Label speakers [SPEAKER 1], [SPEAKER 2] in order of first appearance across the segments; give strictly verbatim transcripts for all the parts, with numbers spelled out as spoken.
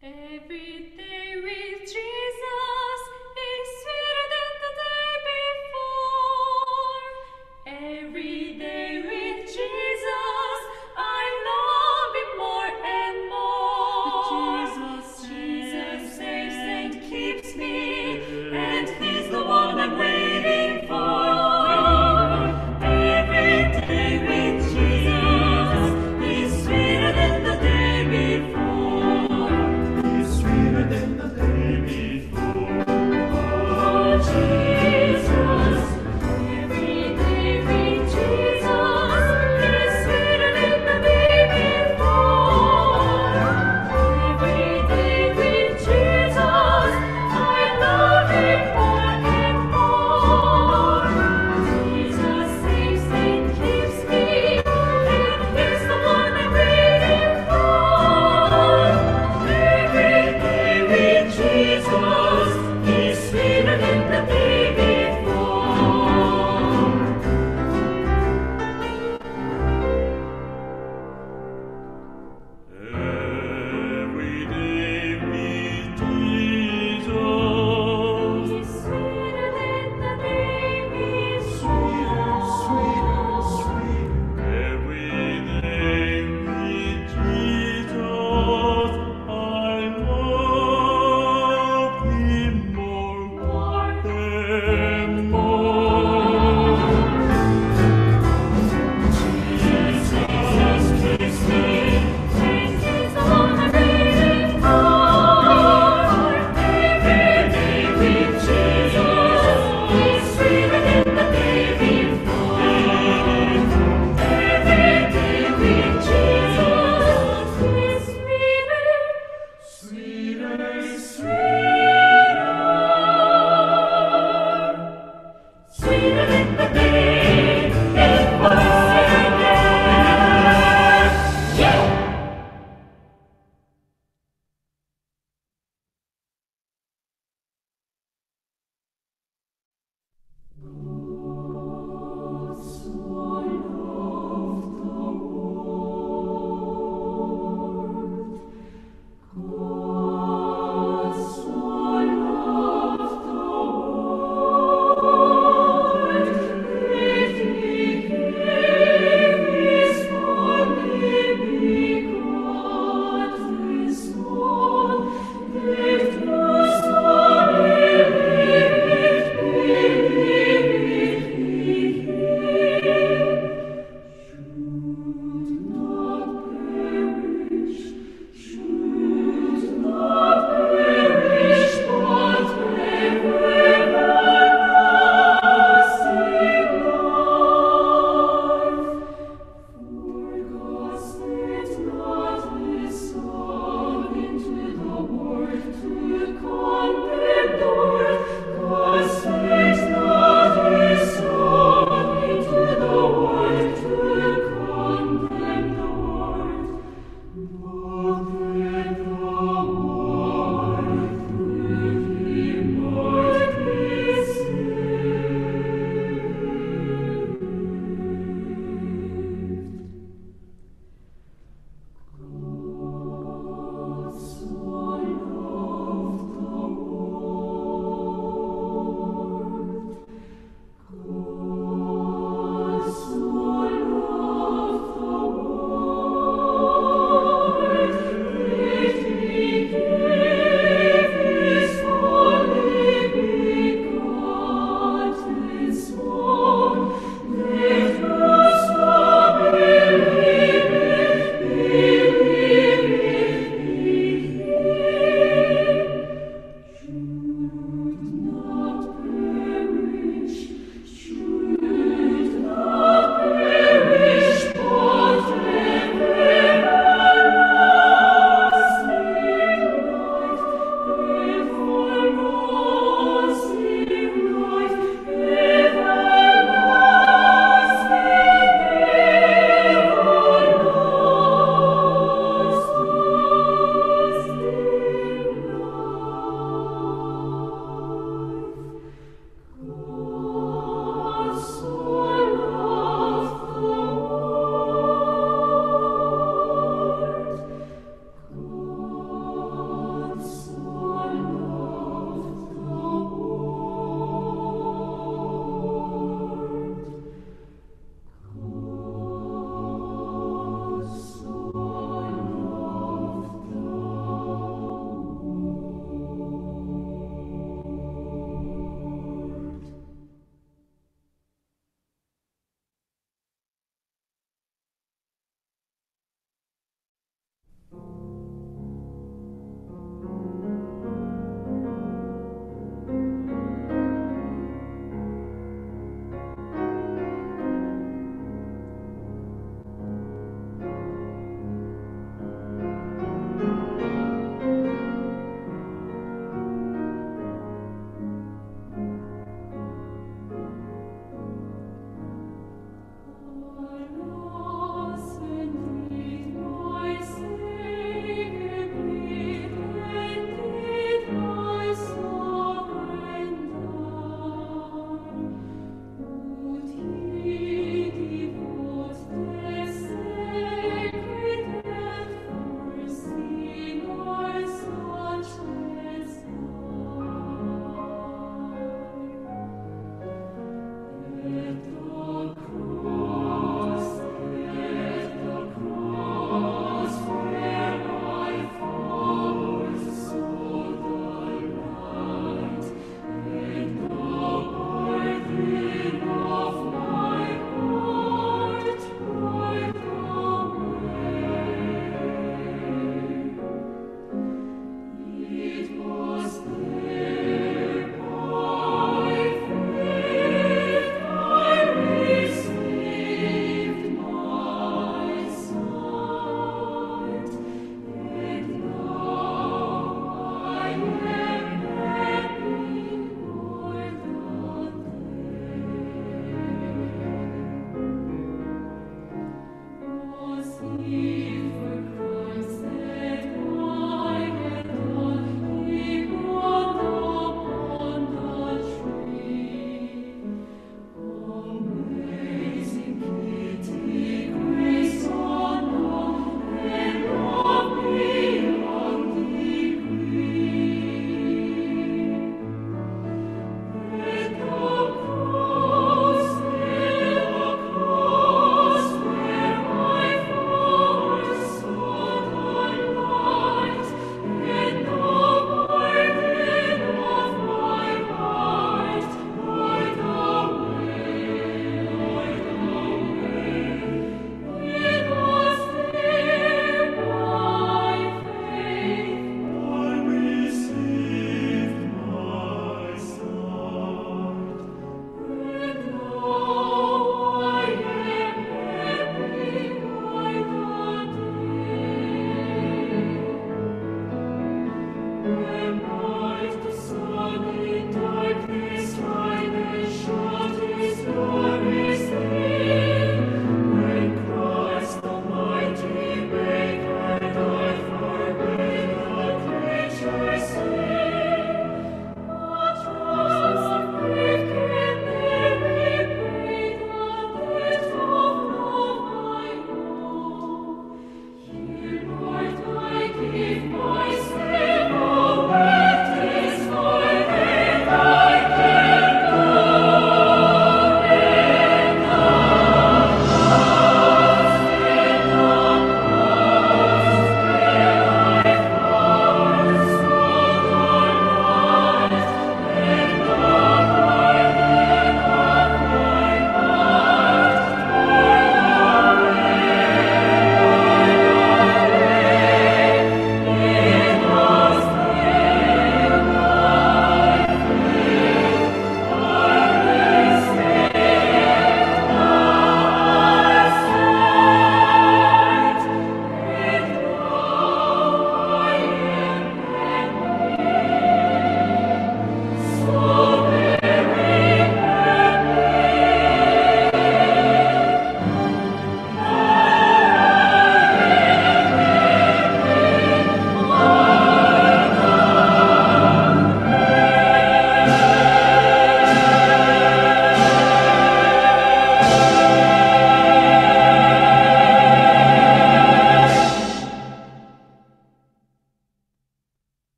[SPEAKER 1] Every day with Jesus is sweeter than the day before. Every day with Jesus, I love Him more and more. Jesus, Jesus saves and keeps me, and He's the one I'm waiting for. Every day with Jesus is sweeter than the day before. Sweeter than the day before. Oh, Jesus, every day with Jesus.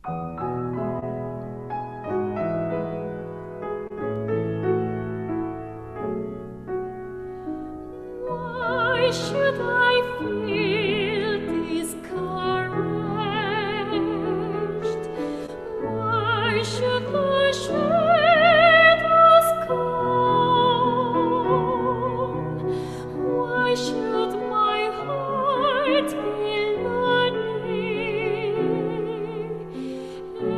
[SPEAKER 1] Why should I feel discouraged? Why should the shadows come? Why should my heart be lonely?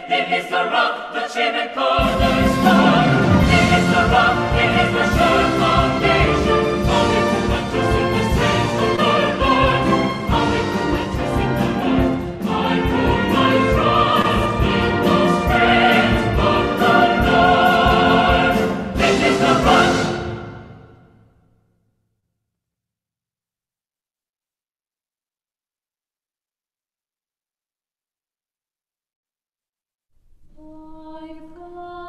[SPEAKER 2] It is the rock, the chief and cornerstone. It is the rock, it is the sure foundation. All we do but to sing the praise of the Lord. All we do but to sing the Lord. I put my trust in the strength of the Lord. It is the rock.
[SPEAKER 1] I've got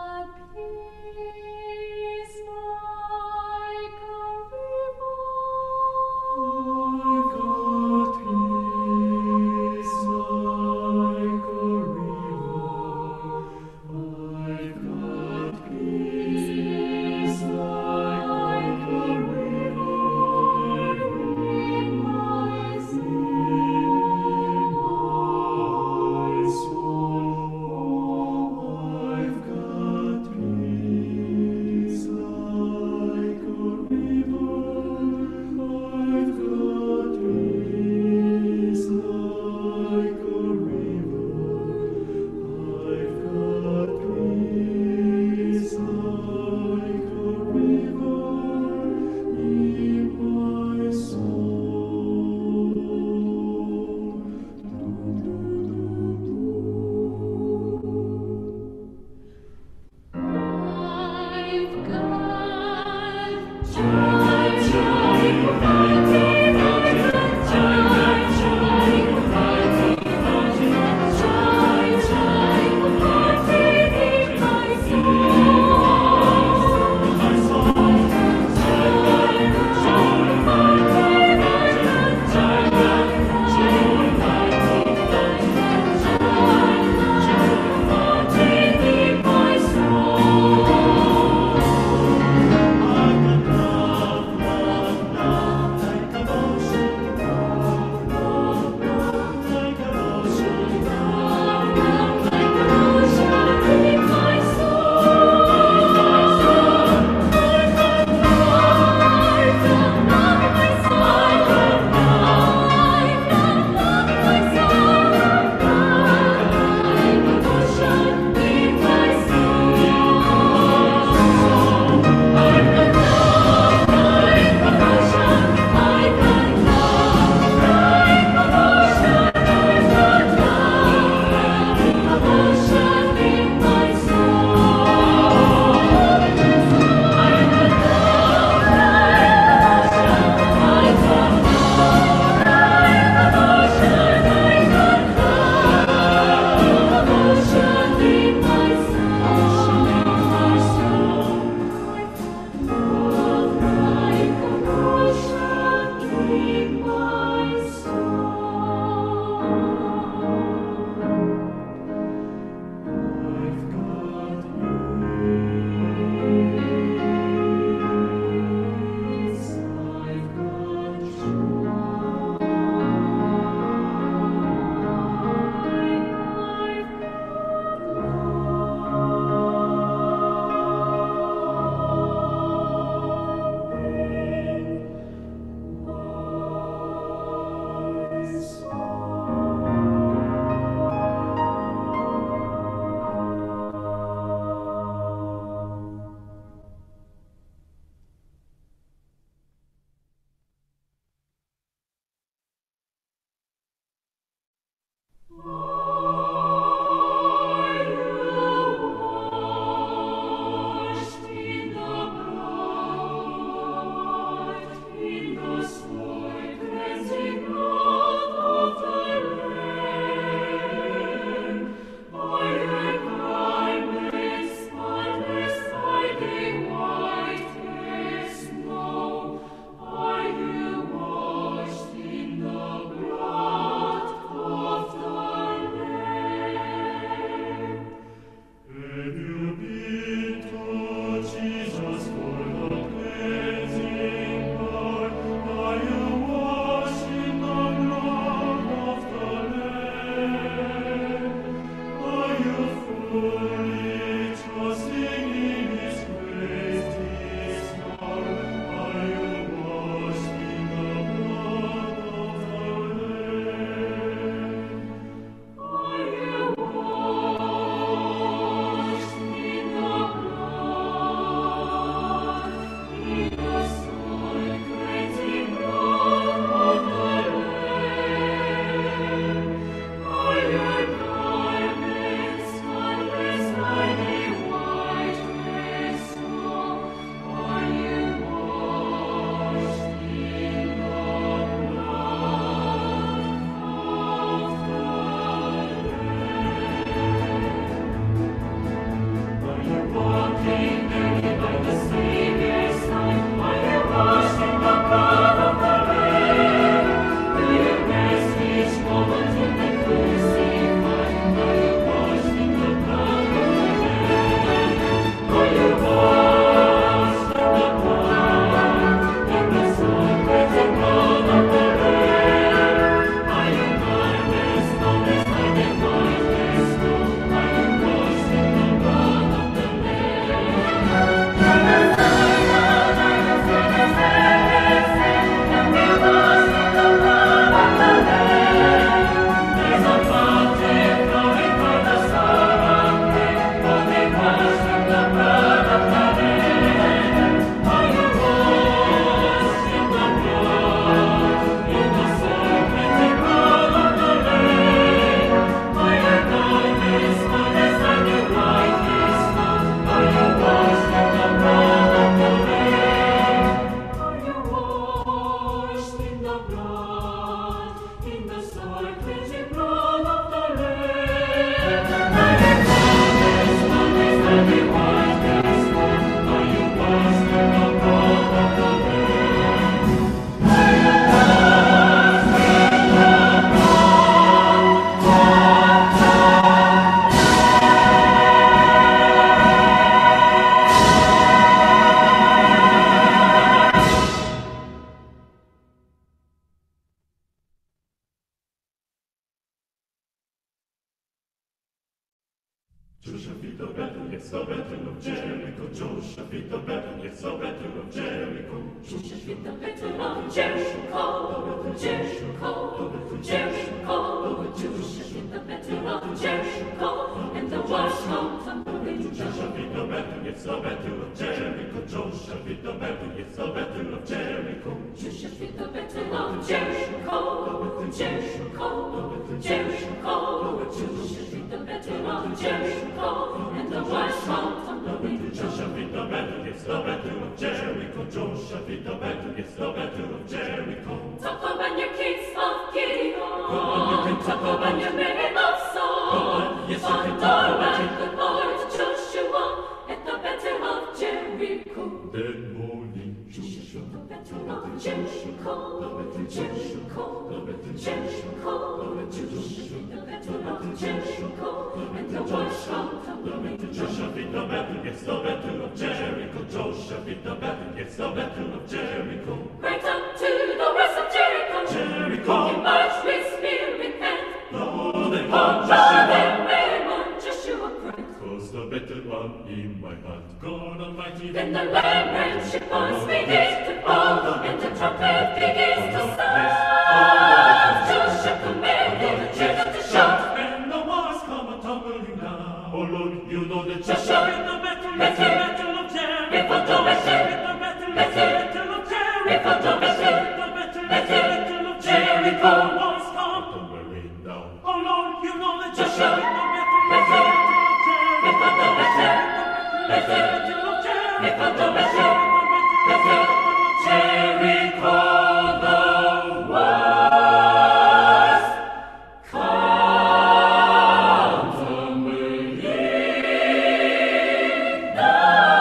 [SPEAKER 2] Joshua beat the battle, yes, the battle of Jericho. Joshua beat the battle, yes, the battle of Jericho.
[SPEAKER 1] Joshua beat the battle of Jericho, Jericho, Jericho. Joshua beat the battle of Jericho, and the walls come tumbling down.
[SPEAKER 2] Joshua beat the battle, yes, the battle of Jericho. Joshua beat the battle, yes, the battle of Jericho.
[SPEAKER 1] Joshua beat the battle of Jericho, Jericho, Jericho. Joshua beat the battle of Jericho, and the walls come tumbling down.
[SPEAKER 2] Joshua beat the battle, yes, the battle of Jericho. Joshua beat the battle, yes, the battle of Jericho.
[SPEAKER 1] Talk about your kings of Gideon, talk about your men of Saul.
[SPEAKER 2] Yes, you can
[SPEAKER 1] Thunder
[SPEAKER 2] talk about
[SPEAKER 1] and the Lord Joshua at the battle of Jericho.
[SPEAKER 2] Then morning,
[SPEAKER 1] Joshua beat the battle of Jericho, Jericho, Jericho. Joshua beat the battle of Jericho, and the walls come tumbling down.
[SPEAKER 2] Joshua beat the battle, yes, the battle of Jericho. Joshua beat the battle, yes, the battle of Jericho.
[SPEAKER 1] Right up to the walls of Jericho,
[SPEAKER 2] Jericho.
[SPEAKER 1] he marched with spear in hand.
[SPEAKER 2] Lord and
[SPEAKER 1] On
[SPEAKER 2] Lord,
[SPEAKER 1] Joshua
[SPEAKER 2] Joshua,
[SPEAKER 1] and Raymond, Joshua cried.
[SPEAKER 2] cause the battle won in my hand. God Almighty,
[SPEAKER 1] Then the lamb ran shepherds begin to fall, and the trumpet begins to sound. Joshua commanded the children to shout.
[SPEAKER 2] and the walls come a tumbling down. Oh Lord, you know that
[SPEAKER 1] Joshua
[SPEAKER 2] Joshua in the battle,
[SPEAKER 1] Let's
[SPEAKER 2] it's the
[SPEAKER 1] hear.
[SPEAKER 2] battle of Jericho.
[SPEAKER 1] Before the
[SPEAKER 2] Joshua
[SPEAKER 1] battle.
[SPEAKER 2] in the battle,
[SPEAKER 1] Let's
[SPEAKER 2] it's the
[SPEAKER 1] hear.
[SPEAKER 2] battle of Jericho.
[SPEAKER 1] Before the
[SPEAKER 2] Joshua
[SPEAKER 1] battle.
[SPEAKER 2] in the battle,
[SPEAKER 1] Let's
[SPEAKER 2] it's the
[SPEAKER 1] hear.
[SPEAKER 2] battle of
[SPEAKER 1] Jericho.
[SPEAKER 2] Jericho. Walls come tumbling down. Oh Lord, you know that Joshua in the battle,
[SPEAKER 1] Let's
[SPEAKER 2] it's the
[SPEAKER 1] hear.
[SPEAKER 2] battle of
[SPEAKER 1] Before the
[SPEAKER 2] Jericho.
[SPEAKER 1] battle. Let's hear. Before the battle. Let's hear. Jericho, the walls come tumbling down.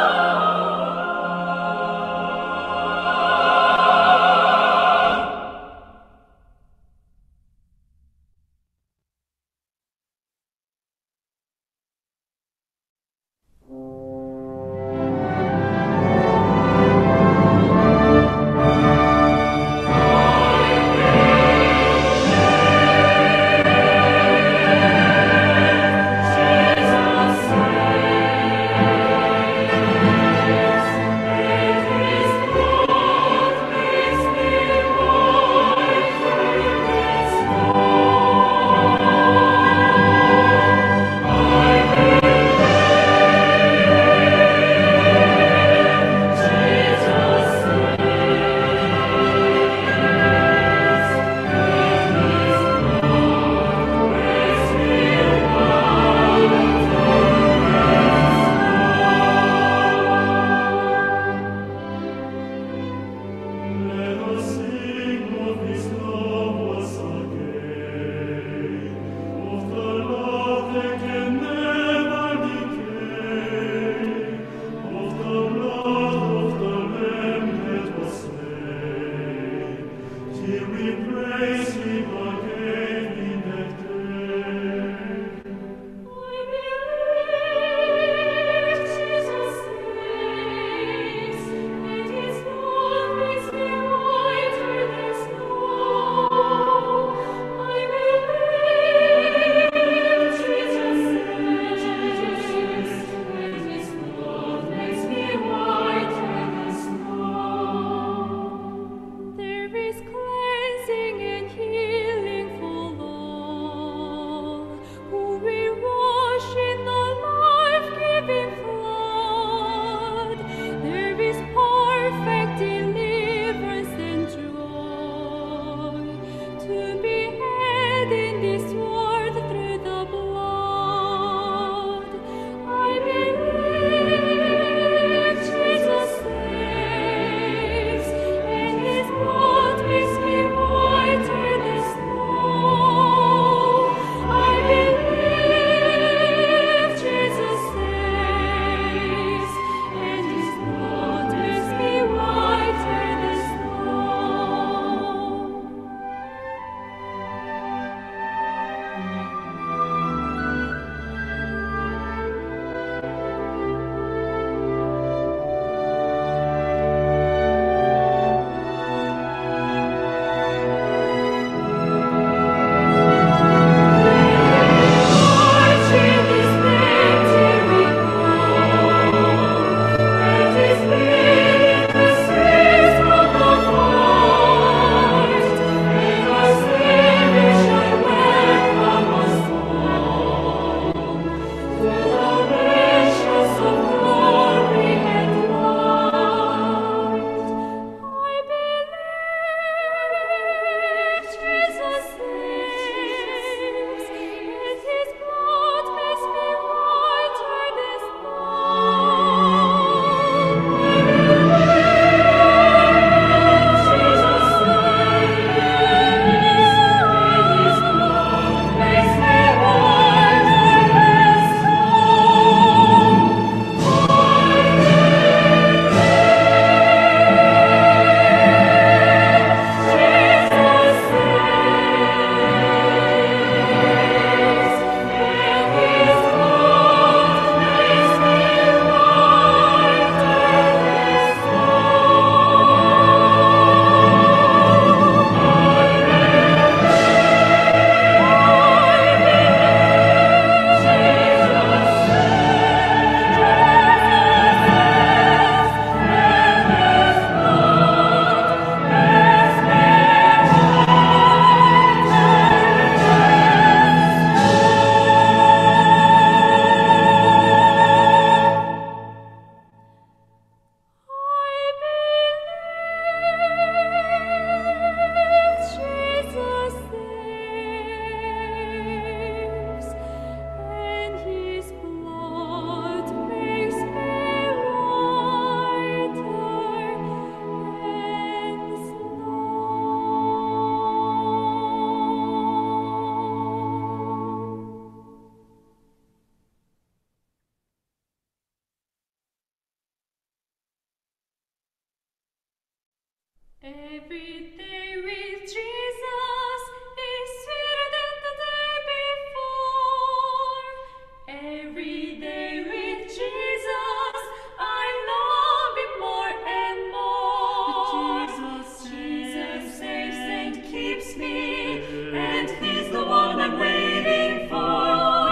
[SPEAKER 1] Every day with Jesus is sweeter than the day before. Every day with Jesus, I love Him more and more. Jesus saves and keeps me, and He's the one I'm waiting for.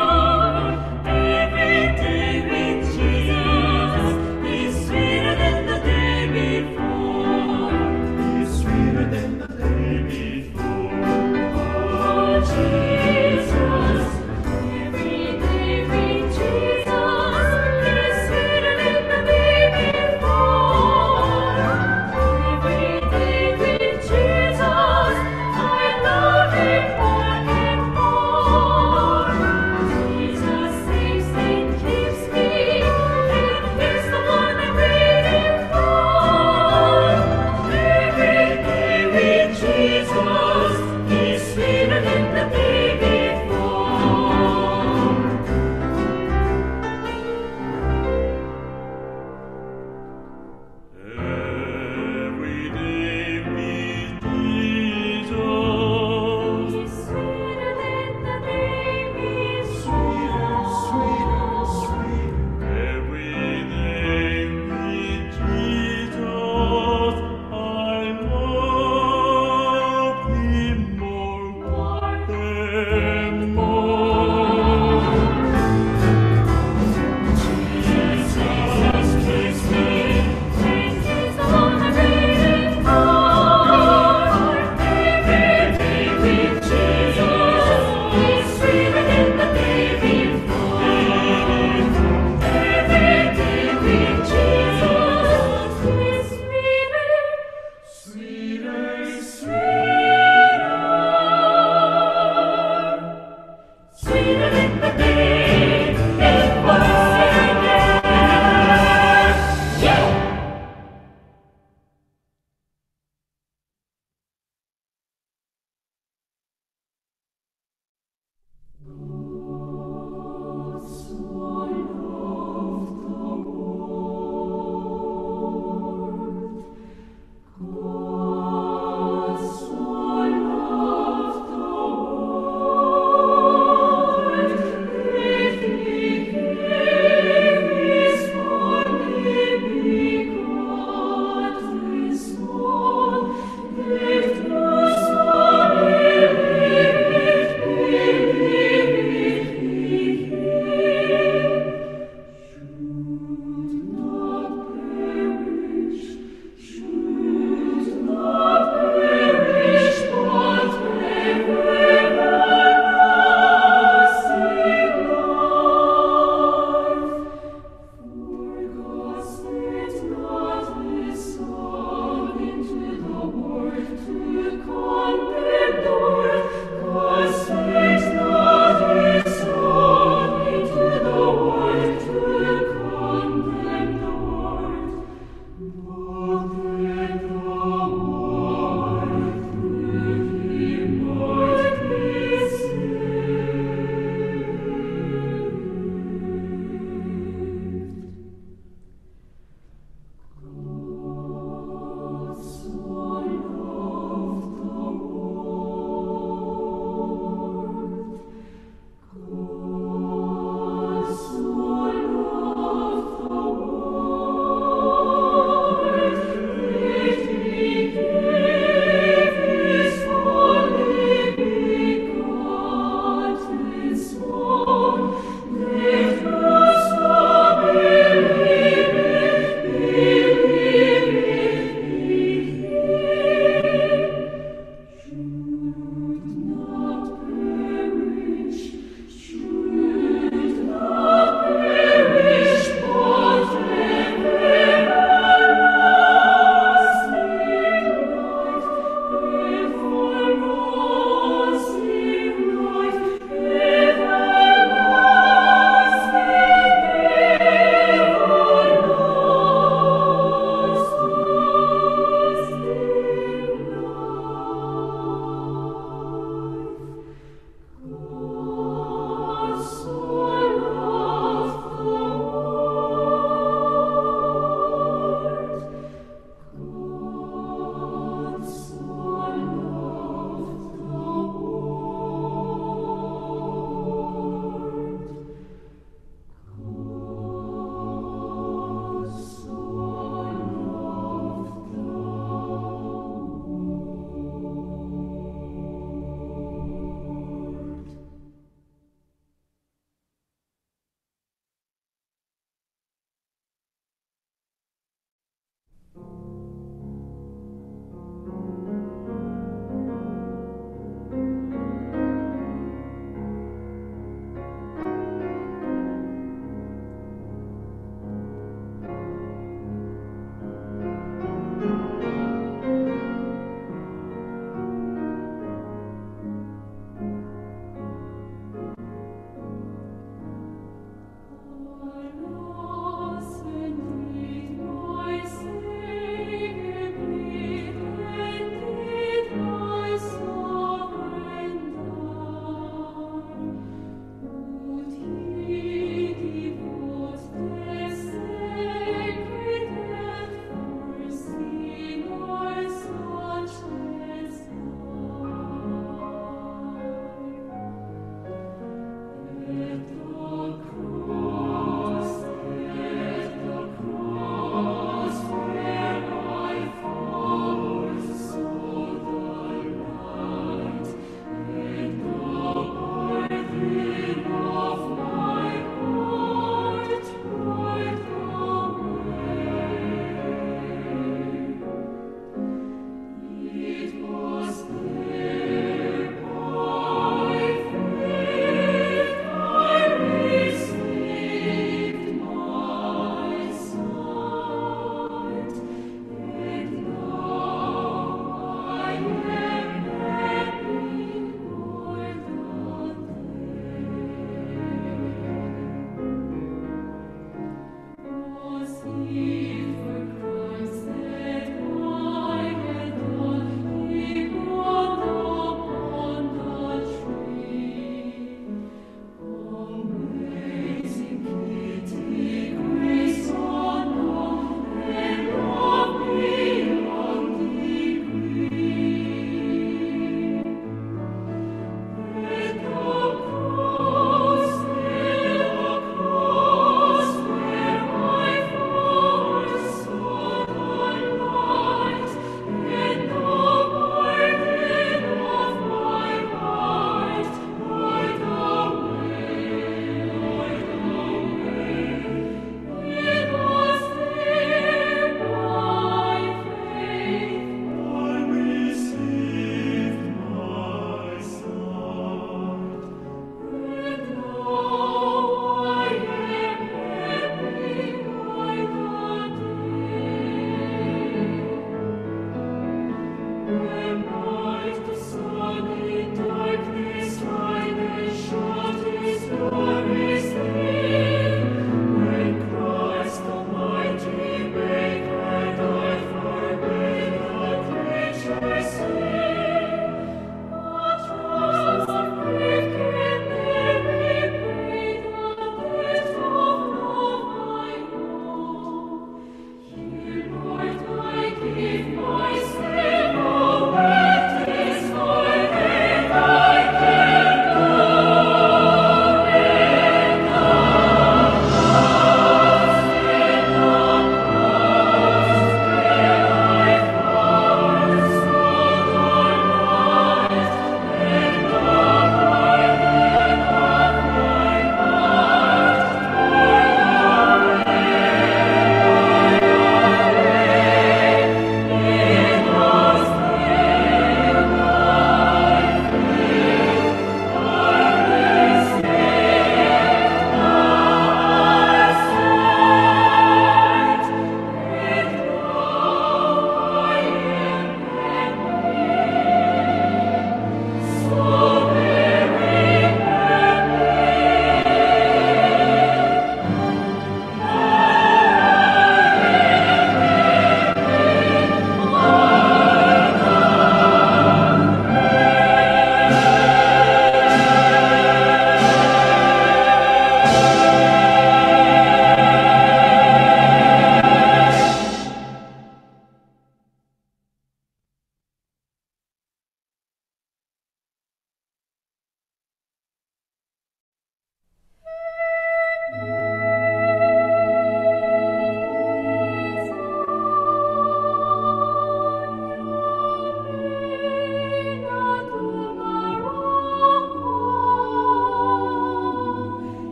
[SPEAKER 1] Every day with Jesus is sweeter than the day before.
[SPEAKER 2] Is sweeter than the day before.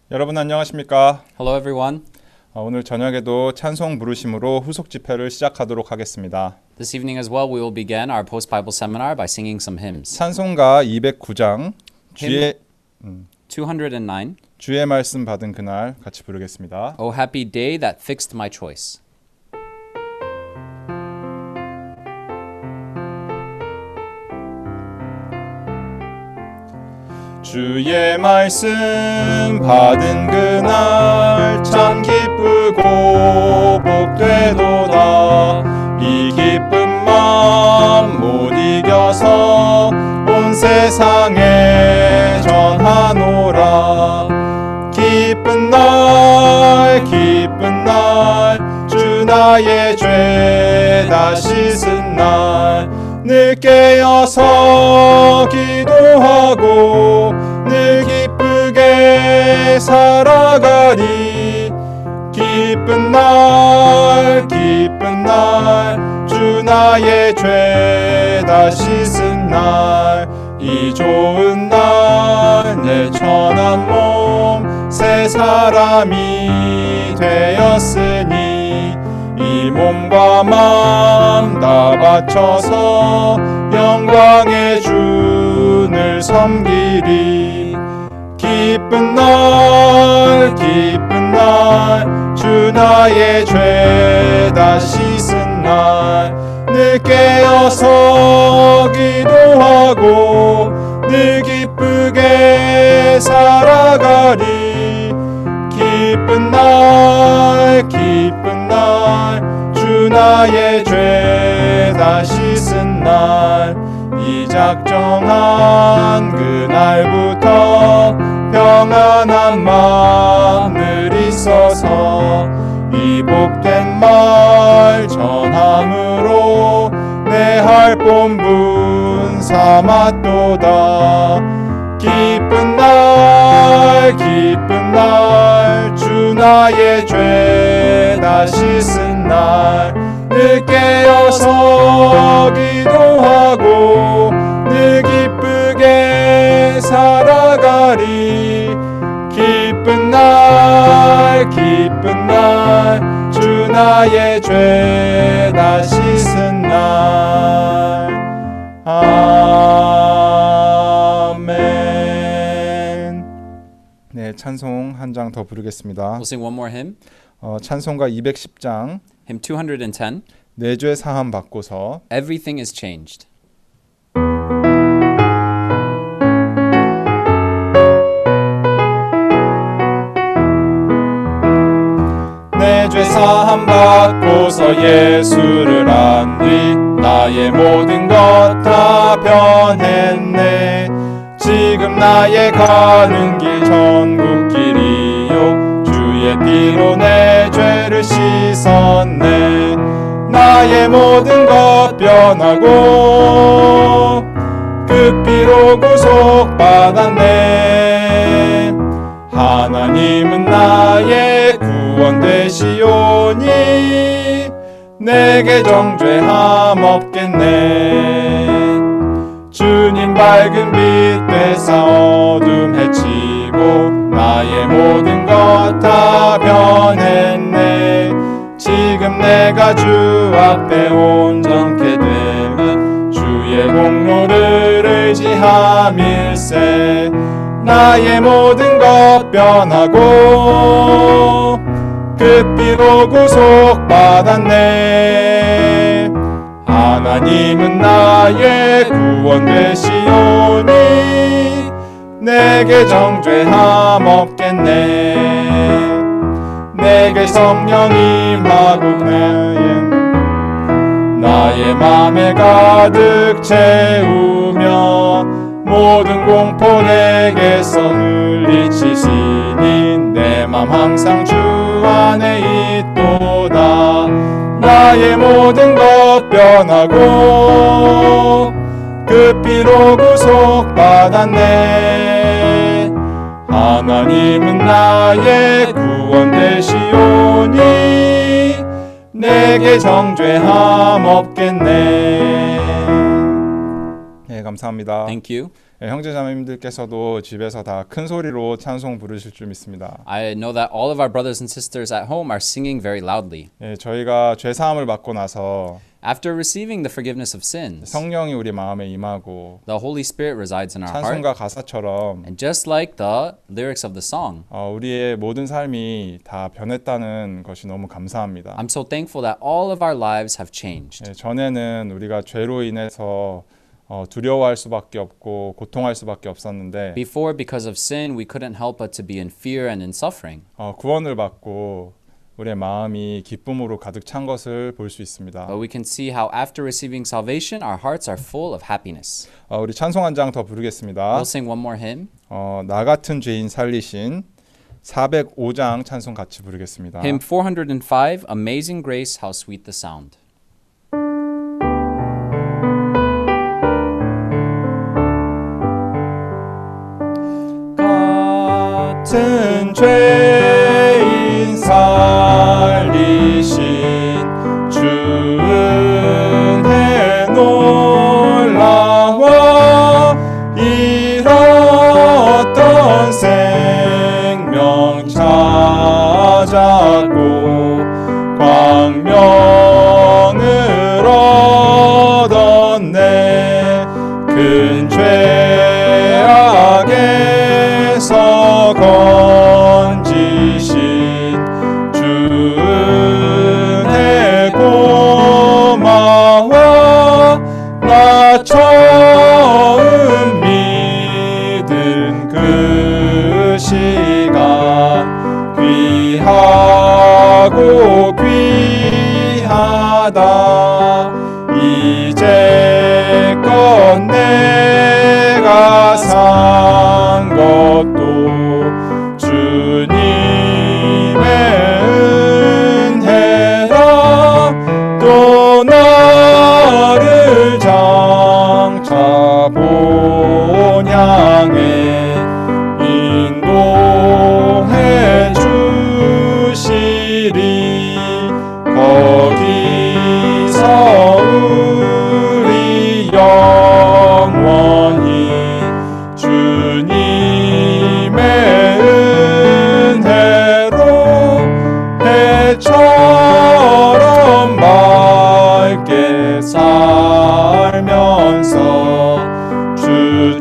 [SPEAKER 3] 여러분 안녕하십니까?
[SPEAKER 4] Hello, everyone.
[SPEAKER 3] 어, 오늘 저녁에도 찬송 부르심으로 후속 집회를 시작하도록 하겠습니다.
[SPEAKER 4] This evening as well, we will begin our post-Bible seminar by singing some hymns.
[SPEAKER 3] 찬송가 이백구 장 주의
[SPEAKER 4] two hundred nine,
[SPEAKER 3] 주의 말씀 받은 그날 같이 부르겠습니다.
[SPEAKER 4] O happy day that fixed my choice.
[SPEAKER 3] 주의 말씀 받은 그날 참 기쁘고 복되도다. 이 기쁜 마음 못 이겨서 온 세상에 전하노라. 기쁜 날 기쁜 날 주 나의 죄 다 씻은 날 늘 깨어서 기도하고 늘 기쁘게 살아가리. 기쁜 날 기쁜 날 주 나의 죄 다 씻은 날 이 좋은 날 내 천한 몸 새 사람이 되었으니 이 몸과 마음 다 바쳐서 영광의 주를 섬기리. 기쁜 날 기쁜 날 주 나의 죄 다 씻은 날 늘 깨어서 기도하고 늘 기쁘게 살아가리. 기쁜 날 기쁜 날 주 나의 죄 다 씻은 날 이 작정한 그날부터 평안한 마음 늘 있어서 이 복된 말 전함으로 내 할 본분 삼았도다. 기쁜 날 기쁜 날 주 나의 죄 다 씻은 날 늘 깨어서 기도하고 늘 기쁘게 살아가리. 기쁜 날 기쁜 날 주 나의 죄 다 씻은 날 아멘. 네, 찬송 한 장 더 부르겠습니다.
[SPEAKER 4] We'll sing one more hymn,
[SPEAKER 3] 어, 찬송가 이백십 장
[SPEAKER 4] hymn two hundred ten,
[SPEAKER 3] 내 죄 사함 받고서.
[SPEAKER 4] Everything is changed.
[SPEAKER 3] 내 죄 사함 받고서 예수를 안 뒤 나의 모든 것 다 변했네. 지금 나의 가는 길 전국길이요 주의 피로 내 죄를 씻었네. 나의 모든 것 변하고 그 피로 구속받았네. 하나님은 나의 구원 되시오니 내게 정죄함 없겠네. 주님 밝은 빛 되사 어둠 해치고 나의 모든 것 다 변했네. 지금 내가 주 앞에 온전케 되면 주의 공로를 의지함일세. 나의 모든 것 변하고 그 피로 구속받았네. 하나님은 나의 구원 되시오니 내게 정죄함 없겠네. 내게 성령 임하고 나의 맘에 가득 채우며 모든 공포 내게서 물리치시니 내 맘 항상 주 안에 있도다. 나의 모든 것 변하고 그 피로 구속받았네. 하나님은 나의 구원 되시오니 내게 정죄함 없겠네. 네, 감사합니다.
[SPEAKER 4] Thank you.
[SPEAKER 3] 예, 형제자매님들께서도 집에서 다 큰 소리로 찬송 부르실 줄 믿습니다.
[SPEAKER 4] I know that all of our brothers and sisters at home are singing very loudly.
[SPEAKER 3] 예, 저희가 죄 사함을 받고 나서
[SPEAKER 4] After receiving the forgiveness of sins,
[SPEAKER 3] 성령이 우리 마음에 임하고
[SPEAKER 4] the Holy Spirit resides in our heart.
[SPEAKER 3] 찬송가 가사처럼
[SPEAKER 4] And just like the lyrics of the song,
[SPEAKER 3] 어, 우리의 모든 삶이 다 변했다는 것이 너무 감사합니다.
[SPEAKER 4] I'm so thankful that all of our lives have changed.
[SPEAKER 3] 예, 전에는 우리가 죄로 인해서 어, 두려워할 수밖에 없고 고통할 수밖에 없었는데
[SPEAKER 4] Before, because of sin, we couldn't help but to be in fear and in suffering.
[SPEAKER 3] 어, 구원을 받고 우리의 마음이 기쁨으로 가득 찬 것을 볼 수 있습니다.
[SPEAKER 4] But we can see how after receiving salvation, our hearts are full of happiness.
[SPEAKER 3] 어, 우리 찬송 한 장 더 부르겠습니다.
[SPEAKER 4] We'll sing one more hymn.
[SPEAKER 3] 어, 나 같은 죄인 살리신 사백오 장 찬송 같이 부르겠습니다.
[SPEAKER 4] Hymn four hundred five, Amazing Grace, How Sweet the Sound.
[SPEAKER 3] 같은 죄인 살리신 주 은혜 놀라워 잃었던 생명 찾았고 광명을 얻었네. 큰 죄악에서 건지신 주 은혜 고마워. 나 처음 믿은 그 시간 귀하고 귀하다. 이제껏 내가 산 것도 주님의 은혜라. 또 나를 장차 본향에 인도해 주시리. 거기서 우리 영원히 주님의 은혜로 해처럼 맑게 살면서 주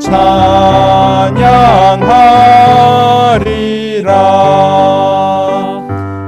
[SPEAKER 3] 찬양하리라.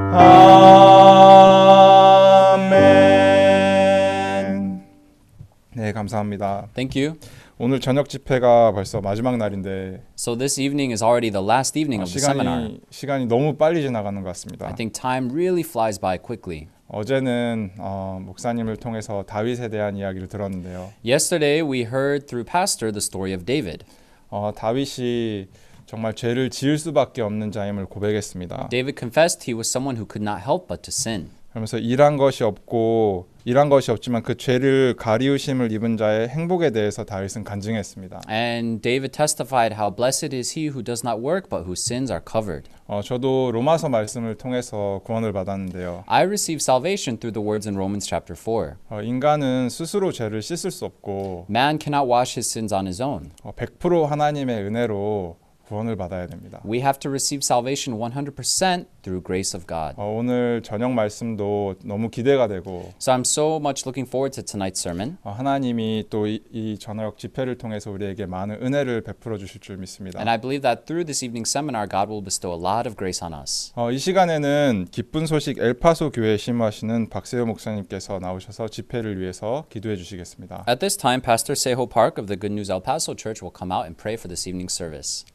[SPEAKER 3] 아멘. 네, 감사합니다.
[SPEAKER 4] Thank you.
[SPEAKER 3] 오늘 저녁 집회가 벌써 마지막 날인데
[SPEAKER 4] So this evening is already the last evening of the seminar.
[SPEAKER 3] 시간이 시간이 너무 빨리 지나가는 것 같습니다.
[SPEAKER 4] I think time really flies by quickly.
[SPEAKER 3] 어제는 어, 목사님을 통해서 다윗에 대한 이야기를 들었는데요.
[SPEAKER 4] Yesterday we heard through Pastor the story of David.
[SPEAKER 3] 어, 다윗이 정말 죄를 지을 수밖에 없는 자임을 고백했습니다.
[SPEAKER 4] David confessed he was someone who could not help but to sin.
[SPEAKER 3] 그러면서 일한 것이 없고 일한 것이 없지만 그 죄를 가리우심을 입은 자의 행복에 대해서 다윗은 간증했습니다.
[SPEAKER 4] And David testified how blessed is he who does not work but whose sins are covered.
[SPEAKER 3] 어, 저도 로마서 말씀을 통해서 구원을 받았는데요.
[SPEAKER 4] I received salvation through the words in Romans chapter four.
[SPEAKER 3] 어, 인간은 스스로 죄를 씻을 수 없고
[SPEAKER 4] Man cannot wash his sins on his own.
[SPEAKER 3] 어, 백 퍼센트 하나님의 은혜로 구원을 받아야 됩니다.
[SPEAKER 4] We have to receive salvation one hundred percent through grace of God.
[SPEAKER 3] 어, 오늘 저녁 말씀도 너무 기대가 되고
[SPEAKER 4] So I'm so much looking forward to tonight's sermon.
[SPEAKER 3] 어, 하나님이 또 이 저녁 집회를 통해서 우리에게 많은 은혜를 베풀어 주실 줄 믿습니다.
[SPEAKER 4] And I believe that through this evening seminar, God will bestow a lot of grace on us.
[SPEAKER 3] 어, 이 시간에는 기쁜 소식 엘파소 교회에 심무하시는 박세호 목사님께서 나오셔서 집회를 위해서 기도해 주시겠습니다.
[SPEAKER 4] At this time, Pastor Seho Park of the Good News El Paso Church will come out and pray for this evening service.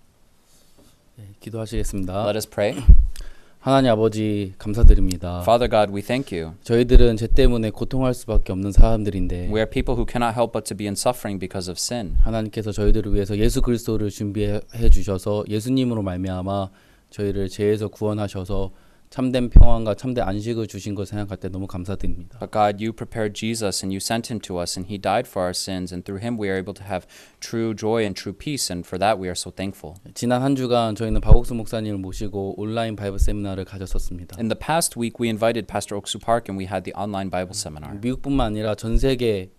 [SPEAKER 5] 네, 기도하시겠습니다.
[SPEAKER 4] Let us pray.
[SPEAKER 5] 하나님 아버지 감사드립니다.
[SPEAKER 4] Father God, we thank you.
[SPEAKER 5] 저희들은 죄 때문에 고통할 수밖에 없는 사람들인데
[SPEAKER 4] We are people who cannot help but to be in suffering because of sin.
[SPEAKER 5] 하나님께서 저희들을 위해서 예수 그리스도를 준비해 주셔서 예수님으로 말미암아 저희를 죄에서 구원하셔서 참된 평안과 참된 안식을 주신 것 생각할 때 너무 감사드립니다.
[SPEAKER 4] But God, you prepared Jesus and you sent him to us and he died for our sins and through him we are able to have true joy and true peace and for that we are so thankful.
[SPEAKER 5] 지난 한 주간 저희는 박옥수 목사님을 모시고 온라인 바이블 세미나를 가졌었습니다.
[SPEAKER 4] In the past week we invited Pastor Oksu Park and we had the online Bible seminar.
[SPEAKER 5] 미국뿐만 아니라 전 세계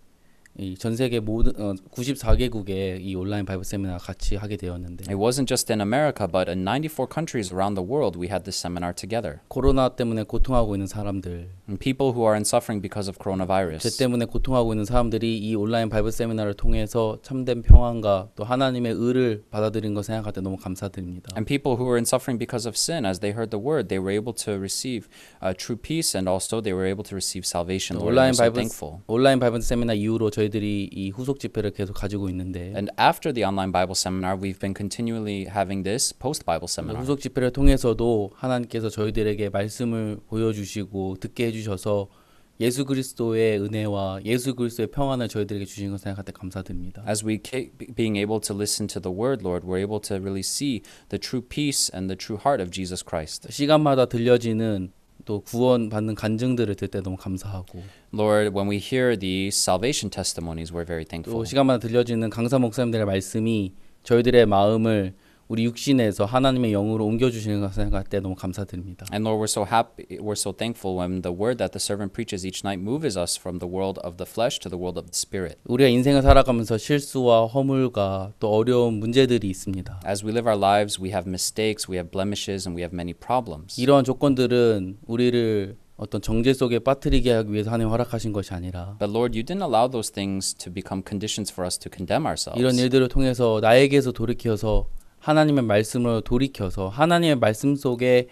[SPEAKER 5] 이 전 세계 모든 어, 구십사 개국에 이 온라인 바이블 세미나 같이 하게 되었는데
[SPEAKER 4] It wasn't just in America, but in ninety-four countries around the world, we had this seminar together.
[SPEAKER 5] 코로나 때문에 고통하고 있는 사람들,
[SPEAKER 4] And people who are in suffering because of
[SPEAKER 5] 죄
[SPEAKER 4] coronavirus.
[SPEAKER 5] 때문에 고통하고 있는 사람들이 이 온라인 바이블 세미나를 통해서 참된 평안과 또 하나님의 의를 받아들인 거 생각할 때 너무 감사드립니다.
[SPEAKER 4] And people who were in suffering because of sin, as they heard the word, they were able to receive uh, true peace, and also they were able to receive salvation. Lord,
[SPEAKER 5] 온라인
[SPEAKER 4] we're so
[SPEAKER 5] 바이블
[SPEAKER 4] thankful.
[SPEAKER 5] 온라인 바이블 세미나 이후로 저희들이 이 후속 집회를 계속 가지고 있는데
[SPEAKER 4] And after the online Bible seminar, we've been continually having this post-Bible seminar.
[SPEAKER 5] 후속 집회를 통해서도 하나님께서 저희들에게 말씀을 보여주시고 듣게 해주셔서 예수 그리스도의 은혜와 예수 그리스도의 평안을 저희들에게 주신 것 생각할 때 감사드립니다.
[SPEAKER 4] As we keep being able to listen to the word, Lord, we're able to really see the true peace and the true heart of Jesus Christ.
[SPEAKER 5] 시간마다 들려지는 또 구원받는 간증들을 들 때 너무 감사하고
[SPEAKER 4] Lord, when we hear these salvation testimonies, we're very
[SPEAKER 5] 또
[SPEAKER 4] thankful.
[SPEAKER 5] 시간마다 들려지는 강사 목사님들의 말씀이 저희들의 마음을 우리 육신에서 하나님의 영으로 옮겨주시는 것을 생각할 때 너무 감사드립니다.
[SPEAKER 4] And Lord, we're so happy, we're so thankful when the word that the servant preaches each night moves us from the world of the flesh to the world of the spirit.
[SPEAKER 5] 우리가 인생을 살아가면서 실수와 허물과 또 어려운 문제들이 있습니다.
[SPEAKER 4] As we live our lives, we have mistakes, we have blemishes, and we have many problems.
[SPEAKER 5] 이러한 조건들은 우리를 어떤 정죄 속에 빠뜨리게 하기 위해서 하나님 허락하신 것이 아니라
[SPEAKER 4] But Lord, you didn't allow those things to become conditions for us to condemn ourselves.
[SPEAKER 5] 이런 일들을 통해서 나에게서 돌이켜서 하나님의 말씀으로 돌이켜서 하나님의 말씀 속에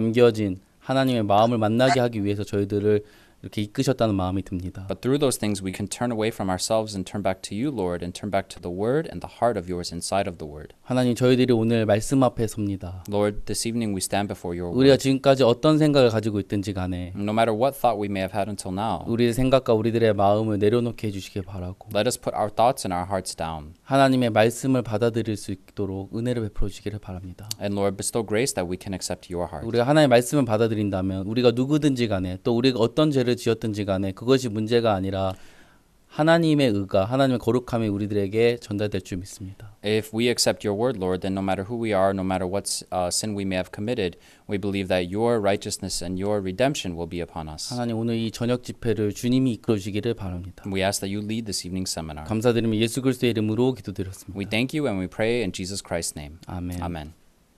[SPEAKER 5] 담겨진 하나님의 마음을 만나게 하기 위해서 저희들을 이렇게 이끄셨다는 마음이 듭니다.
[SPEAKER 4] But through those things, we can turn away from ourselves and turn back to you, Lord, and turn back to the Word and the heart of yours inside of the Word.
[SPEAKER 5] 하나님 저희들이 오늘 말씀 앞에 섭니다.
[SPEAKER 4] Lord, this evening we stand before your
[SPEAKER 5] 우리가
[SPEAKER 4] Word.
[SPEAKER 5] 지금까지 어떤 생각을 가지고 있든지 간에
[SPEAKER 4] No matter what thought we may have had until now,
[SPEAKER 5] 우리의 생각과 우리들의 마음을 내려놓게 해주시길 바라고
[SPEAKER 4] let us put our thoughts and our hearts down.
[SPEAKER 5] 하나님의 말씀을 받아들일 수 있도록 은혜를 베풀어 주시기를 바랍니다.
[SPEAKER 4] And Lord, bestow grace that we can accept your heart.
[SPEAKER 5] 우리가 하나님의 말씀을 받아들인다면 우리가 누구든지 간에 또 우리가 어떤 죄를 지었든지 간에 그것이 문제가 아니라 하나님의 의가 하나님의 거룩함이 우리들에게 전달될 줄 믿습니다.
[SPEAKER 4] If we accept your word, Lord, then no matter who we are, no matter what uh, sin we may have committed, we believe that your righteousness and your redemption will be upon us.
[SPEAKER 5] 하나님 오늘 이 저녁 집회를 주님이 이끌어 주시기를 바랍니다.
[SPEAKER 4] We ask that you lead this evening seminar.
[SPEAKER 5] 감사드리며 예수 그리스도의 이름으로 기도드렸습니다.
[SPEAKER 4] We thank you and we pray in Jesus Christ's name.
[SPEAKER 5] 아멘.
[SPEAKER 4] Amen.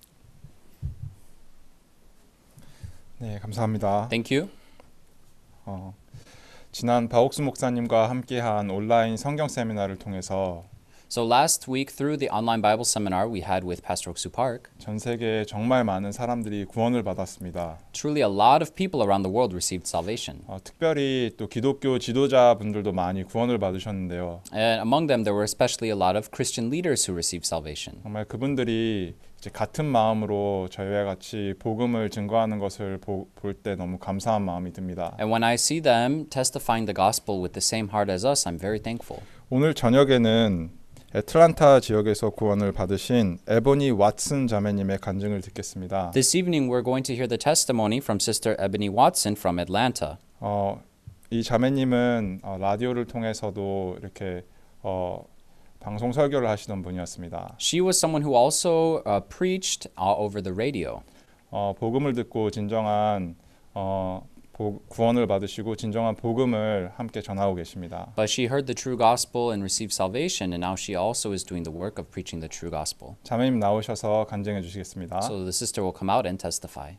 [SPEAKER 3] 네, 감사합니다.
[SPEAKER 4] Thank you.
[SPEAKER 3] 어, 지난 박옥수 목사님과 함께한 온라인 성경 세미나를 통해서
[SPEAKER 4] So last week through the online Bible seminar we had with Pastor Oksu Park,
[SPEAKER 3] 전 세계에 정말 많은 사람들이 구원을 받았습니다.
[SPEAKER 4] truly a lot of people around the world received salvation.
[SPEAKER 3] 어, 특별히 또 기독교 지도자분들도 많이 구원을 받으셨는데요.
[SPEAKER 4] And among them there were especially a lot of Christian leaders who received salvation.
[SPEAKER 3] 정말 그분들이 이제 같은 마음으로 저희와 같이 복음을 증거하는 것을 볼 때 너무 감사한 마음이 듭니다.
[SPEAKER 4] And when I see them testifying the gospel with the same heart as us, I'm very thankful.
[SPEAKER 3] 오늘 저녁에는 애틀란타 지역에서 구원을 받으신 에보니 왓슨 자매님의 간증을 듣겠습니다.
[SPEAKER 4] This evening we're going to hear the testimony from Sister Ebony Watson from Atlanta.
[SPEAKER 3] 어, 이 자매님은 어, 라디오를 통해서도 이렇게 어, 방송 설교를 하시던 분이었습니다.
[SPEAKER 4] She was someone who also uh, preached uh, over the radio.
[SPEAKER 3] 어, 복음을 듣고 진정한 어, 보, 구원을 받으시고 진정한 복음을 함께 전하고 계십니다.
[SPEAKER 4] But she heard the true gospel and received salvation, and now she also is doing the work of preaching the true gospel.
[SPEAKER 3] 자매님 나오셔서 간증해 주시겠습니다.
[SPEAKER 4] So the sister will come out and testify.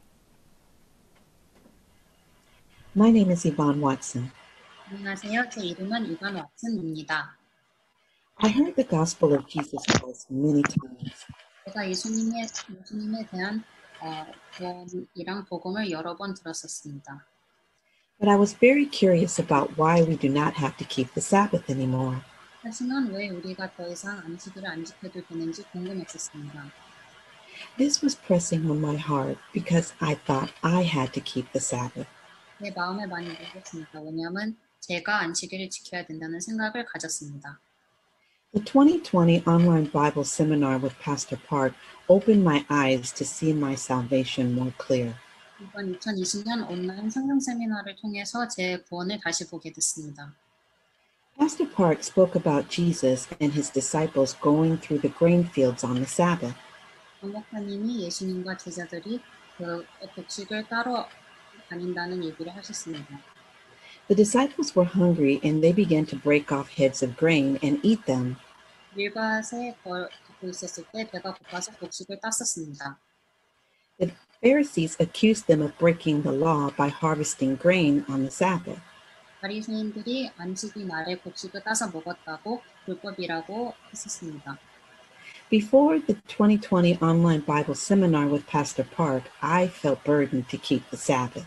[SPEAKER 6] My name is Yvonne Watson.
[SPEAKER 7] 안녕하세요. 제 이름은 이반 왓슨입니다.
[SPEAKER 6] I heard the gospel of Jesus Christ many times.
[SPEAKER 7] 제가 예수님의, 예수님에 대한 어, 구원이랑 복음을 여러 번 들었었습니다.
[SPEAKER 6] But I was very curious about why we do not have to keep the Sabbath anymore.
[SPEAKER 7] 하지만 왜 우리가 더 이상 안식일을 안 지켜도 되는지 궁금했었습니다.
[SPEAKER 6] This was pressing on my heart because I thought I had to keep the Sabbath.
[SPEAKER 7] 내 마음에 많이 들었습니다. 왜냐하면 제가 안식일을 지켜야 된다는 생각을 가졌습니다.
[SPEAKER 6] The twenty twenty online Bible seminar with Pastor Park opened my eyes to see my salvation more clear.
[SPEAKER 7] 이번 이천이십 년 온라인 성경 세미나를 통해서 제 구원을 다시 보게 됐습니다.
[SPEAKER 6] Pastor Park spoke about Jesus and his disciples going through the grain fields on the Sabbath.
[SPEAKER 7] 정 목사님이 예수님과 제자들이 그 곡식을 따러 다닌다는 얘기를 하셨습니다.
[SPEAKER 6] The disciples were hungry and they began to break off heads of grain and eat them.
[SPEAKER 7] 밀밭에 걷고 있었을 때 배가 고파서 곡식을 땄었습니다.
[SPEAKER 6] The Pharisees accused them of breaking the law by harvesting grain on the Sabbath.
[SPEAKER 7] 바리새인들이 안식일 날에 곡식을 따서 먹었다고 불법이라고 했었습니다.
[SPEAKER 6] Before the twenty twenty online Bible seminar with Pastor Park, I felt burdened to keep the Sabbath.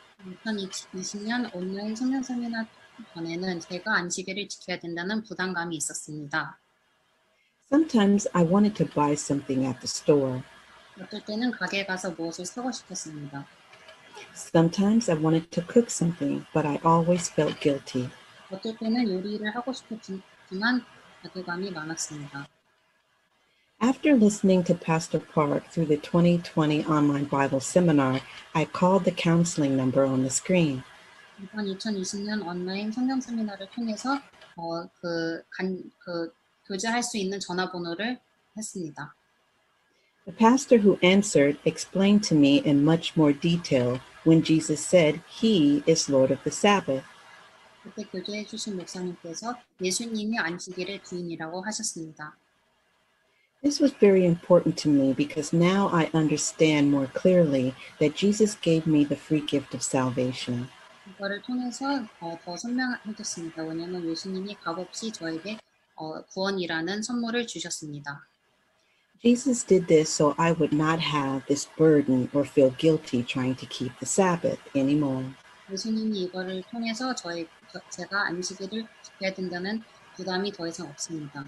[SPEAKER 7] 이천이십 년 온라인 성경 세미나 전에는 제가 안식일을 지켜야 된다는 부담감이 있었습니다.
[SPEAKER 6] Sometimes I wanted to buy something at the store.
[SPEAKER 7] 어떨 때는 가게에 가서 무엇을 사고 싶었습니다.
[SPEAKER 6] Sometimes I wanted to cook something, but I always felt guilty.
[SPEAKER 7] 어떨 때는 요리를 하고 싶었지만 자괴감이 많았습니다.
[SPEAKER 6] After listening to Pastor Park through the twenty twenty online Bible seminar, I called the counseling number on the screen.
[SPEAKER 7] 이번 이천이십 년 온라인 성경 세미나를 통해서 어, 그, 간, 그 교제할 수 있는 전화번호를 했습니다.
[SPEAKER 6] The pastor who answered explained to me in much more detail when Jesus said he is Lord of the Sabbath.
[SPEAKER 7] 그때 교제해 주신 목사님께서 예수님이 안식일의 주인이라고 하셨습니다.
[SPEAKER 6] This was very important to me because now I understand more clearly that Jesus gave me the free gift of salvation.
[SPEAKER 7] 이거를 통해서 어, 더 선명해졌습니다. 왜냐하면 예수님이 값없이 저에게 어, 구원이라는 선물을 주셨습니다.
[SPEAKER 6] Jesus did this so I would not have this burden or feel guilty trying to keep the Sabbath anymore.
[SPEAKER 7] 예수님이 이거를 통해서 저의, 저, 제가 안식일을 지켜야 된다는 부담이 더 이상 없습니다.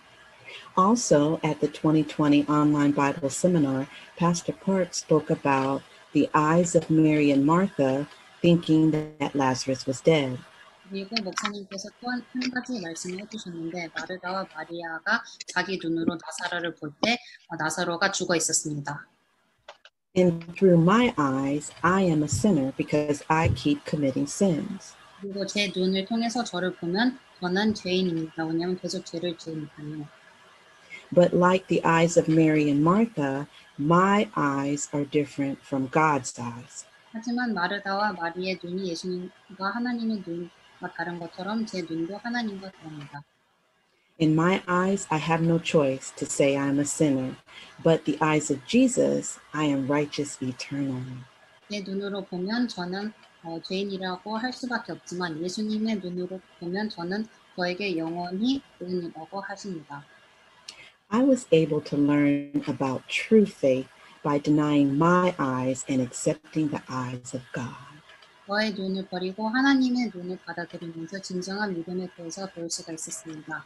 [SPEAKER 6] Also, at the twenty twenty online Bible seminar, Pastor Park spoke about the eyes of Mary and Martha thinking that Lazarus was dead.
[SPEAKER 7] 그리고 목사님께서 또 한 가지 말씀을 해주셨는데 마르다와 마리아가 자기 눈으로 나사로를 볼 때 나사로가 죽어 있었습니다.
[SPEAKER 6] And through my eyes, I am a sinner because I keep committing sins.
[SPEAKER 7] 그리고 제 눈을 통해서 저를 보면 저는 죄인입니다. 왜냐하면 계속 죄를 지으니까요.
[SPEAKER 6] But like the eyes of Mary and Martha, my eyes are different from God's eyes.
[SPEAKER 7] 하지만 마르다와 마리의 눈이 예수님과 하나님의 눈과 다른 것처럼 제 눈도 하나님과 다릅니다.
[SPEAKER 6] In my eyes, I have no choice to say I am a sinner, but the eyes of Jesus, I am righteous eternally.
[SPEAKER 7] 제 눈으로 보면 저는 어, 죄인이라고 할 수밖에 없지만 예수님의 눈으로 보면 저는 저에게 영원히 의인이라고 하십니다.
[SPEAKER 6] I was able to learn about true faith by denying my eyes and accepting the eyes of God.
[SPEAKER 7] 저의 눈을 버리고 하나님의 눈을 받아들이면서 진정한 믿음에 대해서 배울 수가 있었습니다.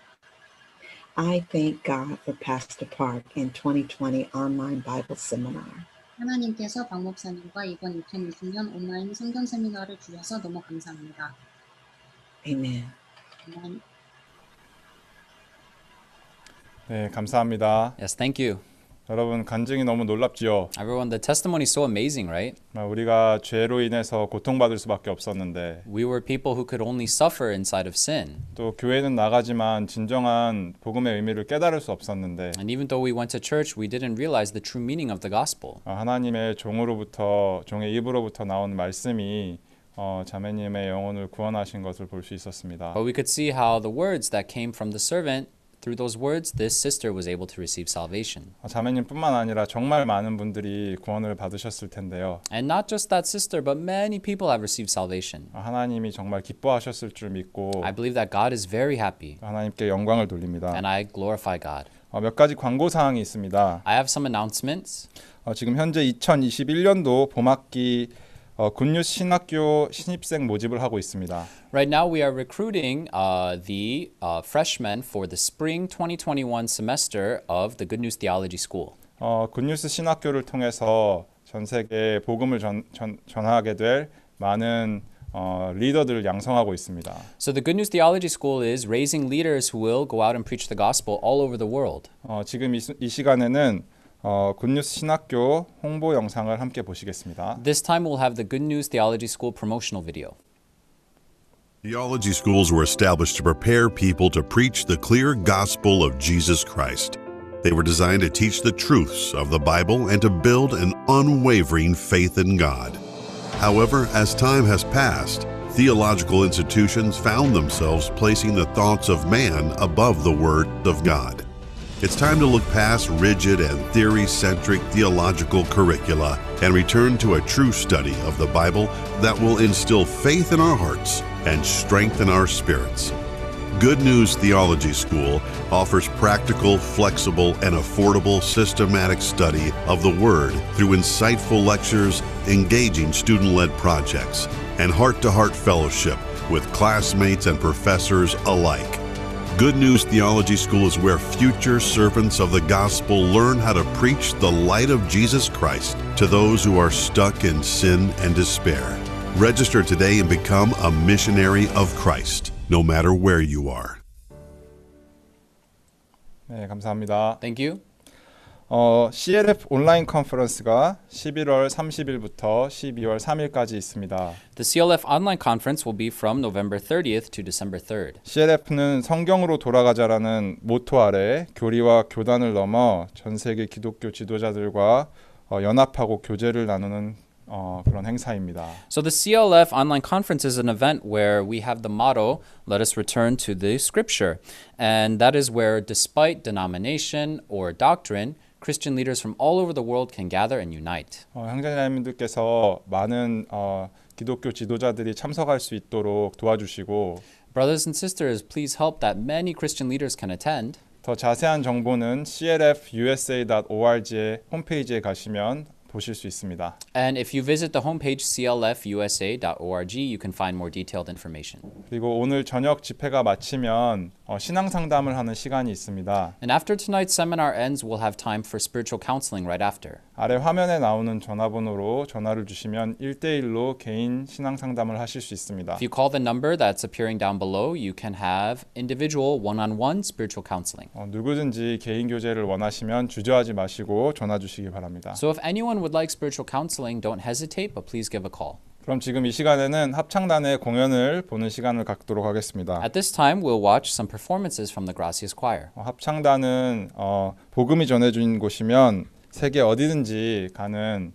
[SPEAKER 6] I thank God for Pastor Park and twenty twenty online Bible seminar.
[SPEAKER 7] 하나님께서 박 목사님과 이번 이천이십 년 온라인 성경 세미나를 주셔서 너무 감사합니다.
[SPEAKER 6] Amen.
[SPEAKER 7] 아멘.
[SPEAKER 3] 네, 감사합니다.
[SPEAKER 4] Yes, thank you.
[SPEAKER 3] 여러분 간증이 너무 놀랍지요.
[SPEAKER 4] Everyone, the testimony is so amazing, right?
[SPEAKER 3] 우리가 죄로 인해서 고통받을 수밖에 없었는데
[SPEAKER 4] We were people who could only suffer inside of sin.
[SPEAKER 3] 또 교회는 나가지만 진정한 복음의 의미를 깨달을 수 없었는데
[SPEAKER 4] And even though we went to church, we didn't realize the true meaning of the gospel.
[SPEAKER 3] 하나님의 종으로부터 종의 입으로부터 나온 말씀이 어, 자매님의 영혼을 구원하신 것을 볼 수 있었습니다.
[SPEAKER 4] But we could see how the words that came from the servant, through those words, this sister was able to receive salvation.
[SPEAKER 3] 자매님뿐만 아니라 정말 많은 분들이 구원을 받으셨을 텐데요.
[SPEAKER 4] And not just that sister, but many people have received salvation.
[SPEAKER 3] 하나님이 정말 기뻐하셨을 줄 믿고
[SPEAKER 4] I believe that God is very happy,
[SPEAKER 3] 하나님께 영광을 돌립니다.
[SPEAKER 4] and I glorify God.
[SPEAKER 3] 어, 몇 가지 광고 사항이 있습니다.
[SPEAKER 4] I have some announcements.
[SPEAKER 3] 어, 지금 현재 이천이십일 년도 봄학기 어, 굿뉴스 신학교 신입생 모집을 하고 있습니다.
[SPEAKER 4] Right now, we are recruiting uh, the uh, freshmen for the spring twenty twenty-one semester of the Good News Theology School.
[SPEAKER 3] 어, 굿뉴스 신학교를 통해서 전 세계에 복음을 전, 전, 전하게 될 많은 어, 리더들을 양성하고 있습니다.
[SPEAKER 4] So the Good News Theology School is raising leaders who will go out and preach the gospel all over the world.
[SPEAKER 3] 어, 지금 이, 이 시간에는 어, 굿뉴스 신학교 홍보 영상을 함께 보시겠습니다.
[SPEAKER 4] This time, we'll have the Good News Theology School promotional video.
[SPEAKER 8] Theology schools were established to prepare people to preach the clear gospel of Jesus Christ. They were designed to teach the truths of the Bible and to build an unwavering faith in God. However, as time has passed, theological institutions found themselves placing the thoughts of man above the Word of God. It's time to look past rigid and theory-centric theological curricula and return to a true study of the Bible that will instill faith in our hearts and strengthen our spirits. Good News Theology School offers practical, flexible, and affordable systematic study of the Word through insightful lectures, engaging student-led projects, and heart-to-heart fellowship with classmates and professors alike. Good News Theology School is where future servants of the gospel learn how to preach the light of Jesus Christ to those who are stuck in sin and despair. Register today and become a missionary of Christ, no matter where you are.
[SPEAKER 3] 네, 감사합니다.
[SPEAKER 4] Thank you.
[SPEAKER 3] 어, 씨엘에프 온라인 컨퍼런스가 십일월 삼십일부터 십이월 삼일까지 있습니다.
[SPEAKER 4] The C L F online conference will be from November thirtieth to December third.
[SPEAKER 3] 씨엘에프는 성경으로 돌아가자라는 모토 아래 교리와 교단을 넘어 전 세계 기독교 지도자들과 어, 연합하고 교제를 나누는 어, 그런 행사입니다.
[SPEAKER 4] So the C L F online conference is an event where we have the motto, let us return to the scripture. And that is where, despite denomination or doctrine, Christian leaders from all over the world can gather and unite.
[SPEAKER 3] 어, 형제자매님들께서 많은 어, 기독교 지도자들이 참석할 수 있도록 도와주시고
[SPEAKER 4] Brothers and sisters, please help that many Christian leaders can attend.
[SPEAKER 3] 더 자세한 정보는 씨엘에프 유에스에이 닷 오알지의 홈페이지에 가시면 보실 수 있습니다.
[SPEAKER 4] And if you visit the homepage c l f u s a dot org, you can find more detailed information.
[SPEAKER 3] 그리고 오늘 저녁 집회가 마치면 어, 신앙 상담을 하는 시간이 있습니다.
[SPEAKER 4] And after tonight's seminar ends, we'll have time for spiritual counseling right after.
[SPEAKER 3] 아래 화면에 나오는 전화번호로 전화를 주시면 일 대일로 개인 신앙 상담을 하실 수 있습니다.
[SPEAKER 4] If you call the number that's appearing down below, you can have individual one-on-one spiritual counseling.
[SPEAKER 3] 어, 누구든지 개인 교제를 원하시면 주저하지 마시고 전화 주시기 바랍니다.
[SPEAKER 4] So if anyone would like spiritual counseling, don't hesitate, but please give a call.
[SPEAKER 3] 그럼 지금 이 시간에는 합창단의 공연을 보는 시간을 갖도록 하겠습니다.
[SPEAKER 4] At this time, we'll watch some performances from the Gracias Choir.
[SPEAKER 3] 어, 합창단은 어, 복음이 전해진 곳이면 세계 어디든지 가는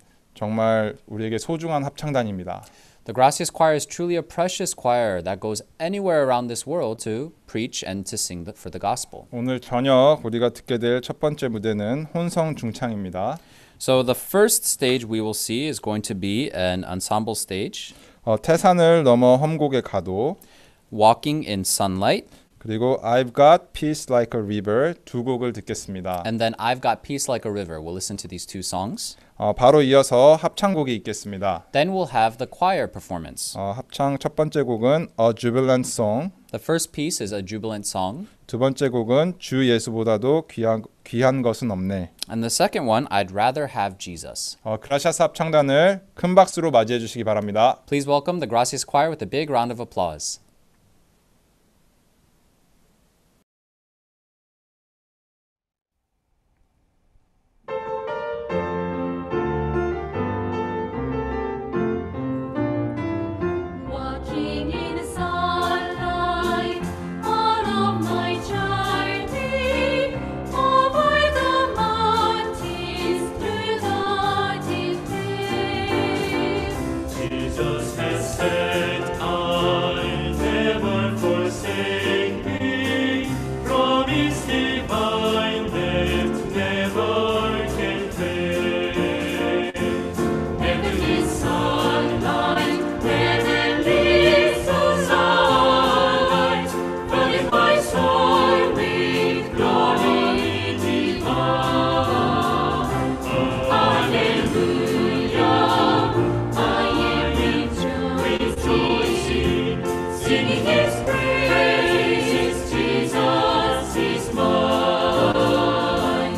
[SPEAKER 3] 정말 우리에게 소중한 합창단입니다.
[SPEAKER 4] The Gracias Choir is truly a precious choir that goes anywhere around this world to preach and to sing the, for the gospel.
[SPEAKER 3] 오늘 저녁 우리가 듣게 될 첫 번째 무대는 혼성 중창입니다.
[SPEAKER 4] So the first stage we will see is going to be an ensemble stage,
[SPEAKER 3] 어, 태산을 넘어 험곡에 가도
[SPEAKER 4] Walking in Sunlight,
[SPEAKER 3] 그리고 I've Got Peace Like a River 두 곡을 듣겠습니다.
[SPEAKER 4] and then I've Got Peace Like a River. We'll listen to these two songs.
[SPEAKER 3] 어, 바로 이어서 합창곡이 있겠습니다.
[SPEAKER 4] Then we'll have the choir performance.
[SPEAKER 3] 어, 합창 첫 번째 곡은 A Jubilant Song,
[SPEAKER 4] The first piece is a jubilant song,
[SPEAKER 3] 두 번째 곡은 주 예수보다도 귀한, 귀한 것은 없네.
[SPEAKER 4] and the second one, I'd Rather Have Jesus.
[SPEAKER 3] 어, 그라시아스 합창단을 큰 박수로 맞이해 주시기 바랍니다.
[SPEAKER 4] Please welcome the Gracias Choir with a big round of applause.
[SPEAKER 1] Walking in the sunlight, all of my journey, over the mountains, through the deep plain.
[SPEAKER 2] Jesus has said, I never forsake thee. Promise divine that never can fail.
[SPEAKER 1] Heavenly sunlight, heavenly sunlight, flooding my soul with glory divine. Hallelujah, I am rejoicing, singing His praises. Jesus is mine.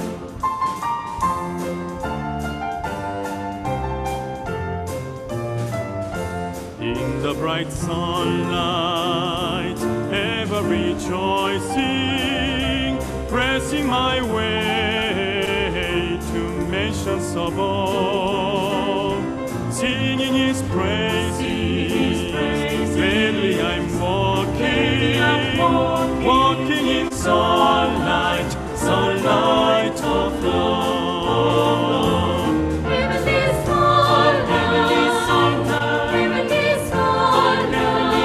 [SPEAKER 2] In the bright sunlight, ever rejoicing, pressing my way to mansions above, singing His praises. Gladly I'm walking, walking in sunlight, sunlight of love.
[SPEAKER 1] Heavenly sunlight, heavenly sunlight, heavenly sunlight,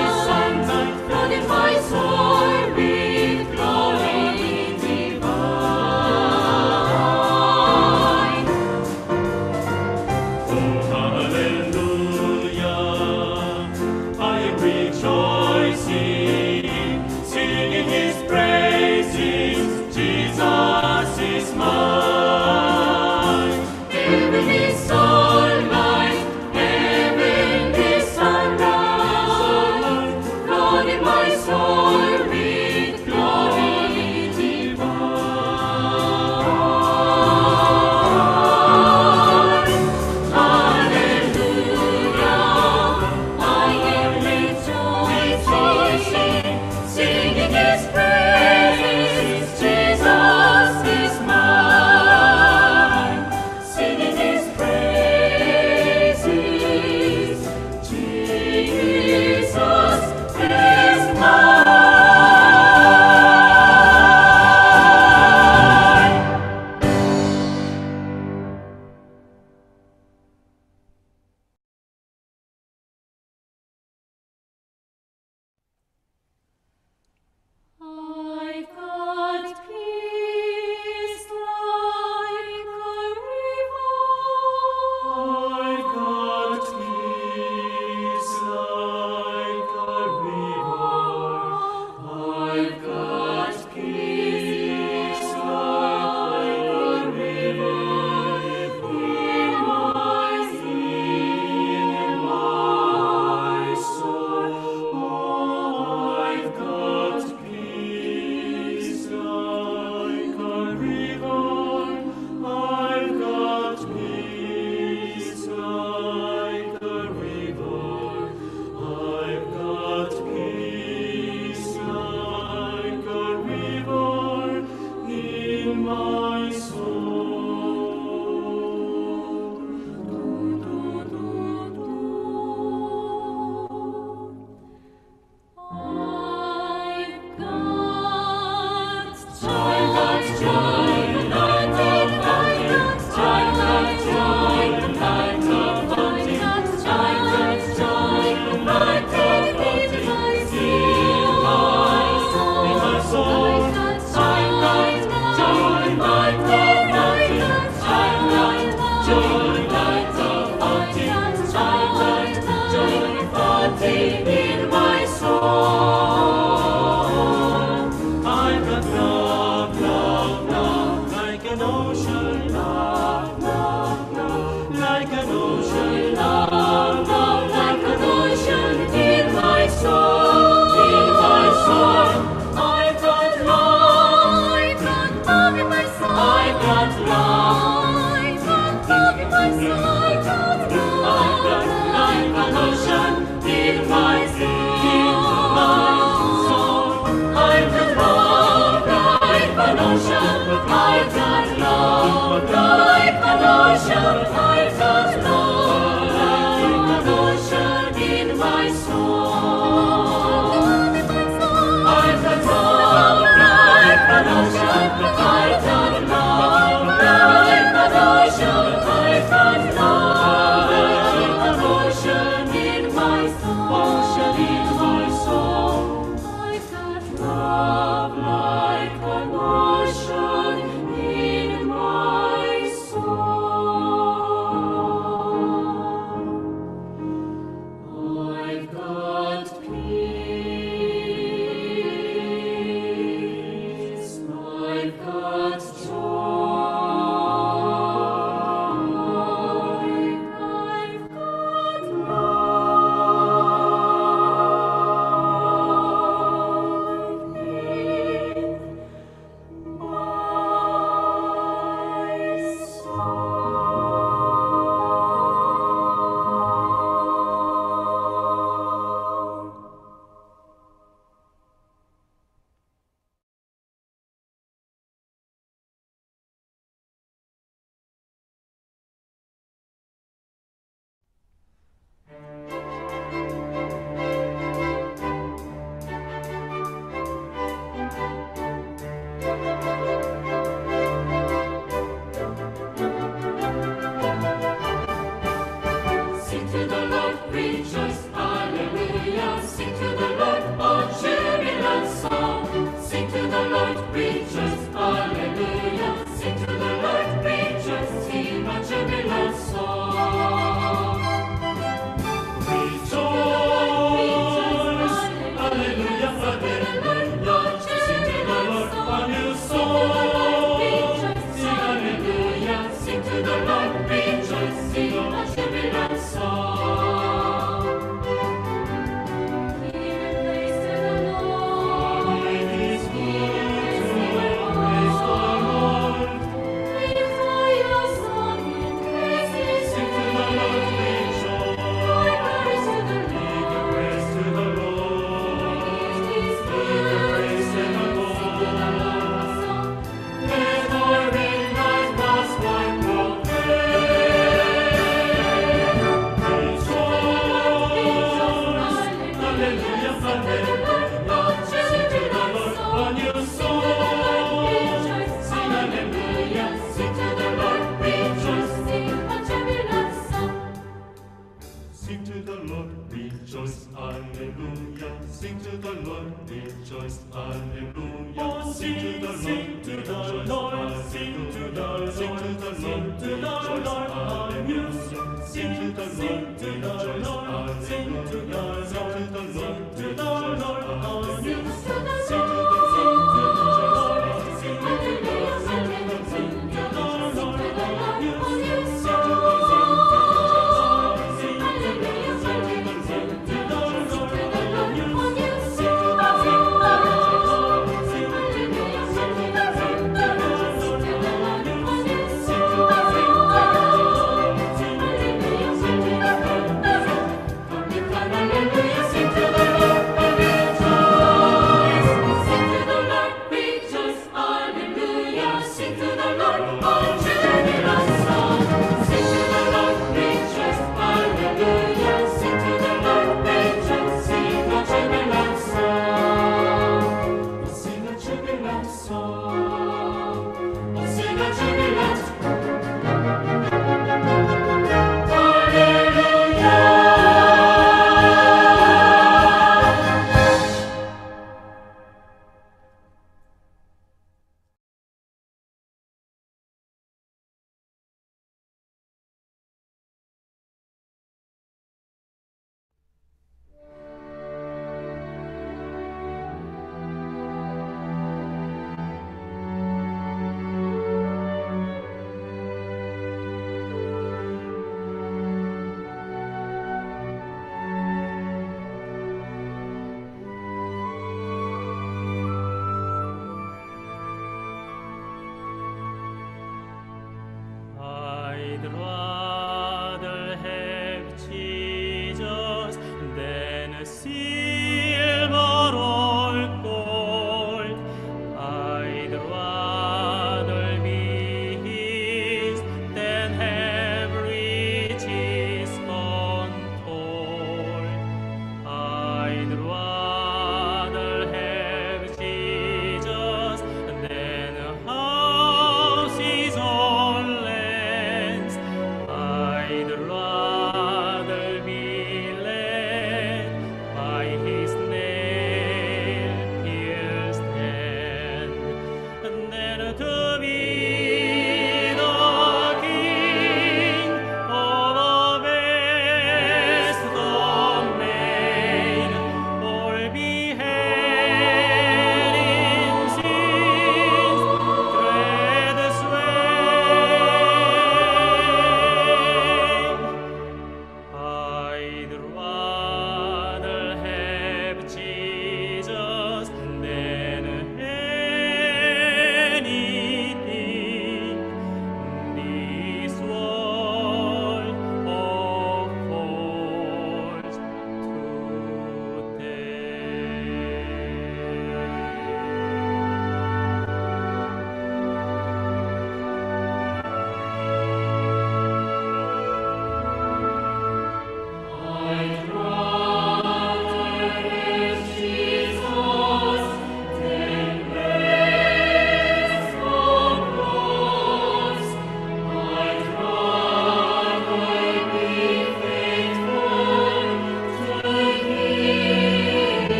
[SPEAKER 2] I'd rather be his than have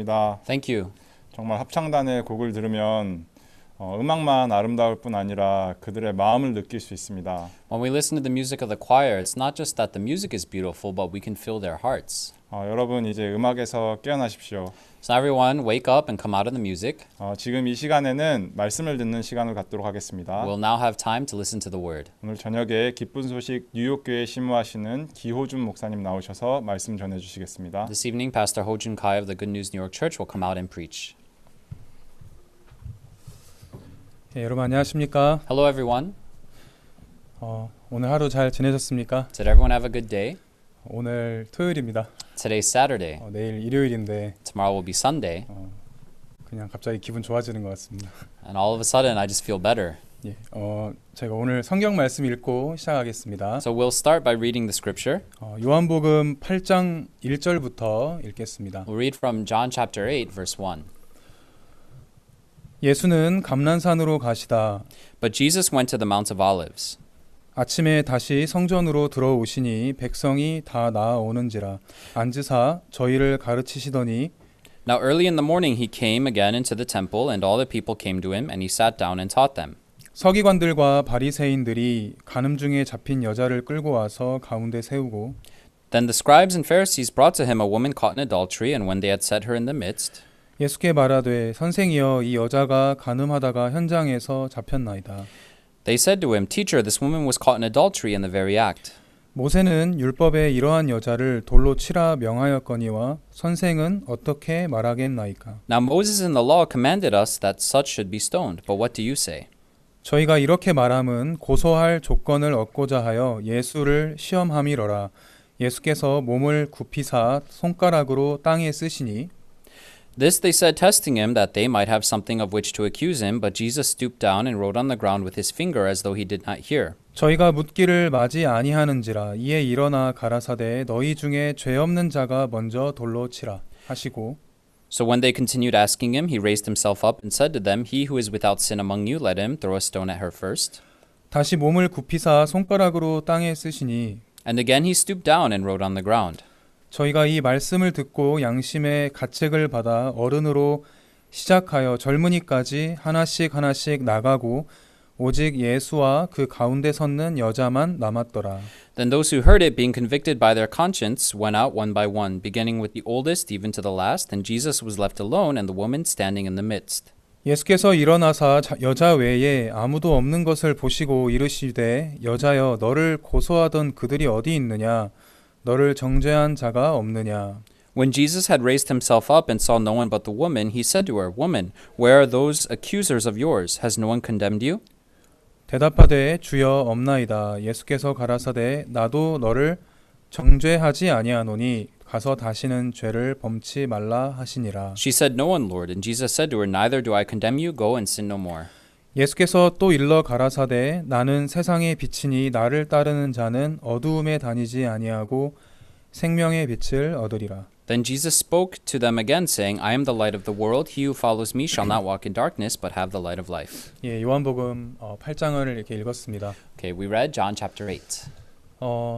[SPEAKER 3] 감사합니다.
[SPEAKER 4] Thank you.
[SPEAKER 3] 정말 합창단의 곡을 들으면 어, 음악만 아름다울 뿐 아니라 그들의 마음을 느낄 수 있습니다.
[SPEAKER 4] When we listen to the music of the choir, it's not just that the music is beautiful, but we can feel their hearts.
[SPEAKER 3] 어, 여러분 이제 음악에서 깨어나십시오.
[SPEAKER 4] So everyone, wake up and come out of the music.
[SPEAKER 3] 어, 지금 이 시간에는 말씀을 듣는 시간을 갖도록 하겠습니다.
[SPEAKER 4] We'll now have time to listen to the word.
[SPEAKER 3] 오늘 저녁에 기쁜 소식 뉴욕교회 심무하시는 기호준 목사님 나오셔서 말씀 전해주시겠습니다.
[SPEAKER 4] This evening, Pastor Ho-Jun Kai of the Good News New York Church will come out and preach.
[SPEAKER 9] 예, 여러분 안녕하십니까?
[SPEAKER 4] Hello, everyone.
[SPEAKER 9] 어, 오늘 하루 잘 지내셨습니까?
[SPEAKER 4] Did everyone have a good day?
[SPEAKER 9] 오늘 토요일입니다.
[SPEAKER 4] Today's Saturday.
[SPEAKER 9] 어, 내일 일요일인데
[SPEAKER 4] Tomorrow will be Sunday.
[SPEAKER 9] 어, 그냥 갑자기 기분 좋아지는 것 같습니다.
[SPEAKER 4] And all of a sudden, I just feel better.
[SPEAKER 9] 예, 어, 제가 오늘 성경 말씀 읽고 시작하겠습니다.
[SPEAKER 4] So we'll start by reading the scripture.
[SPEAKER 9] 어, 요한복음 팔 장 일 절부터 읽겠습니다.
[SPEAKER 4] We'll read from John chapter eight, verse one.
[SPEAKER 9] 예수는 감난산으로 가시다.
[SPEAKER 4] But Jesus went to the Mount of Olives.
[SPEAKER 9] 아침에 다시 성전으로 들어오시니 백성이 다 나아오는지라 앉으사 저희를 가르치시더니
[SPEAKER 4] Now early in the morning he came again into the temple, and all the people came to him, and he sat down and taught them.
[SPEAKER 9] 서기관들과 바리새인들이 간음 중에 잡힌 여자를 끌고 와서 가운데 세우고
[SPEAKER 4] Then the scribes and Pharisees brought to him a woman caught in adultery, and when they had set her in the midst,
[SPEAKER 9] 예수께 말하되 선생이여 이 여자가 간음하다가 현장에서 잡혔나이다.
[SPEAKER 4] they said to him, Teacher, this woman was caught in adultery in the very act.
[SPEAKER 9] 모세는 율법에 이러한 여자를 돌로 치라 명하였거니와 선생은 어떻게 말하겠나이까?
[SPEAKER 4] Now Moses in the law commanded us that such should be stoned, but what do you say?
[SPEAKER 9] 저희가 이렇게 말함은 고소할 조건을 얻고자 하여 예수를 시험함이러라. 예수께서 몸을 굽히사 손가락으로 땅에 쓰시니
[SPEAKER 4] This they said, testing him, that they might have something of which to accuse him. But Jesus stooped down and wrote on the ground with his finger, as though he did not hear.
[SPEAKER 9] 저희가 묻기를 마지 아니하는지라 이에 일어나 가라사대 너희 중에 죄 없는 자가 먼저 돌로 치라 하시고
[SPEAKER 4] So when they continued asking him, he raised himself up and said to them, He who is without sin among you, let him throw a stone at her first.
[SPEAKER 9] 다시 몸을 굽히사 손가락으로 땅에 쓰시니
[SPEAKER 4] And again he stooped down and wrote on the ground.
[SPEAKER 9] 저희가 이 말씀을 듣고 양심의 가책을 받아 어른으로 시작하여 젊은이까지 하나씩 하나씩 나가고 오직 예수와 그 가운데 섰는 여자만 남았더라.
[SPEAKER 4] Then those who heard it, being convicted by their conscience, went out one by one, beginning with the oldest even to the last, and Jesus was left alone and the woman standing in the midst.
[SPEAKER 9] 예수께서 일어나사 자, 여자 외에 아무도 없는 것을 보시고 이르시되 여자여 너를 고소하던 그들이 어디 있느냐 너를 정죄한 자가 없느냐.
[SPEAKER 4] When Jesus had raised himself up and saw no one but the woman, he said to her, Woman, where are those accusers of yours? Has no one condemned you?
[SPEAKER 9] 대답하되 주여 없나이다. 예수께서 가라사대 나도 너를 정죄하지 아니하노니 가서 다시는 죄를 범치 말라 하시니라.
[SPEAKER 4] She said, No one, Lord. And Jesus said to her, Neither do I condemn you. Go and sin no more.
[SPEAKER 9] 예수께서 또 일러 가라사대 나는 세상의 빛이니 나를 따르는 자는 어두움에 다니지 아니하고 생명의 빛을 얻으리라.
[SPEAKER 4] Then Jesus spoke to them again, saying, I am the light of the world. He who follows me shall not walk in darkness, but have the light of life.
[SPEAKER 9] 예, 요한복음 어, 팔 장을 이렇게 읽었습니다.
[SPEAKER 4] Okay, we read John chapter eight.
[SPEAKER 9] 어,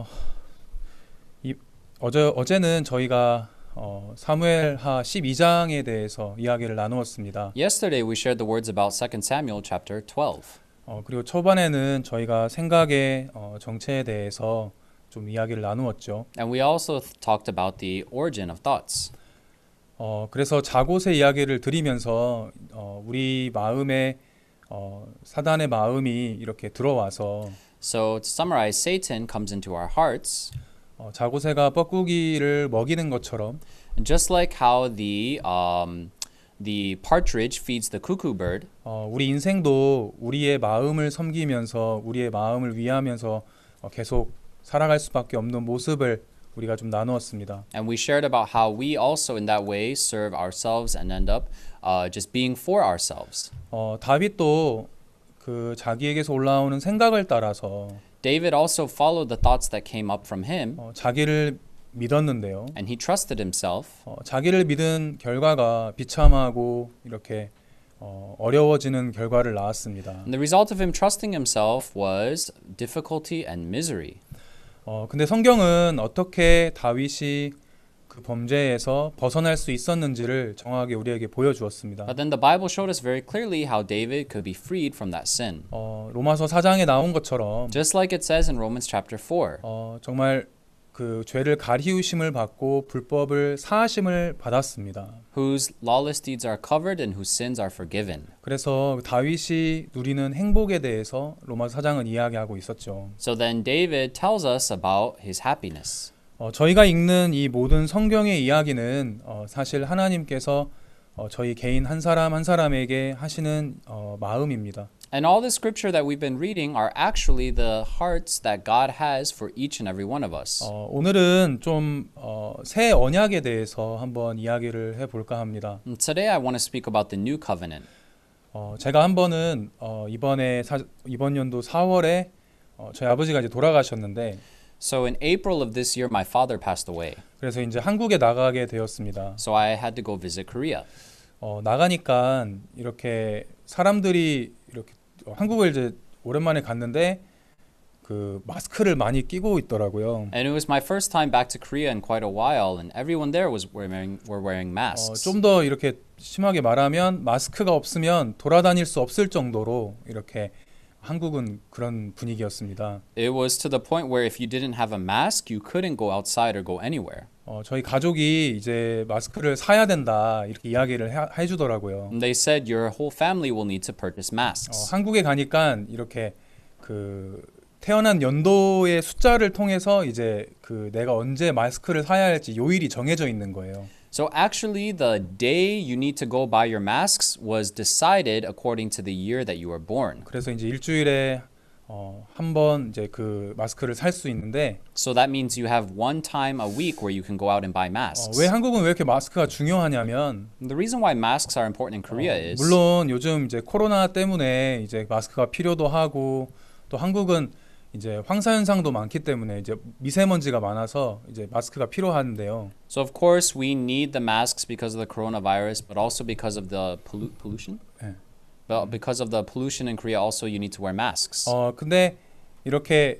[SPEAKER 9] 이, 어제 어제는 저희가 어, 사무엘하 십이 장에 대해서 이야기를 나누었습니다.
[SPEAKER 4] Yesterday we shared the words about Second Samuel chapter twelve.
[SPEAKER 9] 어, 그리고 초반에는 저희가 생각의 어, 정체에 대해서 좀 이야기를 나누었죠.
[SPEAKER 4] And we also th- talked about the origin of thoughts.
[SPEAKER 9] 어, 그래서 자곳의 이야기를 드리면서 어, 우리 마음에 어, 사단의 마음이 이렇게 들어와서
[SPEAKER 4] So to summarize, Satan comes into our hearts,
[SPEAKER 9] 어, 자고새가 뻐꾸기를 먹이는 것처럼
[SPEAKER 4] just like how the um, the partridge feeds the cuckoo bird.
[SPEAKER 9] 어, 우리 인생도 우리의 마음을 섬기면서 우리의 마음을 위하면서 어, 계속 살아갈 수밖에 없는 모습을 우리가 좀 나누었습니다.
[SPEAKER 4] And we shared about how we also in that way serve ourselves and end up uh, just being for ourselves.
[SPEAKER 9] 어, 다윗도 그 자기에게서 올라오는 생각을 따라서
[SPEAKER 4] David also followed the thoughts that came up from him,
[SPEAKER 9] 어, 자기를 믿었는데요.
[SPEAKER 4] and he trusted himself.
[SPEAKER 9] 어, 자기를 믿은 결과가 비참하고 이렇게 어, 어려워지는 결과를 낳았습니다.
[SPEAKER 4] And the result of him trusting himself was difficulty and misery.
[SPEAKER 9] 어, 근데 성경은 어떻게 다윗이 그 그 범죄에서 벗어날 수 있었는지를 정확하게 우리에게 보여주었습니다.
[SPEAKER 4] But then the Bible showed us very clearly how David could be freed from that sin.
[SPEAKER 9] 어, 로마서 사 장에 나온 것처럼
[SPEAKER 4] Just like it says in Romans chapter four.
[SPEAKER 9] 어, 정말 그 죄를 가리우심을 받고 불법을 사하심을 받았습니다.
[SPEAKER 4] Whose lawless deeds are covered and whose sins are forgiven.
[SPEAKER 9] 그래서 다윗이 누리는 행복에 대해서 로마서 사 장은 이야기하고 있었죠.
[SPEAKER 4] So then David tells us about his happiness.
[SPEAKER 9] 어, 저희가 읽는 이 모든 성경의 이야기는 어, 사실 하나님께서 어, 저희 개인 한 사람 한 사람에게 하시는 어, 마음입니다.
[SPEAKER 4] And all the scripture that we've been reading are actually the hearts that God has for each and every one of us.
[SPEAKER 9] 어, 오늘은 좀 어, 새 언약에 대해서 한번 이야기를 해볼까 합니다.
[SPEAKER 4] And today I want to speak about the new covenant.
[SPEAKER 9] 어, 제가 한 번은 어, 이번에 사, 이번 연도 사월에 어, 저희 아버지가 이제 돌아가셨는데
[SPEAKER 4] So in April of this year, my father passed away.
[SPEAKER 9] 그래서 이제 한국에 나가게 되었습니다.
[SPEAKER 4] So I had to go visit Korea.
[SPEAKER 9] 어, 나가니까 이렇게 사람들이 이렇게 한국을 이제 오랜만에 갔는데 그 마스크를 많이 끼고 있더라고요.
[SPEAKER 4] And it was my first time back to Korea in quite a while, and everyone there was wearing were wearing
[SPEAKER 9] 어,
[SPEAKER 4] masks.
[SPEAKER 9] 좀 더 이렇게 심하게 말하면 마스크가 없으면 돌아다닐 수 없을 정도로 이렇게 한국은 그런 분위기였습니다.
[SPEAKER 4] It was to the point where if you didn't have a mask, you couldn't go outside or go anywhere.
[SPEAKER 9] 어, 저희 가족이 이제 마스크를 사야 된다 이렇게 이야기를 해, 해주더라고요.
[SPEAKER 4] And they said your whole family will need to purchase
[SPEAKER 9] 어,
[SPEAKER 4] masks.
[SPEAKER 9] 한국에 가니까 이렇게 그 태어난 연도의 숫자를 통해서 이제 그 내가 언제 마스크를 사야 할지 요일이 정해져 있는 거예요.
[SPEAKER 4] So actually, the day you need to go buy your masks was decided according to the year that you were born.
[SPEAKER 9] 그래서 이제 일주일에 어, 한 번 이제 그 마스크를 살 수 있는데
[SPEAKER 4] So that means you have one time a week where you can go out and buy
[SPEAKER 9] 어,
[SPEAKER 4] masks.
[SPEAKER 9] 왜 한국은 왜 이렇게 마스크가 중요하냐면
[SPEAKER 4] The reason why masks are important in Korea
[SPEAKER 9] 어,
[SPEAKER 4] is
[SPEAKER 9] 물론 요즘 이제 코로나 때문에 이제 마스크가 필요도 하고 또 한국은 이제 황사 현상도 많기 때문에 이제 미세먼지가 많아서 이제 마스크가 필요한데요.
[SPEAKER 4] So of course we need the masks because of the coronavirus, but also because of the pollu- pollution.
[SPEAKER 9] 네.
[SPEAKER 4] Well, because of the pollution in Korea, also you need to wear masks.
[SPEAKER 9] 어 근데 이렇게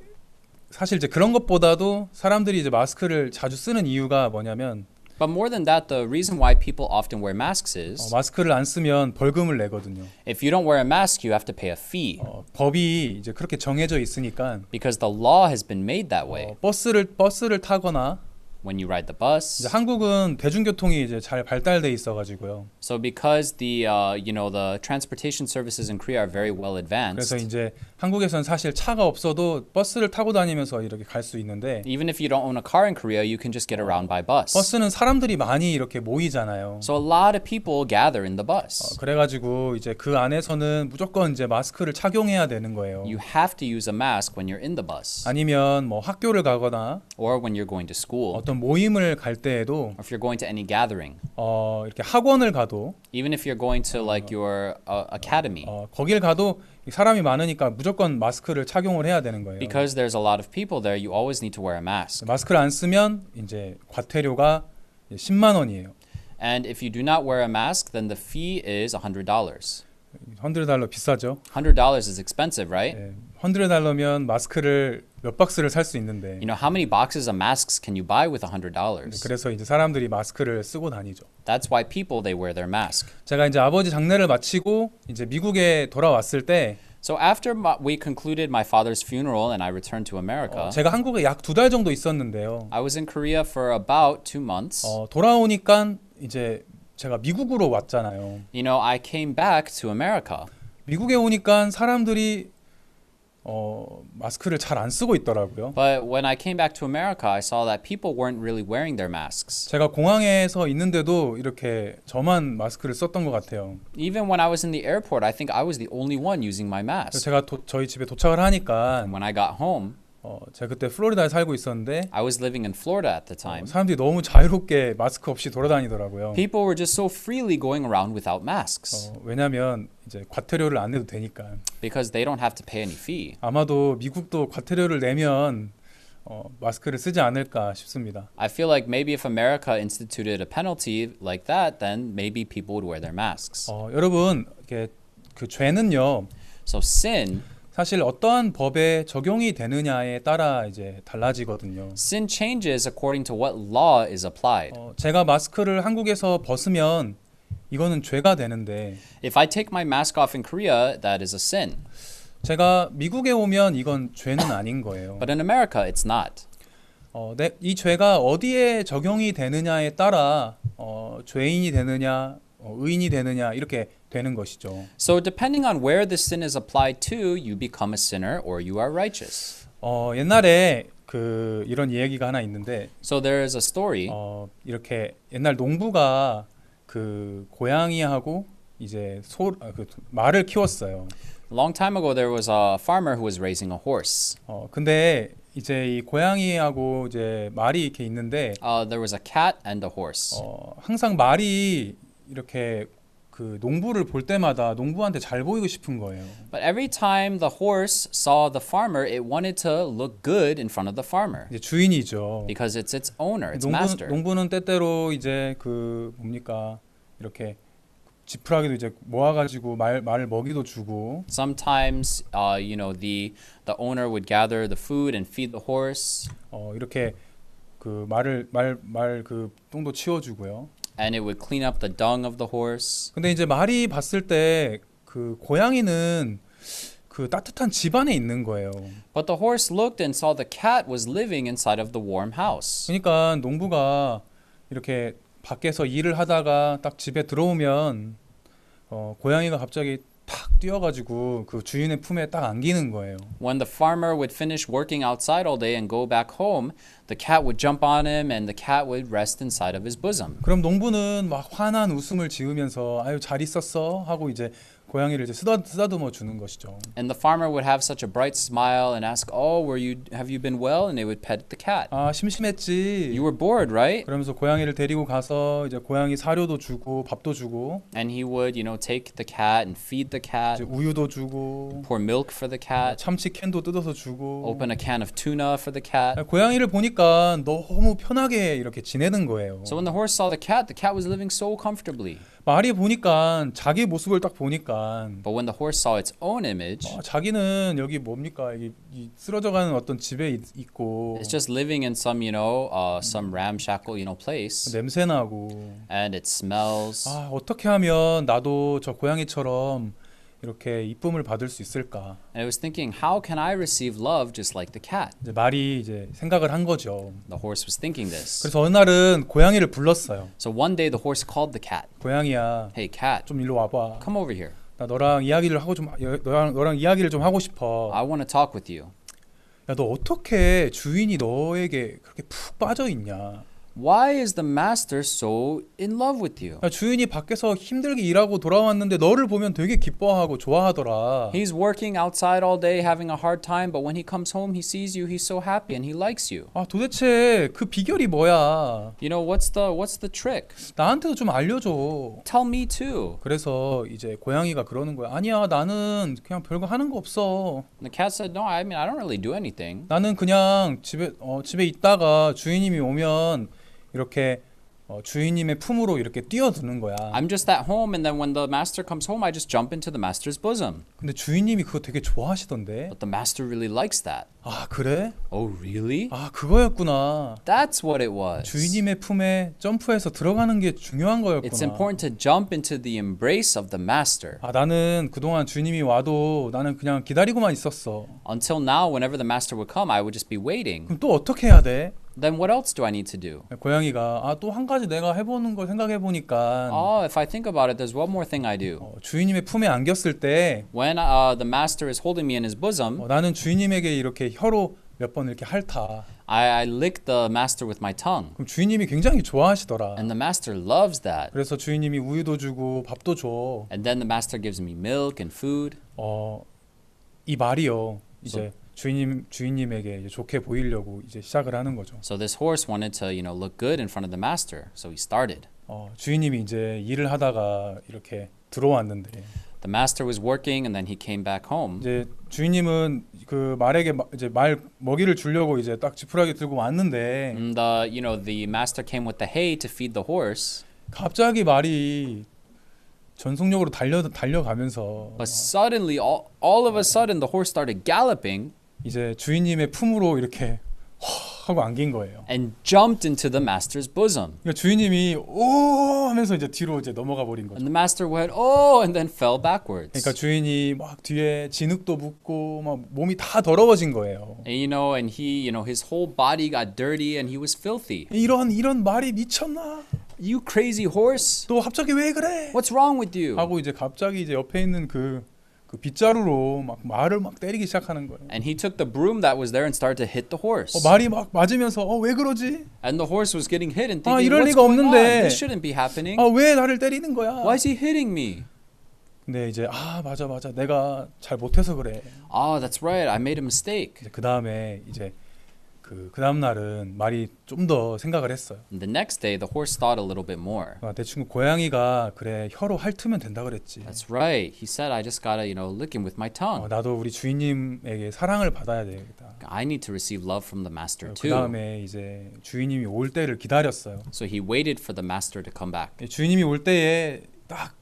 [SPEAKER 9] 사실 이제 그런 것보다도 사람들이 이제 마스크를 자주 쓰는 이유가 뭐냐면
[SPEAKER 4] But more than that, the reason why people often wear masks
[SPEAKER 9] 어,
[SPEAKER 4] is
[SPEAKER 9] 마스크를 안 쓰면 벌금을 내거든요.
[SPEAKER 4] if you don't wear a mask, you have to pay a fee
[SPEAKER 9] 어, 법이 이제 그렇게 정해져 있으니까
[SPEAKER 4] because the law has been made that way.
[SPEAKER 9] 어, 버스를 버스를 타거나
[SPEAKER 4] When you ride the bus.
[SPEAKER 9] 이제 한국은 대중교통이 이제 잘 발달돼 있어가지고요.
[SPEAKER 4] So because the uh, you know the transportation services in Korea are very well advanced.
[SPEAKER 9] 그래서 이제 한국에서는 사실 차가 없어도 버스를 타고 다니면서 이렇게 갈 수 있는데
[SPEAKER 4] Even if you don't own a car in Korea, you can just get around by bus.
[SPEAKER 9] 버스는 사람들이 많이 이렇게 모이잖아요.
[SPEAKER 4] So a lot of people gather in the
[SPEAKER 9] 어,
[SPEAKER 4] bus.
[SPEAKER 9] 그래가지고 이제 그 안에서는 무조건 이제 마스크를 착용해야 되는 거예요.
[SPEAKER 4] You have to use a mask when you're in the bus
[SPEAKER 9] 아니면 뭐 학교를 가거나
[SPEAKER 4] or when you're going to school
[SPEAKER 9] 어떤 모임을 갈 때에도
[SPEAKER 4] or if you're going to any gathering.
[SPEAKER 9] 어, 이렇게 학원을 가도
[SPEAKER 4] Even if you're going to like your uh, academy.
[SPEAKER 9] 어, 거길 가도 사람이 많으니까 무조건 마스크를 착용을 해야 되는 거예요.
[SPEAKER 4] Because there's a lot of people there, you always need to wear a mask.
[SPEAKER 9] 마스크를 안 쓰면 이제 과태료가 십만 원이에요.
[SPEAKER 4] And if you do not wear a mask, then the fee is one hundred dollars.
[SPEAKER 9] hundred 달러 비싸죠?
[SPEAKER 4] one hundred dollars is expensive, right?
[SPEAKER 9] 네, hundred 달러면 마스크를 몇 박스를 살 수 있는데
[SPEAKER 4] You know, how many boxes of masks can you buy with one hundred dollars?
[SPEAKER 9] 그래서 이제 사람들이 마스크를 쓰고 다니죠.
[SPEAKER 4] That's why people, they wear their mask.
[SPEAKER 9] 제가 이제 아버지 장례를 마치고 이제 미국에 돌아왔을 때
[SPEAKER 4] So after my, we concluded my father's funeral and I returned to America,
[SPEAKER 9] 어, 제가 한국에 약 두 달 정도 있었는데요.
[SPEAKER 4] I was in Korea for about two months.
[SPEAKER 9] 어, 돌아오니까 이제 제가 미국으로 왔잖아요.
[SPEAKER 4] You know, I came back to America.
[SPEAKER 9] 미국에 오니까 사람들이 어, 마스크를 잘 안 쓰고 있더라고요.
[SPEAKER 4] But when I came back to America, I saw that people weren't really wearing their masks.
[SPEAKER 9] 제가 공항에서 있는데도 이렇게 저만 마스크를 썼던 것 같아요.
[SPEAKER 4] Even when I was in the airport, I think I was the only one using my
[SPEAKER 9] 그래서
[SPEAKER 4] mask.
[SPEAKER 9] 제가 도, 저희 집에 도착을 하니까
[SPEAKER 4] When I got home,
[SPEAKER 9] 어, 제가 그때 플로리다에 살고 있었는데
[SPEAKER 4] I was living in Florida at the time.
[SPEAKER 9] 사람들이 너무 자유롭게 마스크 없이 돌아다니더라고요.
[SPEAKER 4] People were just so freely going around without masks
[SPEAKER 9] 어, 왜냐하면 이제 과태료를 안 내도 되니까.
[SPEAKER 4] because they don't have to pay any fee.
[SPEAKER 9] 아마도 미국도 과태료를 내면 어, 마스크를 쓰지 않을까 싶습니다.
[SPEAKER 4] I feel like maybe if America instituted a penalty like that, then maybe people would wear their masks.
[SPEAKER 9] 어, 여러분, 이게 그 죄는요.
[SPEAKER 4] So sin,
[SPEAKER 9] 사실 어떠한 법에 적용이 되느냐에 따라 이제 달라지거든요.
[SPEAKER 4] Sin changes according to what law is applied.
[SPEAKER 9] 어, 제가 마스크를 한국에서 벗으면 이거는 죄가 되는데
[SPEAKER 4] If I take my mask off in Korea, that is a sin.
[SPEAKER 9] 제가 미국에 오면 이건 죄는 아닌 거예요.
[SPEAKER 4] But in America, it's not.
[SPEAKER 9] 어, 내, 이 죄가 어디에 적용이 되느냐에 따라 어, 죄인이 되느냐, 어, 의인이 되느냐 이렇게 되는 것이죠.
[SPEAKER 4] So depending on where this sin is applied to, you become a sinner or you are righteous.
[SPEAKER 9] 어, 옛날에 그 이런 얘기가 하나 있는데
[SPEAKER 4] So there is a story.
[SPEAKER 9] 어, 이렇게 옛날 농부가 그 고양이하고 이제 소, 아, 그 말을 키웠어요.
[SPEAKER 4] A long time ago, there was a farmer who was raising a horse.
[SPEAKER 9] 어, 근데 이제 이 고양이하고 이제 말이 이렇게 있는데
[SPEAKER 4] Uh, there was a cat and a horse.
[SPEAKER 9] 어, 항상 말이 이렇게 그 농부를 볼 때마다 농부한테 잘 보이고 싶은 거예요.
[SPEAKER 4] But every time the horse saw the farmer, it wanted to look good in front of the farmer
[SPEAKER 9] 이제 주인이죠.
[SPEAKER 4] because it's its owner, its
[SPEAKER 9] 농부,
[SPEAKER 4] master.
[SPEAKER 9] 농부는 때때로 이제 그 뭡니까 이렇게 지푸라기도 이제 모아가지고 말 말을 먹이도 주고
[SPEAKER 4] Sometimes, uh, you know, the the owner would gather the food and feed the horse,
[SPEAKER 9] 어, 이렇게 그 말을 말 말 그 똥도 치워주고요.
[SPEAKER 4] and it would clean up the dung of the horse.
[SPEAKER 9] 근데 이제 말이 봤을 때 그 고양이는 그 따뜻한 집 안에 있는 거예요.
[SPEAKER 4] But the horse looked and saw the cat was living inside of the warm house.
[SPEAKER 9] 그러니까 농부가 이렇게 밖에서 일을 하다가 딱 집에 들어오면 어, 고양이가 갑자기 탁 뛰어가지고 그 주인의 품에 딱 안기는 거예요.
[SPEAKER 4] When the farmer would finish working outside all day and go back home, the cat would jump on him and the cat would rest inside of his bosom.
[SPEAKER 9] 그럼 농부는 막 환한 웃음을 지으면서 아유 잘 있었어 하고 이제 고양이를 이제 쓰다, 쓰다듬어 주는 것이죠.
[SPEAKER 4] And the farmer would have such a bright smile and ask, "Oh, were you have you been well?" and they would pet the cat.
[SPEAKER 9] 아 심심했지.
[SPEAKER 4] You were bored, right?
[SPEAKER 9] 그러면서 고양이를 데리고 가서 이제 고양이 사료도 주고 밥도 주고
[SPEAKER 4] And he would, you know, take the cat and feed the cat,
[SPEAKER 9] 이제 우유도 주고
[SPEAKER 4] pour milk for the cat,
[SPEAKER 9] 참치 캔도 뜯어서 주고
[SPEAKER 4] open a can of tuna for the cat.
[SPEAKER 9] 고양이를 보니까 너무 편하게 이렇게 지내는 거예요.
[SPEAKER 4] So when the horse saw the cat, the cat was living so comfortably.
[SPEAKER 9] 말이 보니까 자기 모습을 딱 보니까
[SPEAKER 4] But when the horse saw its own image,
[SPEAKER 9] 어, 자기는 여기 뭡니까 이, 이 쓰러져가는 어떤 집에 있, 있고
[SPEAKER 4] it's just living in some, you know, uh, some ramshackle, you know, place,
[SPEAKER 9] 냄새 나고
[SPEAKER 4] and it smells.
[SPEAKER 9] 아 어떻게 하면 나도 저 고양이처럼 이렇게 이쁨을 받을 수 있을까?
[SPEAKER 4] And I was thinking, how can I receive love just like the cat?
[SPEAKER 9] 이제 말이 이제 생각을 한 거죠.
[SPEAKER 4] The horse was thinking this.
[SPEAKER 9] 그래서 어느 날은 고양이를 불렀어요.
[SPEAKER 4] So one day the horse called the cat.
[SPEAKER 9] 고양이야,
[SPEAKER 4] Hey, cat,
[SPEAKER 9] 좀 일로 와봐.
[SPEAKER 4] come over here.
[SPEAKER 9] 나 너랑 이야기를 하고 좀 여- 너랑 너랑 이야기를 좀 하고 싶어.
[SPEAKER 4] I want to talk with you.
[SPEAKER 9] 야, 너 어떻게 주인이 너에게 그렇게 푹 빠져 있냐?
[SPEAKER 4] Why is the master so in love with you?
[SPEAKER 9] 야, 주인이 밖에서 힘들게 일하고 돌아왔는데 너를 보면 되게 기뻐하고 좋아하더라.
[SPEAKER 4] He's working outside all day having a hard time, but when he comes home, he sees you, he's so happy and he likes you.
[SPEAKER 9] 아, 도대체 그 비결이 뭐야?
[SPEAKER 4] You know, what's the what's the trick?
[SPEAKER 9] 나한테도 좀 알려줘.
[SPEAKER 4] Tell me too.
[SPEAKER 9] 그래서 이제 고양이가 그러는 거야. 아니야, 나는 그냥 별거 하는 거 없어.
[SPEAKER 4] And the cat said, "No, I mean, I don't really do anything.
[SPEAKER 9] 나는 그냥 집에 어, 집에 있다가 주인님이 오면 이렇게 어, 주인님의 품으로 이렇게 뛰어드는 거야.
[SPEAKER 4] I'm just at home, and then when the master comes home, I just jump into the master's bosom."
[SPEAKER 9] 근데 주인님이 그거 되게 좋아하시던데.
[SPEAKER 4] But the master really likes that.
[SPEAKER 9] 아, 그래?
[SPEAKER 4] Oh, really?
[SPEAKER 9] 아, 그거였구나.
[SPEAKER 4] That's what it was.
[SPEAKER 9] 주인님의 품에 점프해서 들어가는 게 중요한 거였구나.
[SPEAKER 4] It's important to jump into the embrace of the master.
[SPEAKER 9] 아, 나는 그동안 주인님이 와도 나는 그냥 기다리고만 있었어.
[SPEAKER 4] Until now, whenever the master would come, I would just be waiting.
[SPEAKER 9] 그럼 또 어떻게 해야 돼?
[SPEAKER 4] Then what else do I need to do?
[SPEAKER 9] 고양이가 아, 또 한 가지 내가 해보는 걸 생각해 보니까
[SPEAKER 4] Oh, if I think about it, there's one more thing I do.
[SPEAKER 9] 어, 주인님의 품에 안겼을 때
[SPEAKER 4] When uh, the master is holding me in his bosom,
[SPEAKER 9] 어, 나는 주인님에게 이렇게 혀로 몇 번 이렇게 핥아.
[SPEAKER 4] I, I lick the master with my tongue.
[SPEAKER 9] 그럼 주인님이 굉장히 좋아하시더라.
[SPEAKER 4] And the master loves that.
[SPEAKER 9] 그래서 주인님이 우유도 주고 밥도 줘.
[SPEAKER 4] And then the master gives me milk and food.
[SPEAKER 9] 어, 이 말이요. 이제 주인님 주인님에게 이제 좋게 보이려고 이제 시작을 하는 거죠.
[SPEAKER 4] So this horse wanted to, you know, look good in front of the master. So he started.
[SPEAKER 9] 어, 주인님이 이제 일을 하다가 이렇게 들어왔는데
[SPEAKER 4] The master was working and then he came back home.
[SPEAKER 9] 이제 주인님은 그 말에게 마- 이제 말 먹이를 주려고 이제 딱 지푸라기 들고 왔는데
[SPEAKER 4] And the, you know, the master came with the hay to feed the horse.
[SPEAKER 9] 갑자기 말이 전속력으로 달려 달려가면서
[SPEAKER 4] But suddenly, all, all of a sudden, the horse started galloping
[SPEAKER 9] 이제 주인님의 품으로 이렇게 하고 안긴 거예요.
[SPEAKER 4] and jumped into the master's bosom.
[SPEAKER 9] 그러니까 주인님이 오 하면서 이제 뒤로 이제 넘어가 버린 거죠.
[SPEAKER 4] And the master went, oh, and then fell backwards.
[SPEAKER 9] 그러니까 주인이 막 뒤에 진흙도 묻고 막 몸이 다 더러워진 거예요.
[SPEAKER 4] And you know, and he, you know, his whole body got dirty and he was filthy.
[SPEAKER 9] 이런 이런 말이 미쳤나?
[SPEAKER 4] You crazy horse!
[SPEAKER 9] 너 갑자기 왜 그래?
[SPEAKER 4] What's wrong with you?
[SPEAKER 9] 하고 이제 갑자기 이제 옆에 있는 그, 그 빗자루로 막 말을 막 때리기 시작하는 거예요.
[SPEAKER 4] And he took the broom that was there and started to hit the horse.
[SPEAKER 9] 어, 말이 막 맞으면서 어, 왜 그러지?
[SPEAKER 4] And the horse was getting hit and
[SPEAKER 9] 아,
[SPEAKER 4] thinking,
[SPEAKER 9] 이럴
[SPEAKER 4] what's
[SPEAKER 9] 리가
[SPEAKER 4] going on?
[SPEAKER 9] 없는데.
[SPEAKER 4] This shouldn't be happening.
[SPEAKER 9] 아, 왜 나를 때리는 거야?
[SPEAKER 4] Why is he hitting me?
[SPEAKER 9] 근데 이제 아 맞아 맞아 내가 잘 못해서 그래.
[SPEAKER 4] Oh, that's right. I made a mistake.
[SPEAKER 9] 그 다음에 이제 그, 그 다음 날은 말이 좀 더 생각을 했어요.
[SPEAKER 4] And the next day, the horse thought a little bit more.
[SPEAKER 9] 아, 내 친구 고양이가 그래 혀로 핥으면 된다 그랬지.
[SPEAKER 4] That's right. He said, I just gotta, you know, lick him with my
[SPEAKER 9] 어,
[SPEAKER 4] tongue.
[SPEAKER 9] 나도 우리 주인님에게 사랑을 받아야 되겠다.
[SPEAKER 4] I need to receive love from the master
[SPEAKER 9] 그
[SPEAKER 4] too.
[SPEAKER 9] 다음에 이제 주인님이 올 때를 기다렸어요.
[SPEAKER 4] So he waited for the master to come back.
[SPEAKER 9] 주인님이 올 때에 딱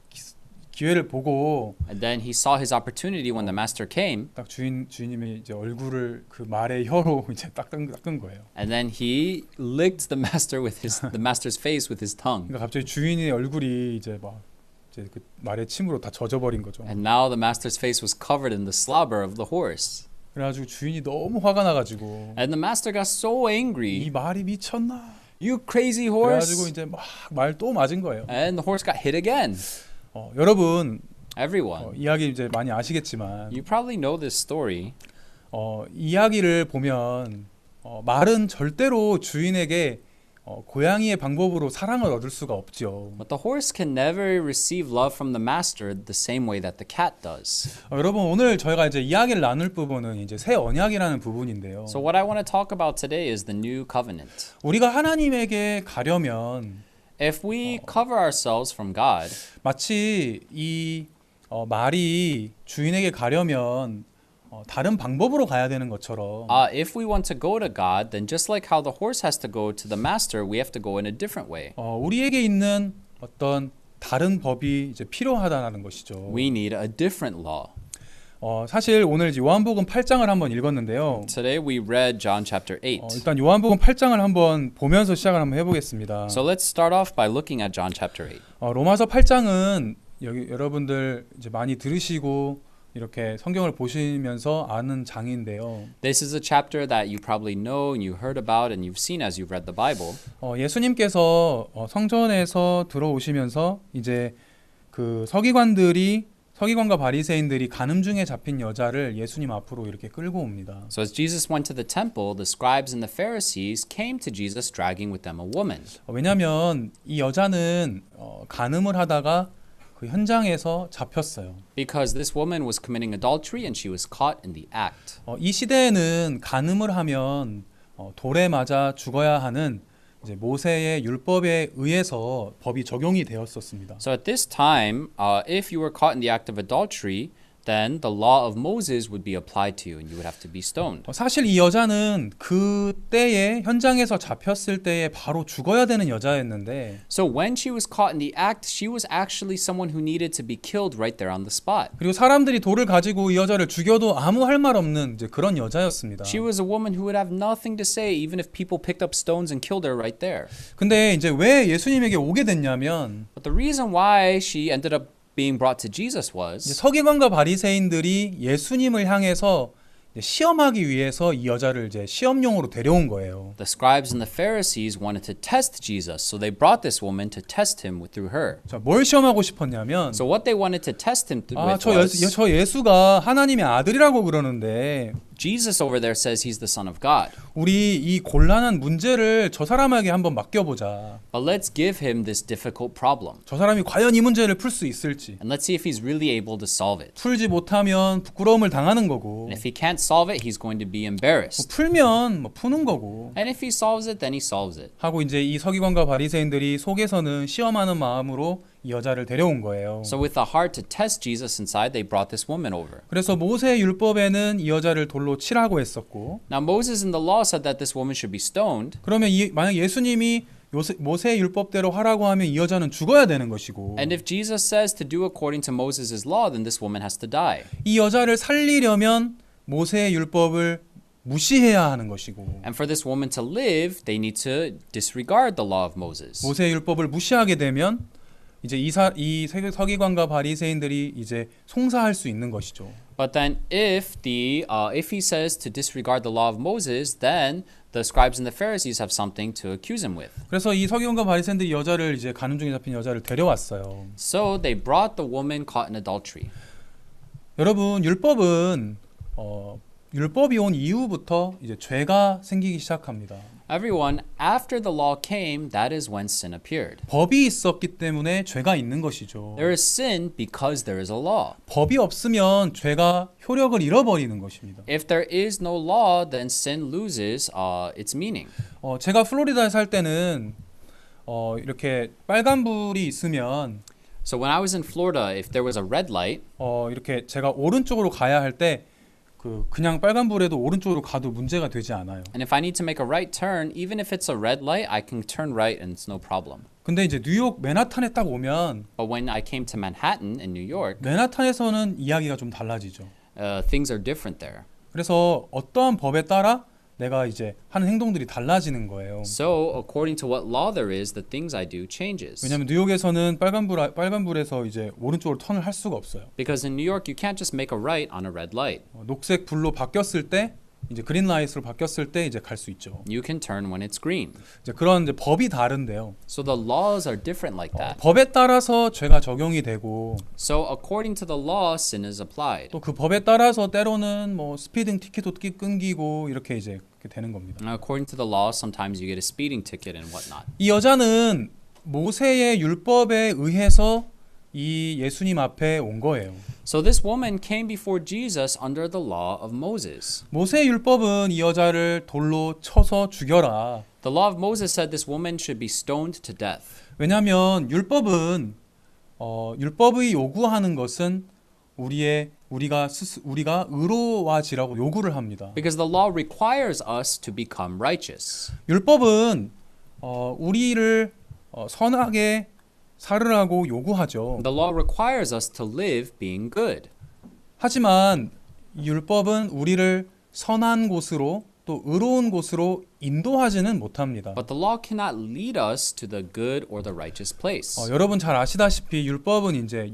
[SPEAKER 9] 기회를 보고
[SPEAKER 4] And then he saw his opportunity when the master came.
[SPEAKER 9] 딱 주인 주인님이 이제 얼굴을 그 말의 혀로 이제 딱 닦은, 닦은 거예요.
[SPEAKER 4] And then he licked the master with his the master's face with his tongue.
[SPEAKER 9] 그러니까 갑자기 주인의 얼굴이 이제 막 이제 그 말의 침으로 다 젖어버린 거죠.
[SPEAKER 4] And now the master's face was covered in the slobber of the horse.
[SPEAKER 9] 그래가지고 주인이 너무 화가 나가지고
[SPEAKER 4] And the master got so
[SPEAKER 9] 이
[SPEAKER 4] angry.
[SPEAKER 9] 말이 미쳤나?
[SPEAKER 4] You crazy
[SPEAKER 9] 그래가지고
[SPEAKER 4] horse!
[SPEAKER 9] 이제 막 말 또 맞은 거예요.
[SPEAKER 4] And the horse got hit again.
[SPEAKER 9] 어, 여러분 어,
[SPEAKER 4] Everyone,
[SPEAKER 9] 이야기 이제 많이 아시겠지만
[SPEAKER 4] you probably know this story.
[SPEAKER 9] 어, 이야기를 보면 어, 말은 절대로 주인에게 어, 고양이의 방법으로 사랑을 얻을 수가 없죠.
[SPEAKER 4] But the horse can never receive love from the master the same way that the cat does.
[SPEAKER 9] 어, 여러분 오늘 저희가 이제 이야기를 나눌 부분은 이제 새 언약이라는 부분인데요.
[SPEAKER 4] So what I want to talk about today is the new covenant.
[SPEAKER 9] 우리가 하나님에게 가려면
[SPEAKER 4] If we cover ourselves from God,
[SPEAKER 9] 마치 이 어, 말이 주인에게 가려면 어, 다른 방법으로 가야 되는 것처럼
[SPEAKER 4] uh, if we want to go to God, then just like how the horse has to go to the master, we have to go in a different way.
[SPEAKER 9] 어, 우리에게 있는 어떤 다른 법이 이제 필요하다는 것이죠.
[SPEAKER 4] We need a different law.
[SPEAKER 9] 어, 사실 오늘 이제 요한복음 팔 장을 한번 읽었는데요.
[SPEAKER 4] Today we read John chapter eight.
[SPEAKER 9] 어, 일단 요한복음 팔 장을 한번 보면서 시작을 한번 해보겠습니다.
[SPEAKER 4] So let's start off by looking at John chapter eight.
[SPEAKER 9] 어, 로마서 팔 장은 여기 여러분들 이제 많이 들으시고 이렇게 성경을 보시면서 아는 장인데요.
[SPEAKER 4] This is a chapter that you probably know and you heard about and you've seen as you've read the Bible.
[SPEAKER 9] 어, 예수님께서 어, 성전에서 들어오시면서 이제 그 서기관들이 서기관과 바리새인들이 간음 중에 잡힌 여자를 예수님 앞으로 이렇게 끌고 옵니다.
[SPEAKER 4] So as Jesus went to the temple, the scribes and the Pharisees came to Jesus dragging with them a woman.
[SPEAKER 9] 어, 왜냐하면 이 여자는 어, 간음을 하다가 그 현장에서 잡혔어요.
[SPEAKER 4] Because this woman was committing adultery and she was caught in the act.
[SPEAKER 9] 어, 이 시대에는 간음을 하면 어, 돌에 맞아 죽어야 하는 이제 모세의 율법에 의해서 법이 적용이 되었었습니다.
[SPEAKER 4] So at this time, uh, if you were caught in the act of adultery, then the law of Moses would be applied to you and you would have to be stoned.
[SPEAKER 9] 어, 사실 이 여자는 그 때에 현장에서 잡혔을 때에 바로 죽어야 되는 여자였는데
[SPEAKER 4] So when she was caught in the act, she was actually someone who needed to be killed right there on the spot.
[SPEAKER 9] 그리고 사람들이 돌을 가지고 이 여자를 죽여도 아무 할 말 없는 이제 그런 여자였습니다.
[SPEAKER 4] She was a woman who would have nothing to say even if people picked up stones and killed her right there.
[SPEAKER 9] 근데 이제 왜 예수님에게 오게 됐냐면
[SPEAKER 4] But the reason why she ended up being brought to Jesus
[SPEAKER 9] 이제
[SPEAKER 4] was
[SPEAKER 9] 서기관과 바리새인들이 예수님을 향해서 이제 시험하기 위해서 이 여자를 이제 시험용으로 데려온 거예요.
[SPEAKER 4] the scribes and the Pharisees wanted to test Jesus, so they brought this woman to test him with, through her.
[SPEAKER 9] 자, 뭘 시험하고 싶었냐면
[SPEAKER 4] So what they wanted to test him th-
[SPEAKER 9] 아,
[SPEAKER 4] with
[SPEAKER 9] 저,
[SPEAKER 4] was
[SPEAKER 9] 예수, 저 예수가 하나님의 아들이라고 그러는데
[SPEAKER 4] Jesus over there says he's the Son of God.
[SPEAKER 9] 우리 이 곤란한 문제를 저 사람에게 한번 맡겨보자.
[SPEAKER 4] But let's give him this difficult problem.
[SPEAKER 9] 저 사람이 과연 이 문제를 풀 수 있을지.
[SPEAKER 4] And let's see if he's really able to solve it.
[SPEAKER 9] 풀지 못하면 부끄러움을 당하는 거고
[SPEAKER 4] And if he can't solve it, he's going to be
[SPEAKER 9] 뭐
[SPEAKER 4] embarrassed.
[SPEAKER 9] 풀면 뭐 푸는 거고
[SPEAKER 4] And if he solves it, then he solves it.
[SPEAKER 9] 하고 이제 이 서기관과 바리새인들이 속에서는 시험하는 마음으로 이 여자를 데려온 거예요.
[SPEAKER 4] So with a heart to test Jesus inside, they brought this woman over.
[SPEAKER 9] 그래서 모세 율법에는 이 여자를 돌로 치라고 했었고
[SPEAKER 4] Now Moses in the law said that this woman should be stoned.
[SPEAKER 9] 그러면 이, 만약 예수님이 요새, 모세 율법대로 하라고 하면 이 여자는 죽어야 되는 것이고
[SPEAKER 4] And if Jesus says to do according to Moses' law, then this woman has to die.
[SPEAKER 9] 이 여자를 살리려면 모세의 율법을 무시해야 하는 것이고
[SPEAKER 4] And for this woman to live, they need to disregard the law of Moses.
[SPEAKER 9] 모세의 율법을 무시하게 되면 이제 이사, 이 세- 서기관과 바리새인들이 이제 송사할 수 있는 것이죠.
[SPEAKER 4] But then, if the uh, if he says to disregard the law of Moses, then the scribes and the Pharisees have something to accuse him with.
[SPEAKER 9] 그래서 이 서기관과 바리새인들이 여자를 이제 가늠 중에 잡힌 여자를 데려왔어요.
[SPEAKER 4] So they brought the woman caught in adultery.
[SPEAKER 9] 여러분 율법은 어, 율법이 온 이후부터 이제 죄가 생기기 시작합니다.
[SPEAKER 4] Everyone, after the law came, that is when sin appeared.
[SPEAKER 9] 법이 있었기 때문에 죄가 있는 것이죠.
[SPEAKER 4] There is sin because there is a law.
[SPEAKER 9] 법이 없으면 죄가 효력을 잃어버리는 것입니다.
[SPEAKER 4] If there is no law, then sin loses uh, its meaning.
[SPEAKER 9] 어, 제가 플로리다에 살 때는 어, 이렇게 빨간불이 있으면
[SPEAKER 4] So when I was in Florida, if there was a red light,
[SPEAKER 9] 어, 이렇게 제가 오른쪽으로 가야 할 때 그 그냥 빨간불에도 오른쪽으로 가도 문제가 되지 않아요.
[SPEAKER 4] and if I need to make a right turn, even if it's a red light, I can turn right and it's no problem.
[SPEAKER 9] 근데 이제 뉴욕 맨하탄에 딱 오면
[SPEAKER 4] But when I came to Manhattan in New York,
[SPEAKER 9] 맨하탄에서는 이야기가 좀 달라지죠.
[SPEAKER 4] uh, things are different there.
[SPEAKER 9] 그래서 어떠한 법에 따라 내가 이제 하는 행동들이 달라지는 거예요.
[SPEAKER 4] So according to what law there is, the things I do changes.
[SPEAKER 9] 왜냐하면 뉴욕에서는 빨간불 빨간불에서 이제 오른쪽으로 턴을 할 수가 없어요.
[SPEAKER 4] Because in New York, you can't just make a right on a red light.
[SPEAKER 9] 어, 녹색 불로 바뀌었을 때 이제 그린 라이트로 바뀌었을 때 이제 갈 수 있죠.
[SPEAKER 4] You can turn when it's green.
[SPEAKER 9] 이제 그런 이제 법이 다른데요.
[SPEAKER 4] So the laws are different like
[SPEAKER 9] 어,
[SPEAKER 4] that.
[SPEAKER 9] 법에 따라서 죄가 적용이 되고
[SPEAKER 4] So according to the law, sin is applied.
[SPEAKER 9] 또 그 법에 따라서 때로는 뭐 스피딩 티켓도 끊기고 이렇게 이제 그렇게 되는 겁니다.
[SPEAKER 4] Now, according to the law, sometimes you get a speeding ticket and whatnot.
[SPEAKER 9] 이 여자는 모세의 율법에 의해서 이 예수님 앞에 온 거예요.
[SPEAKER 4] So this woman came before Jesus under the law of Moses.
[SPEAKER 9] 모세의 율법은 이 여자를 돌로 쳐서 죽여라.
[SPEAKER 4] The law of Moses said this woman should be stoned to death.
[SPEAKER 9] 왜냐하면 율법은 어, 율법이 요구하는 것은 우리의 우리가 스스, 우리가 의로워지라고 요구를 합니다.
[SPEAKER 4] Because the law requires us to become righteous.
[SPEAKER 9] 율법은 어, 우리를 어, 선하게 살으라고 요구하죠.
[SPEAKER 4] The law requires us to live being good.
[SPEAKER 9] 하지만 이 율법은 우리를 선한 곳으로 또 의로운 곳으로 인도하지는 못합니다.
[SPEAKER 4] But the law cannot lead us to the good or the righteous place.
[SPEAKER 9] 어, 여러분 잘 아시다시피 율법은 이제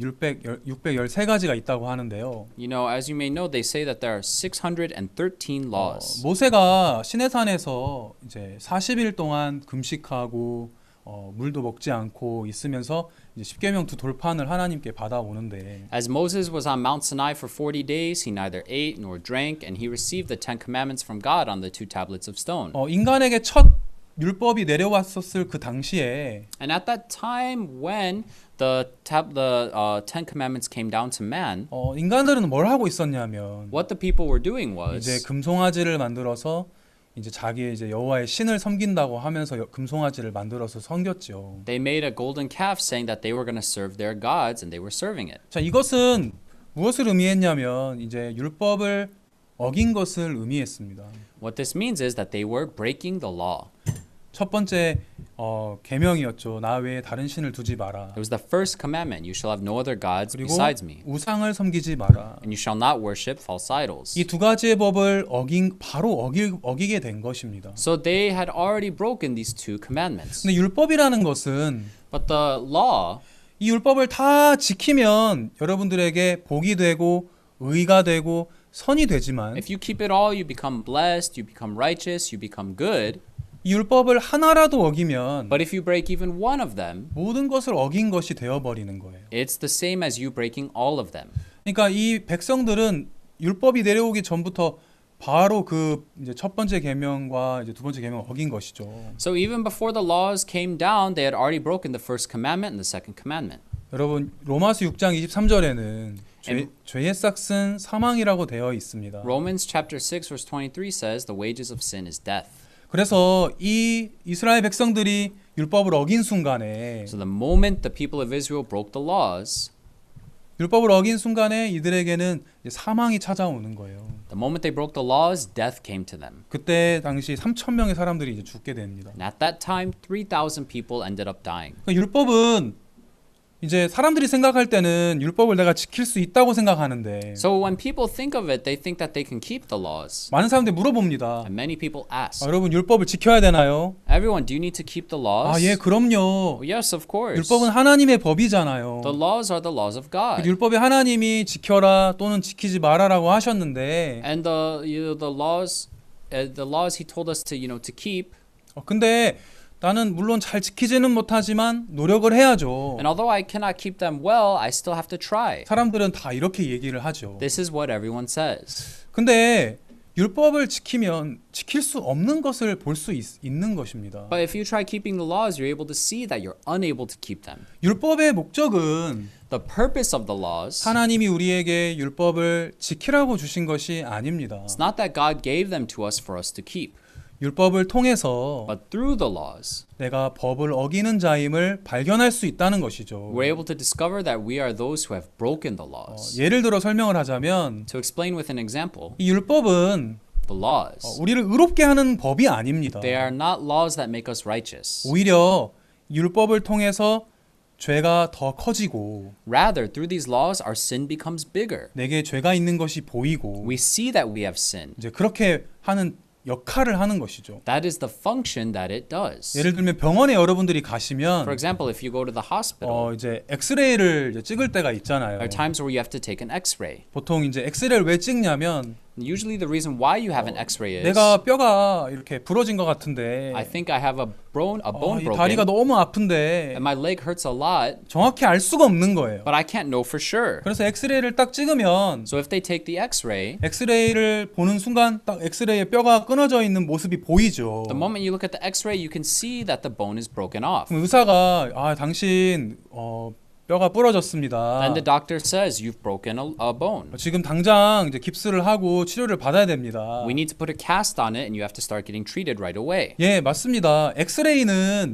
[SPEAKER 9] 육백십삼 가지가 있다고 하는데요.
[SPEAKER 4] You know, as you may know, they say that there are six hundred thirteen
[SPEAKER 9] 어,
[SPEAKER 4] laws.
[SPEAKER 9] 모세가 시내산에서 이제 사십 일 동안 금식하고 어, 물도 먹지 않고 있으면서 이제 십계명두 돌판을 하나님께 받아오는데
[SPEAKER 4] As Moses was on Mount Sinai for forty days, he neither ate nor drank, and he received the Ten Commandments from God on the two tablets of stone.
[SPEAKER 9] 어, 인간에게 첫 율법이 내려왔었을 그 당시에
[SPEAKER 4] And at that time when the tab- the uh, Ten Commandments came down to man,
[SPEAKER 9] 어, 인간들은 뭘 하고 있었냐면
[SPEAKER 4] what the people were doing
[SPEAKER 9] 이제
[SPEAKER 4] was
[SPEAKER 9] 금송아지를 만들어서 이제 자기의 이제 여호와의 신을 섬긴다고 하면서 여- 금송아지를 만들어서 섬겼죠.
[SPEAKER 4] they made a golden calf saying that they were going to serve their gods, and they were serving it.
[SPEAKER 9] 자, 이것은 무엇을 의미했냐면 이제 율법을 어긴 것을 의미했습니다.
[SPEAKER 4] What this means is that they were breaking the law.
[SPEAKER 9] 첫 번째 어, 계명이었죠. 나 외에 다른 신을 두지 마라.
[SPEAKER 4] It was the first commandment: you shall have no other gods
[SPEAKER 9] 그리고
[SPEAKER 4] besides me,
[SPEAKER 9] 우상을 섬기지 마라.
[SPEAKER 4] and you shall not worship false idols.
[SPEAKER 9] 이 두 가지의 법을 어긴 바로 어기, 어기게 된 것입니다.
[SPEAKER 4] So they had already broken these two commandments.
[SPEAKER 9] 근데 율법이라는 것은
[SPEAKER 4] But the law,
[SPEAKER 9] 이 율법을 다 지키면 여러분들에게 복이 되고 의가 되고 선이 되지만
[SPEAKER 4] if you keep it all, you become blessed, you become righteous, you become good.
[SPEAKER 9] 이 율법을 하나라도 어기면
[SPEAKER 4] But if you break even one of them,
[SPEAKER 9] 모든 것을 어긴 것이 되어버리는 거예요.
[SPEAKER 4] it's the same as you breaking all of them.
[SPEAKER 9] 그러니까 이 백성들은 율법이 내려오기 전부터 바로 그 이제 첫 번째 계명과 이제 두 번째 계명을 어긴 것이죠.
[SPEAKER 4] So even before the laws came down, they had already broken the first commandment and the second commandment.
[SPEAKER 9] 여러분 로마서 육 장 이십삼 절에는 죄, 죄의 싹은 사망이라고 되어 있습니다.
[SPEAKER 4] Romans chapter six verse twenty-three says the wages of sin is death.
[SPEAKER 9] 그래서 이 이스라엘 백성들이 율법을 어긴 순간에
[SPEAKER 4] So the moment the people of Israel broke the laws,
[SPEAKER 9] 율법을 어긴 순간에 이들에게는 이제 사망이 찾아오는 거예요.
[SPEAKER 4] The moment they broke the laws, death came to them.
[SPEAKER 9] 그때 당시 삼천 명의 사람들이 이제 죽게 됩니다.
[SPEAKER 4] And at that time, three thousand people ended up dying.
[SPEAKER 9] 그러니까 율법은 이제 사람들이 생각할 때는 율법을 내가 지킬 수 있다고 생각하는데
[SPEAKER 4] So when people think of it, they think that they can keep the laws.
[SPEAKER 9] 많은 사람들이 물어봅니다.
[SPEAKER 4] And many people ask,
[SPEAKER 9] 아, 여러분 율법을 지켜야 되나요?
[SPEAKER 4] everyone, do you need to keep the laws?
[SPEAKER 9] 아, 예, 그럼요.
[SPEAKER 4] Well, yes, of course.
[SPEAKER 9] 율법은 하나님의 법이잖아요.
[SPEAKER 4] The laws are the laws of God.
[SPEAKER 9] 율법에 하나님이 지켜라 또는 지키지 말아라고 하셨는데
[SPEAKER 4] And the you know, the laws, uh, the laws He told us to you know to keep.
[SPEAKER 9] 어, 근데 나는 물론 잘 지키지는 못하지만 노력을 해야죠.
[SPEAKER 4] And although I cannot keep them well, I still have to try.
[SPEAKER 9] 사람들은 다 이렇게 얘기를 하죠.
[SPEAKER 4] This is what everyone says.
[SPEAKER 9] 근데 율법을 지키면 지킬 수 없는 것을 볼 수 있는 것입니다.
[SPEAKER 4] But if you try keeping the laws, you're able to see that you're unable to keep them.
[SPEAKER 9] 율법의 목적은
[SPEAKER 4] The purpose of the laws,
[SPEAKER 9] 하나님이 우리에게 율법을 지키라고 주신 것이 아닙니다.
[SPEAKER 4] it's not that God gave them to us for us to keep,
[SPEAKER 9] 율법을 통해서
[SPEAKER 4] but through the laws,
[SPEAKER 9] 내가 법을 어기는 자임을 발견할 수 있다는 것이죠.
[SPEAKER 4] we're able to discover that we are those who have broken the
[SPEAKER 9] 어,
[SPEAKER 4] laws.
[SPEAKER 9] 예를 들어 설명을 하자면
[SPEAKER 4] To explain with an example,
[SPEAKER 9] 이 율법은
[SPEAKER 4] the laws,
[SPEAKER 9] 어, 우리를 의롭게 하는 법이 아닙니다.
[SPEAKER 4] they are not laws that make us righteous.
[SPEAKER 9] 오히려 율법을 통해서 죄가 더 커지고
[SPEAKER 4] Rather, through these laws, our sin becomes bigger.
[SPEAKER 9] 내게 죄가 있는 것이 보이고
[SPEAKER 4] We see that we have sinned.
[SPEAKER 9] 이제 그렇게 하는 역할을 하는 것이죠.
[SPEAKER 4] That is the function that it does.
[SPEAKER 9] 예를 들면 병원에 여러분들이
[SPEAKER 4] For
[SPEAKER 9] 가시면
[SPEAKER 4] example, if you go to the hospital,
[SPEAKER 9] 어 이제 엑스레이를 이제 찍을 때가 있잖아요.
[SPEAKER 4] there are times where you have to take an X-ray.
[SPEAKER 9] 보통 이제 엑스레이를 왜 찍냐면
[SPEAKER 4] Usually, the reason why you have an X-ray is
[SPEAKER 9] 내가 뼈가 이렇게 부러진 것 같은데
[SPEAKER 4] I think I have a bone, a
[SPEAKER 9] 어,
[SPEAKER 4] bone
[SPEAKER 9] 이 다리가
[SPEAKER 4] broken,
[SPEAKER 9] 너무 아픈데
[SPEAKER 4] and my leg hurts a lot,
[SPEAKER 9] 정확히 알 수가 없는 거예요.
[SPEAKER 4] but I can't know for sure.
[SPEAKER 9] 그래서 엑스레이를 딱 찍으면
[SPEAKER 4] So if they take the X-ray,
[SPEAKER 9] 엑스레이를 보는 순간 딱 엑스레이에 뼈가 끊어져 있는 모습이 보이죠.
[SPEAKER 4] the moment you look at the X-ray, you can see that the bone is broken off.
[SPEAKER 9] 그럼 의사가 아 당신 어, 뼈가 부러졌습니다.
[SPEAKER 4] And the doctor says you've broken a, a bone.
[SPEAKER 9] 지금 당장 이제 깁스를 하고 치료를 받아야 됩니다.
[SPEAKER 4] We need to put a cast on it, and you have to start getting treated right away.
[SPEAKER 9] 예, 맞습니다. 엑스레이는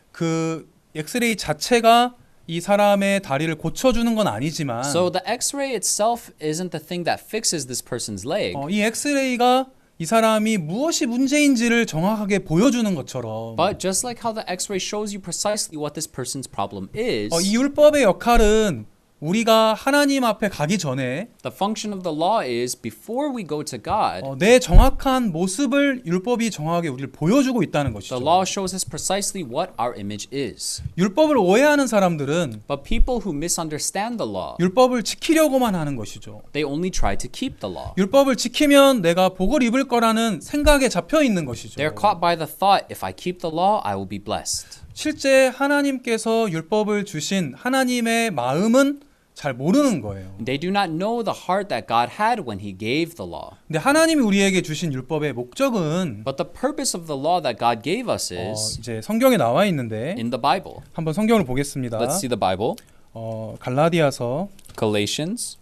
[SPEAKER 9] 그 엑스레이 자체가 이 사람의 다리를 고쳐주는 건 아니지만
[SPEAKER 4] So the X-ray itself isn't the thing that fixes this person's leg.
[SPEAKER 9] 어, 이 엑스레이가 이 사람이 무엇이 문제인지를 정확하게 보여주는 것처럼
[SPEAKER 4] But just like how the X-ray shows you precisely what this person's problem is,
[SPEAKER 9] 어, 이 율법의 역할은 우리가 하나님 앞에 가기 전에
[SPEAKER 4] the function of the law is before we go to God,
[SPEAKER 9] 어, 내 정확한 모습을 율법이 정확하게 우리를 보여주고 있다는 것이죠.
[SPEAKER 4] the law shows us precisely what our image is.
[SPEAKER 9] 율법을 오해하는 사람들은
[SPEAKER 4] But people who misunderstand the law,
[SPEAKER 9] 율법을 지키려고만 하는 것이죠.
[SPEAKER 4] they only try to keep the law.
[SPEAKER 9] 율법을 지키면 내가 복을 입을 거라는 생각에 잡혀 있는 것이죠.
[SPEAKER 4] They're caught by the thought, if I keep the law, I will be blessed.
[SPEAKER 9] 실제 하나님께서 율법을 주신 하나님의 마음은 잘 모르는 거예요.
[SPEAKER 4] They do not know the heart that God had when He gave the law.
[SPEAKER 9] 근데 하나님이 우리에게 주신 율법의 목적은
[SPEAKER 4] But the purpose of the law that God gave us
[SPEAKER 9] 어,
[SPEAKER 4] is
[SPEAKER 9] 이제 성경에 나와 있는데
[SPEAKER 4] in the Bible.
[SPEAKER 9] 한번 성경을 보겠습니다.
[SPEAKER 4] Let's see the Bible.
[SPEAKER 9] 어, 갈라디아서
[SPEAKER 4] Galatians.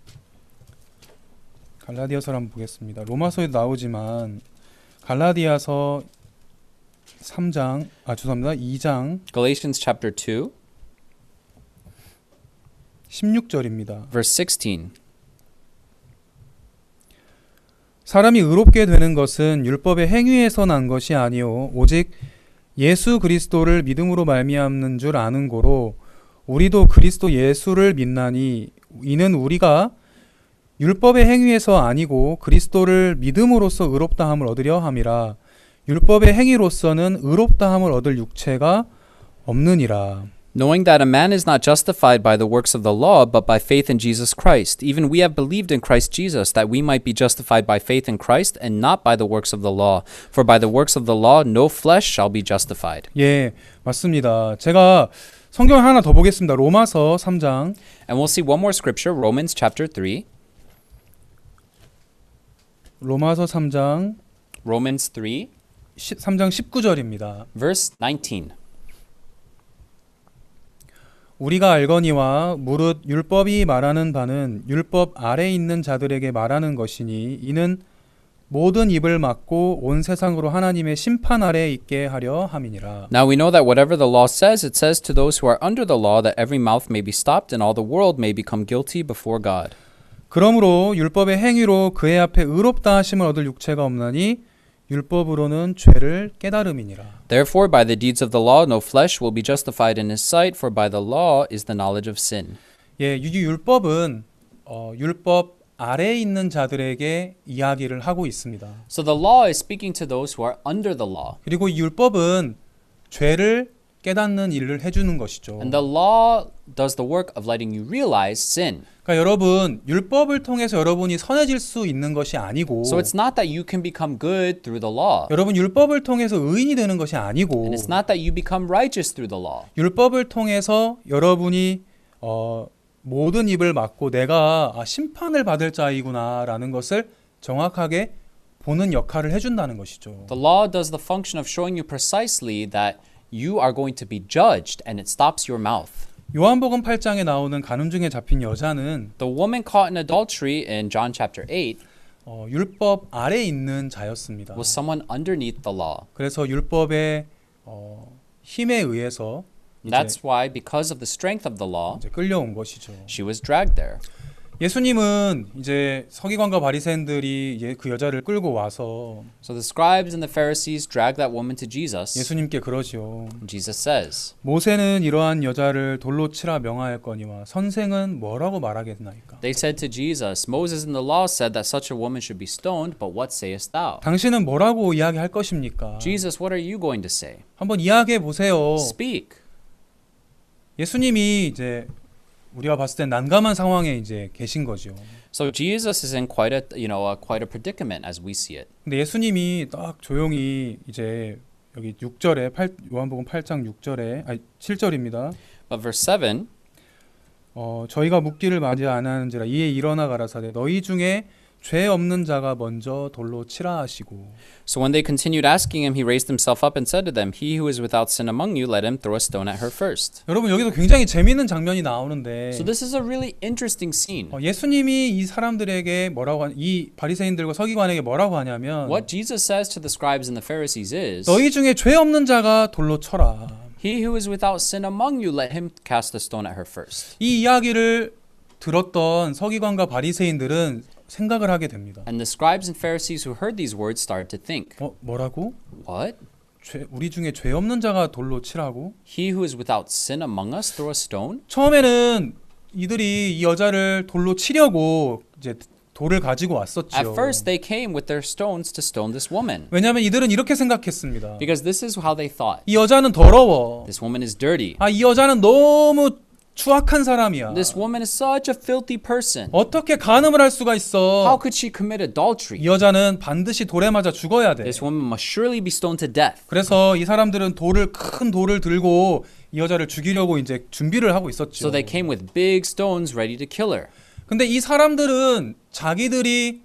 [SPEAKER 9] 갈라디아서를 한번 보겠습니다. 로마서에도 나오지만 갈라디아서 삼 장, 아 죄송합니다. 이 장
[SPEAKER 4] Galatians chapter two,
[SPEAKER 9] 십육 절입니다.
[SPEAKER 4] verse sixteen.
[SPEAKER 9] 사람이 의롭게 되는 것은 율법의 행위에서 난 것이 아니요 오직 예수 그리스도를 믿음으로 말미암는 줄 아는 고로 우리도 그리스도 예수를 믿나니 이는 우리가 율법의 행위에서 아니고 그리스도를 믿음으로써 의롭다함을 얻으려 함이라. 율법의 행위로서는 의롭다함을 얻을 육체가 없느니라.
[SPEAKER 4] Knowing that a man is not justified by the works of the law, but by faith in Jesus Christ. Even we have believed in Christ Jesus, that we might be justified by faith in Christ, and not by the works of the law. For by the works of the law, no flesh shall be justified.
[SPEAKER 9] 예, 맞습니다. 제가 성경 하나 더 보겠습니다. 로마서 삼 장.
[SPEAKER 4] And we'll see one more scripture, Romans chapter three.
[SPEAKER 9] 로마서 삼 장
[SPEAKER 4] Romans three,
[SPEAKER 9] 삼 장 십구 절입니다.
[SPEAKER 4] verse nineteen.
[SPEAKER 9] 우리가 알거니와 무릇 율법이 말하는 바는 율법 아래 있는 자들에게 말하는 것이니 이는 모든 입을 막고 온 세상으로 하나님의 심판 아래 있게 하려 함이니라.
[SPEAKER 4] Now we know that whatever the law says, it says to those who are under the law that every mouth may be stopped and all the world may become guilty before God.
[SPEAKER 9] 그러므로 율법의 행위로 그의 앞에 의롭다 하심을 얻을 육체가 없나니 율법으로는 죄를 깨달음이니라.
[SPEAKER 4] Therefore, by the deeds of the law, no flesh will be justified in his sight, for by the law is the knowledge of sin.
[SPEAKER 9] 예, 이 율법은 어, 율법 아래에 있는 자들에게 이야기를 하고 있습니다.
[SPEAKER 4] So the law is speaking to those who are under the law.
[SPEAKER 9] 그리고 이 율법은 죄를 깨닫는 일을 해주는 것이죠.
[SPEAKER 4] And the law does the work of letting you realize sin.
[SPEAKER 9] 그러니까 여러분 율법을 통해서 여러분이 선해질 수 있는 것이 아니고
[SPEAKER 4] So it's not that you can become good through the law.
[SPEAKER 9] 여러분 율법을 통해서 의인이 되는 것이 아니고
[SPEAKER 4] And it's not that you become righteous through the law.
[SPEAKER 9] 율법을 통해서 여러분이 어, 모든 입을 막고 내가 아, 심판을 받을 자이구나라는 것을 정확하게 보는 역할을 해준다는 것이죠.
[SPEAKER 4] The law does the function of showing you precisely that you are going to be judged and it stops your mouth.
[SPEAKER 9] 요한복음 팔 장에 나오는 간음중에 잡힌 여자는
[SPEAKER 4] The woman caught in adultery in John chapter eight
[SPEAKER 9] 어, 율법 아래에 있는 자였습니다.
[SPEAKER 4] was someone underneath the law.
[SPEAKER 9] 그래서 율법의 어, 힘에 의해서
[SPEAKER 4] That's why, because of the strength of the law,
[SPEAKER 9] 이제 끌려온 것이죠.
[SPEAKER 4] she was dragged there.
[SPEAKER 9] 예수님은 이제 서기관과 바리새인들이 예, 그 여자를 끌고 와서
[SPEAKER 4] So the scribes and the Pharisees dragged that woman to Jesus.
[SPEAKER 9] 예수님께 그러지요.
[SPEAKER 4] Jesus says,
[SPEAKER 9] 모세는 이러한 여자를 돌로 치라 명하였거니와 선생은 뭐라고 말하겠나이까?
[SPEAKER 4] They said to Jesus, Moses in the law said that such a woman should be stoned, but what sayest thou?
[SPEAKER 9] 당신은 뭐라고 이야기할 것입니까?
[SPEAKER 4] Jesus, what are you going to say?
[SPEAKER 9] 한번 이야기해 보세요.
[SPEAKER 4] Speak.
[SPEAKER 9] 예수님이 이제 우리가 봤을 때 난감한 상황에 이제 계신 거죠.
[SPEAKER 4] So Jesus is in quite a, you know, a, quite a predicament as we see it.
[SPEAKER 9] 근데 예수님이 딱 조용히 이제 여기 육 절에 팔, 요한복음 팔 장 육 절에 아니 칠 절입니다.
[SPEAKER 4] But verse seven,
[SPEAKER 9] 어, 저희가 묻기를 맞이 아니하는지라 이에 일어나 가라사대 너희 중에 죄 없는 자가 먼저 돌로 치라 하시고.
[SPEAKER 4] so when they continued asking him, he raised himself up and said to them, He who is without sin among you, let him throw a stone at her first.
[SPEAKER 9] 여러분 여기서 굉장히 재미있는 장면이 나오는데
[SPEAKER 4] So this is a really interesting scene.
[SPEAKER 9] 어, 예수님이 이 사람들에게 뭐라고 하, 이 바리새인들과 서기관에게 뭐라고 하냐면
[SPEAKER 4] What Jesus says to the scribes and the Pharisees is,
[SPEAKER 9] 너희 중에 죄 없는 자가 돌로 쳐라.
[SPEAKER 4] He who is without sin among you, let him cast a stone at her first.
[SPEAKER 9] 이 이야기를 들었던 서기관과 바리새인들은 생각을 하게 됩니다.
[SPEAKER 4] And the scribes and Pharisees who heard these words started to think,
[SPEAKER 9] 어, 뭐라고?
[SPEAKER 4] What?
[SPEAKER 9] 죄, 우리 중에 죄 없는 자가 돌로 치라고?
[SPEAKER 4] He who is without sin among us throw a stone?
[SPEAKER 9] 처음에는 이들이 이 여자를 돌로 치려고 이제 돌을 가지고 왔었죠.
[SPEAKER 4] At first they came with their stones to stone this woman.
[SPEAKER 9] 왜냐하면 이들은 이렇게 생각했습니다.
[SPEAKER 4] Because this is how they thought.
[SPEAKER 9] 이 여자는 더러워.
[SPEAKER 4] This woman is dirty.
[SPEAKER 9] 아, 이 여자는 너무 추악한 사람이야.
[SPEAKER 4] This woman is such a filthy person.
[SPEAKER 9] 어떻게 간음을 할 수가
[SPEAKER 4] How
[SPEAKER 9] 있어?
[SPEAKER 4] could she commit adultery?
[SPEAKER 9] 이 여자는 반드시 돌에 맞아 죽어야 돼.
[SPEAKER 4] This woman must surely be stoned to death.
[SPEAKER 9] 그래서 이 사람들은 돌을 큰 돌을 들고 이 여자를 죽이려고 이제 준비를 하고 있었죠.
[SPEAKER 4] So they came with big stones ready to kill her.
[SPEAKER 9] 근데 이 사람들은 자기들이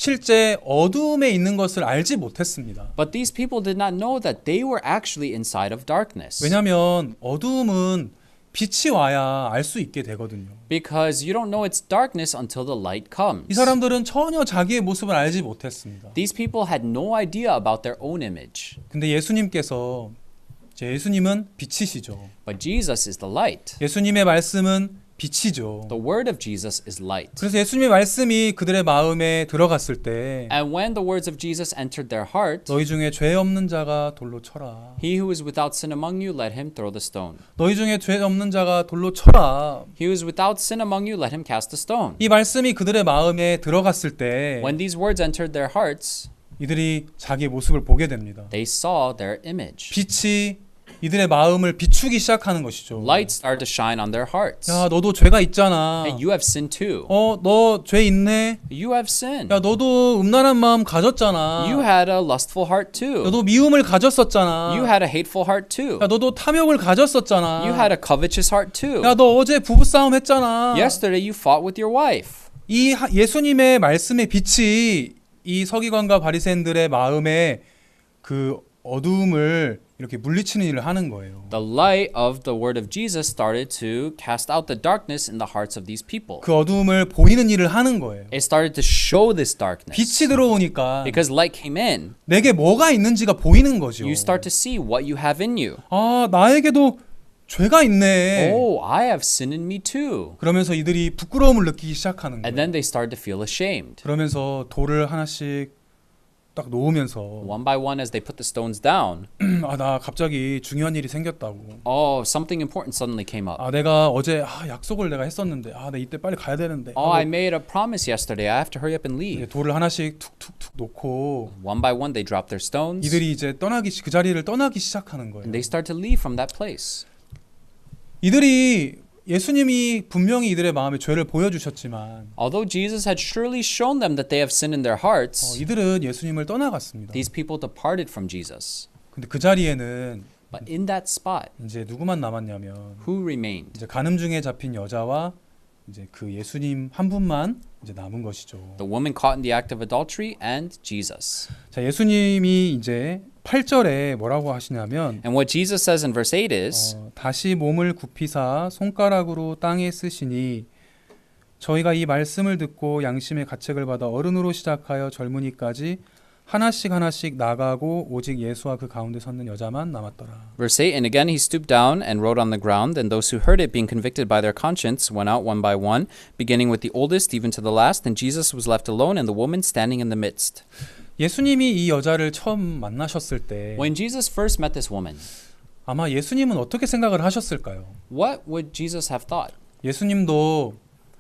[SPEAKER 9] 실제 어둠에 있는 것을 알지 못했습니다.
[SPEAKER 4] But these people did not know that they were actually inside of darkness.
[SPEAKER 9] 왜냐하면 어둠은 빛이 와야 알 수 있게 되거든요.
[SPEAKER 4] Because you don't know it's darkness until the light comes.
[SPEAKER 9] 이 사람들은 전혀 자기의 모습을 알지 못했습니다.
[SPEAKER 4] These people had no idea about their own image.
[SPEAKER 9] 근데 예수님께서 제 예수님은 빛이시죠.
[SPEAKER 4] But Jesus is the light.
[SPEAKER 9] 예수님의 말씀은 빛이죠.
[SPEAKER 4] The word of Jesus is light.
[SPEAKER 9] 그래서 예수님의 말씀이 그들의 마음에 들어갔을 때
[SPEAKER 4] And when the words of Jesus entered their heart,
[SPEAKER 9] 너희 중에 죄 없는 자가 돌로 쳐라.
[SPEAKER 4] he who is without sin among you, let him throw the stone.
[SPEAKER 9] 너희 중에 죄 없는 자가 돌로 쳐라.
[SPEAKER 4] He who is without sin among you, let him cast a stone.
[SPEAKER 9] 이 말씀이 그들의 마음에 들어갔을 때
[SPEAKER 4] When these words entered their hearts,
[SPEAKER 9] 이들이 자기의 모습을 보게 됩니다.
[SPEAKER 4] they saw their image.
[SPEAKER 9] 빛이 이들의 마음을 비추기 시작하는 것이죠.
[SPEAKER 4] Light started to shine on their hearts.
[SPEAKER 9] 야, 너도 죄가 있잖아.
[SPEAKER 4] Hey, you have sinned too.
[SPEAKER 9] 어, 너 죄 있네.
[SPEAKER 4] You have sinned.
[SPEAKER 9] 야, 너도 음란한 마음 가졌잖아.
[SPEAKER 4] You had a lustful heart too.
[SPEAKER 9] 너도 미움을 가졌었잖아.
[SPEAKER 4] You had a hateful heart too.
[SPEAKER 9] 야, 너도 탐욕을 가졌었잖아.
[SPEAKER 4] You had a covetous heart too.
[SPEAKER 9] 야, 너 어제 부부싸움 했잖아.
[SPEAKER 4] Yesterday you fought with your wife.
[SPEAKER 9] 이 하- 예수님의 말씀의 빛이 이 서기관과 바리새인들의 마음에 그 어두움을 이렇게 물리치는 일을 하는 거예요.
[SPEAKER 4] The light of the word of Jesus started to cast out the darkness in the hearts of these people.
[SPEAKER 9] 그 어두움을 보이는 일을 하는 거예요.
[SPEAKER 4] It started to show this darkness.
[SPEAKER 9] 빛이 들어오니까
[SPEAKER 4] Because light came in,
[SPEAKER 9] 내게 뭐가 있는지가 보이는 거죠.
[SPEAKER 4] you start to see what you have in you.
[SPEAKER 9] 아, 나에게도 죄가 있네.
[SPEAKER 4] Oh, I have sin in me too.
[SPEAKER 9] 그러면서 이들이 부끄러움을 느끼기 시작하는
[SPEAKER 4] And
[SPEAKER 9] 거예요.
[SPEAKER 4] then they start to feel ashamed.
[SPEAKER 9] 그러면서 돌을 하나씩 딱 놓으면서
[SPEAKER 4] One by one as they put the stones down.
[SPEAKER 9] 아, 나 갑자기 중요한 일이 생겼다고.
[SPEAKER 4] Oh, something important suddenly came up.
[SPEAKER 9] 아, 내가 어제 아, 약속을 내가 했었는데 아, 나 이때 빨리 가야 되는데.
[SPEAKER 4] Oh, I
[SPEAKER 9] 하고
[SPEAKER 4] made a promise yesterday. I have to hurry up and
[SPEAKER 9] 이제
[SPEAKER 4] leave.
[SPEAKER 9] 돌을 하나씩 툭툭툭 놓고
[SPEAKER 4] One by one they drop their stones.
[SPEAKER 9] 이들이 이제 떠나기 시- 그 자리를 떠나기 시작하는 거예요.
[SPEAKER 4] And they start to leave from that place.
[SPEAKER 9] 이들이 예수님이 분명히 이들의 마음에 죄를 보여주셨지만
[SPEAKER 4] Although Jesus had surely shown them that they have sin in their
[SPEAKER 9] 어,
[SPEAKER 4] hearts,
[SPEAKER 9] 이들은 예수님을 떠나갔습니다.
[SPEAKER 4] these people departed from Jesus.
[SPEAKER 9] 근데 그 자리에는
[SPEAKER 4] But in that spot,
[SPEAKER 9] 이제 누구만 남았냐면
[SPEAKER 4] who remained?
[SPEAKER 9] 이제 간음 중에 잡힌 여자와 이제 그 예수님 한 분만 이제 남은 것이죠.
[SPEAKER 4] The woman caught in the act of adultery and Jesus.
[SPEAKER 9] 자, 예수님이 이제 팔 절에 뭐라고 하시냐면
[SPEAKER 4] And what Jesus says in verse eight is,
[SPEAKER 9] 어, 다시 몸을 굽히사 손가락으로 땅에 쓰시니 저희가 이 말씀을 듣고 양심의 가책을 받아 어른으로 시작하여 젊은이까지 하나씩 하나씩 나가고 오직 예수와 그 가운데 섰는 여자만 남았더라.
[SPEAKER 4] verse eight, and again he stooped down and wrote on the ground, and those who heard it, being convicted by their conscience, went out one by one, beginning with the oldest even to the last, and Jesus was left alone and the woman standing in the midst.
[SPEAKER 9] 예수님이 이 여자를 처음 만나셨을 때
[SPEAKER 4] When Jesus first met this woman,
[SPEAKER 9] 아마 예수님은 어떻게 생각을 하셨을까요?
[SPEAKER 4] what would Jesus have thought?
[SPEAKER 9] 예수님도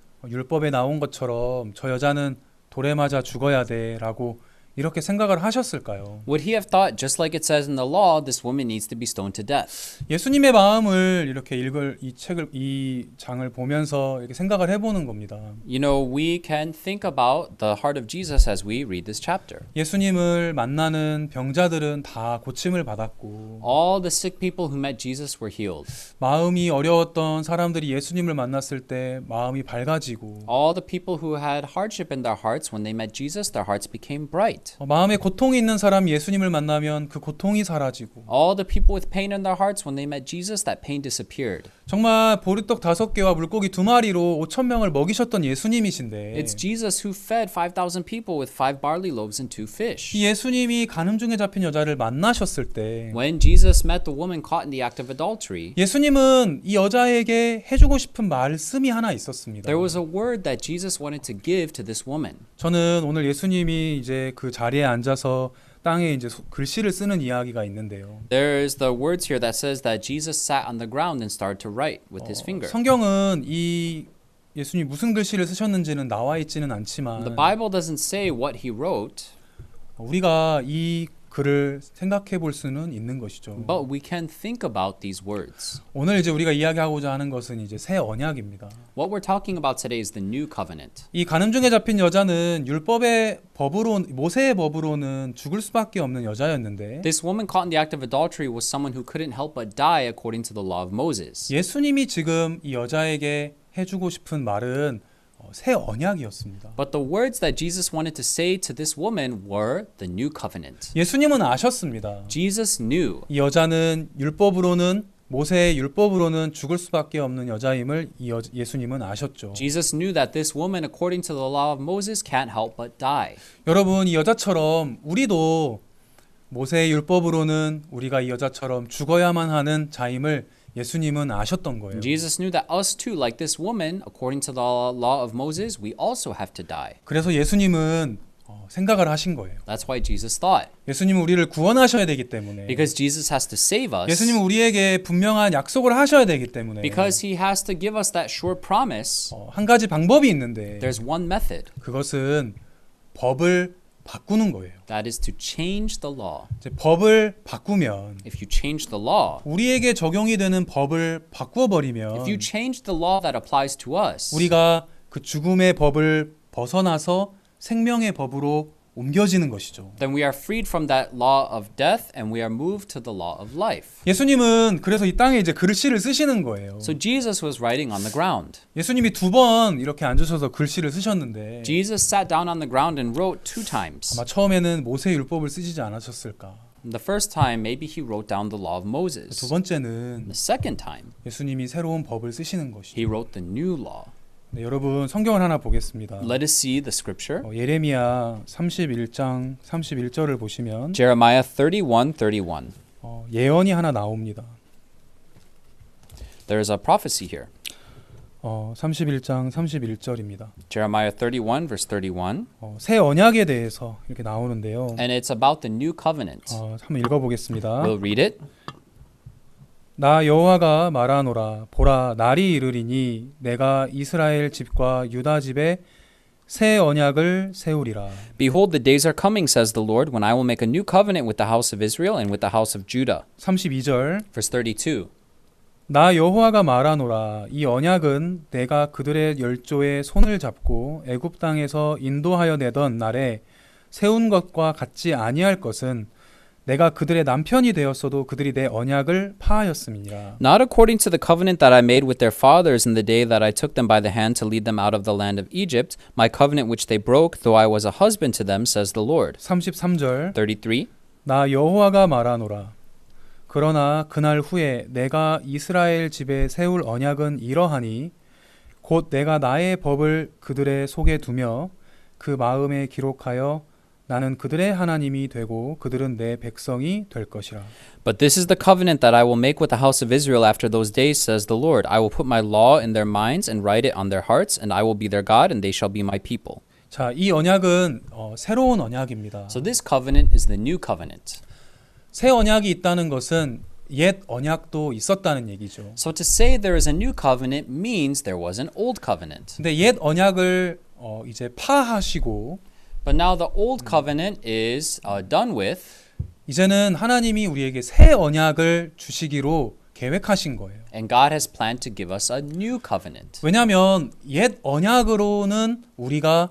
[SPEAKER 9] 율법에 나온 것처럼 저 여자는 돌에 맞아 죽어야 돼라고 이렇게 생각을 하셨을까요?
[SPEAKER 4] Would he have thought, just like it says in the law, this woman needs to be stoned to death?
[SPEAKER 9] 예수님의 마음을 이렇게 읽을 이 책을 이 장을 보면서 이렇게 생각을 해보는 겁니다.
[SPEAKER 4] You know, we can think about the heart of Jesus as we read this chapter.
[SPEAKER 9] 예수님을 만나는 병자들은 다 고침을 받았고
[SPEAKER 4] All the sick people who met Jesus were healed.
[SPEAKER 9] 마음이 어려웠던 사람들이 예수님을 만났을 때 마음이 밝아지고
[SPEAKER 4] All the people who had hardship in their hearts, when they met Jesus, their hearts became bright.
[SPEAKER 9] 어, 마음에 고통이 있는 사람이 예수님을 만나면 그 고통이 사라지고
[SPEAKER 4] All the people with pain in their hearts, when they met Jesus, that pain disappeared.
[SPEAKER 9] 정말 보리떡 다섯 개와 물고기 두 마리로 오천 명을 먹이셨던 예수님이신데
[SPEAKER 4] It's Jesus who fed five thousand people with five barley loaves and two fish.
[SPEAKER 9] 이 예수님이 간음 중에 잡힌 여자를 만나셨을 때
[SPEAKER 4] When Jesus met the woman caught in the act of adultery,
[SPEAKER 9] 예수님은 이 여자에게 해주고 싶은 말씀이 하나 있었습니다.
[SPEAKER 4] there was a word that Jesus wanted to give to this woman.
[SPEAKER 9] 저는 오늘 예수님이 이제 그 자리에 앉아서 땅에 이제 소- 글씨를 쓰는 이야기가 있는데요.
[SPEAKER 4] There's the words here that says that Jesus sat on the ground and started to write with his finger.
[SPEAKER 9] 성경은 이 예수님이 무슨 글씨를 쓰셨는지는 나와 있지는 않지만
[SPEAKER 4] The Bible doesn't say what he wrote,
[SPEAKER 9] 우리가 이 글을 생각해 볼 수는 있는 것이죠.
[SPEAKER 4] but we can think about these words.
[SPEAKER 9] 오늘 이제 우리가 이야기하고자 하는 것은 이제 새 언약입니다.
[SPEAKER 4] What we're talking about today is the new covenant.
[SPEAKER 9] 이 간음 중에 잡힌 여자는 율법의 법으로 모세의 법으로는 죽을 수밖에 없는 여자였는데
[SPEAKER 4] This woman caught in the act of adultery was someone who couldn't help but die according to the law of Moses.
[SPEAKER 9] 예수님이 지금 이 여자에게 해주고 싶은 말은 어, 새 언약이었습니다.
[SPEAKER 4] But the words that Jesus wanted to say to this woman were the new covenant.
[SPEAKER 9] 예수님은 아셨습니다.
[SPEAKER 4] Jesus knew
[SPEAKER 9] 이 여자는 율법으로는 모세의 율법으로는 죽을 수밖에 없는 여자임을 이 여, 예수님은 아셨죠.
[SPEAKER 4] Jesus knew that this woman, according to the law of Moses, can't help but die.
[SPEAKER 9] 여러분, 이 여자처럼 우리도 모세의 율법으로는 우리가 이 여자처럼 죽어야만 하는 자임을 예수님은 아셨던 거예요.
[SPEAKER 4] Jesus knew that us too, like this woman, according to the law of Moses, we also have to die.
[SPEAKER 9] 그래서 예수님은 어, 생각을 하신 거예요.
[SPEAKER 4] That's why Jesus thought.
[SPEAKER 9] 예수님은 우리를 구원하셔야 되기 때문에
[SPEAKER 4] Because Jesus has to save us.
[SPEAKER 9] 예수님은 우리에게 분명한 약속을 하셔야 되기 때문에
[SPEAKER 4] Because he has to give us that sure promise.
[SPEAKER 9] 어, 한 가지 방법이 있는데
[SPEAKER 4] There's one method.
[SPEAKER 9] 그것은 법을 바꾸는 거예요.
[SPEAKER 4] That is to change the law.
[SPEAKER 9] 이제 법을 바꾸면
[SPEAKER 4] If you change the law,
[SPEAKER 9] 우리에게 적용이 되는 법을 바꾸어 버리면
[SPEAKER 4] if you change the law that applies to us,
[SPEAKER 9] 우리가 그 죽음의 법을 벗어나서 생명의 법으로 옮겨지는 것이죠.
[SPEAKER 4] then we are freed from that law of death and we are moved to the law of life.
[SPEAKER 9] 예수님은 그래서 이 땅에 이제 글씨를 쓰시는 거예요.
[SPEAKER 4] So Jesus was writing on the ground.
[SPEAKER 9] 예수님이 두 번 이렇게 앉으셔서 글씨를 쓰셨는데
[SPEAKER 4] Jesus sat down on the ground and wrote two times.
[SPEAKER 9] 아마 처음에는 모세 율법을 쓰시지 않으셨을까?
[SPEAKER 4] The first time, maybe he wrote down the law of Moses.
[SPEAKER 9] 두 번째는
[SPEAKER 4] The second time,
[SPEAKER 9] 예수님이 새로운 법을 쓰시는 것이죠.
[SPEAKER 4] he wrote the new law.
[SPEAKER 9] 네, 여러분 성경을 하나 보겠습니다.
[SPEAKER 4] Let us see the scripture.
[SPEAKER 9] 어, 예레미야 삼십일 장 삼십일 절을 보시면
[SPEAKER 4] Jeremiah thirty-one thirty-one.
[SPEAKER 9] 어, 예언이 하나 나옵니다.
[SPEAKER 4] There is a prophecy here.
[SPEAKER 9] 어, 삼십일 장 삼십일 절입니다.
[SPEAKER 4] Jeremiah thirty-one verse thirty-one.
[SPEAKER 9] 어, 새 언약에 대해서 이렇게 나오는데요.
[SPEAKER 4] And it's about the new covenant.
[SPEAKER 9] 어, 한번 읽어보겠습니다.
[SPEAKER 4] We'll read it.
[SPEAKER 9] 나 여호와가 말하노라 보라 날이 이르리니 내가 이스라엘 집과 유다 집에 새 언약을 세우리라.
[SPEAKER 4] Behold, the days are coming, says the Lord, when I will make a new covenant with the house of Israel and with the house of Judah.
[SPEAKER 9] 삼십이 절
[SPEAKER 4] Verse thirty-two.
[SPEAKER 9] 나 여호와가 말하노라 이 언약은 내가 그들의 열조의 손을 잡고 애굽 땅에서 인도하여 내던 날에 세운 것과 같지 아니할 것은 내가 그들의 남편이 되었어도 그들이 내 언약을 파하였음이니라.
[SPEAKER 4] Not according to the covenant that I made with their fathers in the day that I took them by the hand to lead them out of the land of Egypt, my covenant which they broke, though I was a husband to them, says the Lord.
[SPEAKER 9] 삼십삼 절
[SPEAKER 4] thirty-three.
[SPEAKER 9] 나 여호와가 말하노라 그러나 그날 후에 내가 이스라엘 집에 세울 언약은 이러하니 곧 내가 나의 법을 그들의 속에 두며 그 마음에 기록하여 나는 그들의 하나님이 되고 그들은 내 백성이 될 것이라.
[SPEAKER 4] But this is the covenant that I will make with the house of Israel after those days, says the Lord. I will put my law in their minds and write it on their hearts, and I will be their God, and they shall be my people.
[SPEAKER 9] 자, 이 언약은 어, 새로운 언약입니다.
[SPEAKER 4] So this covenant is the new covenant.
[SPEAKER 9] 새 언약이 있다는 것은 옛 언약도 있었다는 얘기죠.
[SPEAKER 4] So to say there is a new covenant means there was an old covenant.
[SPEAKER 9] 근데 옛 언약을 어, 이제 파하시고
[SPEAKER 4] But now the old covenant is uh, done with,
[SPEAKER 9] 이제는 하나님이 우리에게 새 언약을 주시기로 계획하신 거예요.
[SPEAKER 4] and God has planned to give us a new covenant.
[SPEAKER 9] 왜냐하면 옛 언약으로는 우리가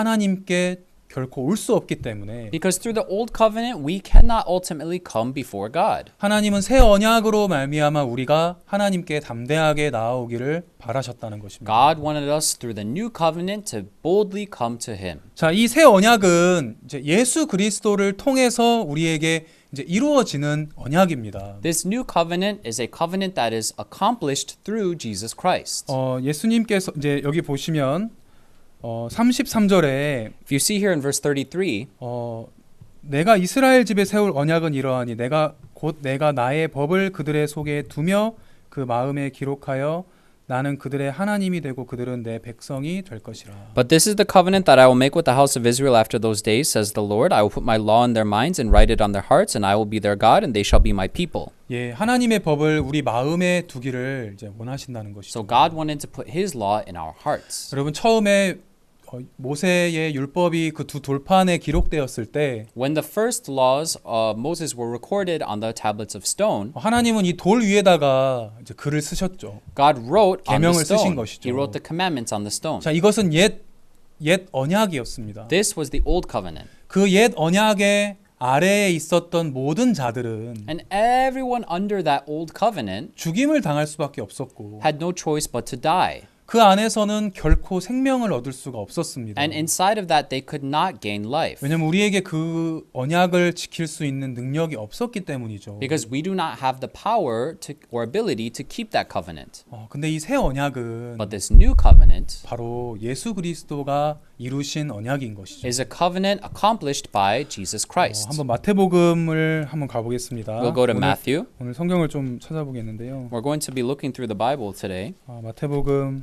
[SPEAKER 9] 하나님께 결코 올 수 없기 때문에
[SPEAKER 4] Because through the old covenant, we cannot ultimately come before God.
[SPEAKER 9] 하나님은 새 언약으로 말미암아 우리가 하나님께 담대하게 나아오기를 바라셨다는 것입니다.
[SPEAKER 4] God wanted us through the new covenant to boldly come to Him.
[SPEAKER 9] 자, 이 새 언약은 이제 예수 그리스도를 통해서 우리에게 이제 이루어지는 언약입니다.
[SPEAKER 4] This new covenant is a covenant that is accomplished through Jesus Christ.
[SPEAKER 9] 어, 예수님께서 이제 여기 보시면 어, 삼십삼 절에
[SPEAKER 4] If you see here in verse thirty-three,
[SPEAKER 9] 어, 내가 이스라엘 집에 세울 언약은 이러하니 내가 곧 내가 나의 법을 그들의 속에 두며 그 마음에 기록하여 나는 그들의 하나님이 되고 그들은 내 백성이 될 것이라.
[SPEAKER 4] But this is the covenant that I will make with the house of Israel after those days, says the Lord. I will put my law in their minds and write it on their hearts, and I will be their God, and they shall be my people.
[SPEAKER 9] 예, 하나님의 법을 우리 마음에 두기를 이제 원하신다는 것이죠.
[SPEAKER 4] So God wanted to put His law in our hearts.
[SPEAKER 9] 여러분 처음에 어, 모세의 율법이 그 두 돌판에 기록되었을 때
[SPEAKER 4] When the first laws of Moses were recorded on the tablets of stone,
[SPEAKER 9] 하나님은 이 돌 위에다가 이제 글을 쓰셨죠.
[SPEAKER 4] God wrote on the
[SPEAKER 9] 계명을 쓰신
[SPEAKER 4] stone.
[SPEAKER 9] 것이죠.
[SPEAKER 4] He wrote the commandments on the stone.
[SPEAKER 9] 자, 이것은 옛, 옛 언약이었습니다.
[SPEAKER 4] This was the old covenant.
[SPEAKER 9] 그 옛 언약의 아래에 있었던 모든 자들은
[SPEAKER 4] And everyone under that old covenant
[SPEAKER 9] 죽임을 당할 수밖에 없었고
[SPEAKER 4] had no choice but to die.
[SPEAKER 9] 그 안에서는 결코 생명을 얻을 수가 없었습니다.
[SPEAKER 4] And inside of that, they could not gain life.
[SPEAKER 9] 왜냐하면 우리에게 그 언약을 지킬 수 있는 능력이 없었기 때문이죠.
[SPEAKER 4] Because we do not have the power to, or ability to keep that covenant.
[SPEAKER 9] 어, 근데 이 새 언약은
[SPEAKER 4] But this new covenant
[SPEAKER 9] 바로 예수 그리스도가 이루신 언약인 것이죠.
[SPEAKER 4] is a covenant accomplished by Jesus
[SPEAKER 9] 어,
[SPEAKER 4] Christ.
[SPEAKER 9] 한번 마태복음을 한번 가보겠습니다.
[SPEAKER 4] We'll go to
[SPEAKER 9] 오늘,
[SPEAKER 4] Matthew.
[SPEAKER 9] 오늘 성경을 좀 찾아보겠는데요.
[SPEAKER 4] We're going to be looking through the Bible today.
[SPEAKER 9] 어, 마태복음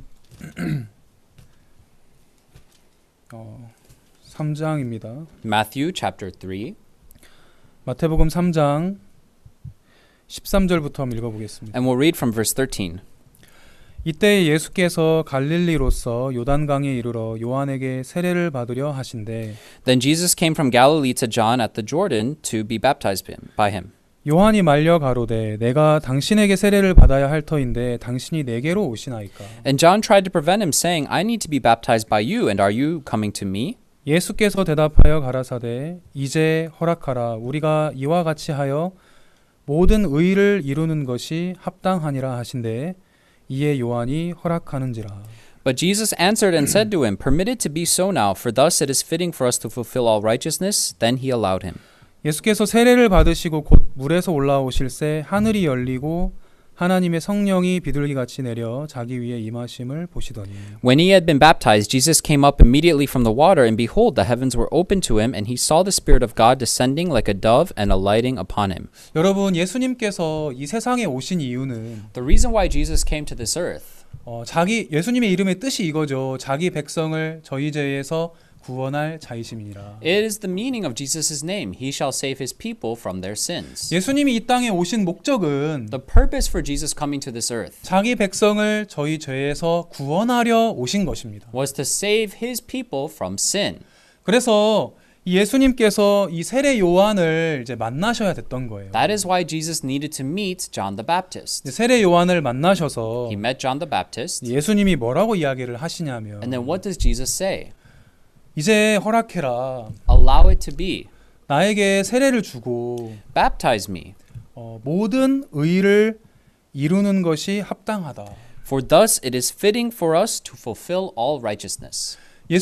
[SPEAKER 9] 어, 삼 장입니다.
[SPEAKER 4] Matthew chapter three.
[SPEAKER 9] 마태복음 삼 장 십삼 절부터 한번 읽어보겠습니다.
[SPEAKER 4] And we'll read from verse thirteen.
[SPEAKER 9] 이때 예수께서 갈릴리로서 요단강에 이르러 요한에게 세례를 받으려 하신대
[SPEAKER 4] Then Jesus came from Galilee to John at the Jordan to be baptized by him.
[SPEAKER 9] 요한이 말려 가로되 내가 당신에게 세례를 받아야 할 터인데 당신이 내게로 오시나이까.
[SPEAKER 4] And John tried to prevent him, saying, I need to be baptized by you, and are you coming to me?
[SPEAKER 9] 예수께서 대답하여 가라사대 이제 허락하라 우리가 이와 같이 하여 모든 의를 이루는 것이 합당하니라 하신대 이에 요한이 허락하는지라.
[SPEAKER 4] But Jesus answered and said to him, Permit it to be so now, for thus it is fitting for us to fulfill all righteousness. Then he allowed him.
[SPEAKER 9] 예수께서 세례를 받으시고 곧 물에서 올라오실새 하늘이 열리고 하나님의 성령이 비둘기같이 내려 자기 위에 임하심을 보시더니
[SPEAKER 4] When he had been baptized, Jesus came up immediately from the water, and behold, the heavens were opened to him, and he saw the Spirit of God descending like a dove and alighting upon him.
[SPEAKER 9] 여러분, 예수님께서 이 세상에 오신 이유는
[SPEAKER 4] The reason why Jesus came to this earth
[SPEAKER 9] 어, 자기 예수님의 이름의 뜻이 이거죠. 자기 백성을 저희 죄에서 구원할 자이심이니라.
[SPEAKER 4] It is the meaning of Jesus' name. He shall save his people from their sins.
[SPEAKER 9] 예수님이 이 땅에 오신 목적은
[SPEAKER 4] The purpose for Jesus coming to this earth
[SPEAKER 9] 자기 백성을 저희 죄에서 구원하려 오신 것입니다.
[SPEAKER 4] was to save his people from sin.
[SPEAKER 9] 그래서 예수님께서 이 세례 요한을 이제 만나셔야 됐던 거예요.
[SPEAKER 4] That is why Jesus needed to meet John the Baptist.
[SPEAKER 9] 세례 요한을 만나셔서
[SPEAKER 4] He met John the Baptist,
[SPEAKER 9] 예수님이 뭐라고 이야기를 하시냐면
[SPEAKER 4] and then what does Jesus say?
[SPEAKER 9] 이제 허락해라.
[SPEAKER 4] Allow it to be.
[SPEAKER 9] 나에게 세례를 주고
[SPEAKER 4] Baptize me.
[SPEAKER 9] 어, 모든 의를 이루는 것이 합당하다.
[SPEAKER 4] For thus it is fitting for us to fulfill all righteousness.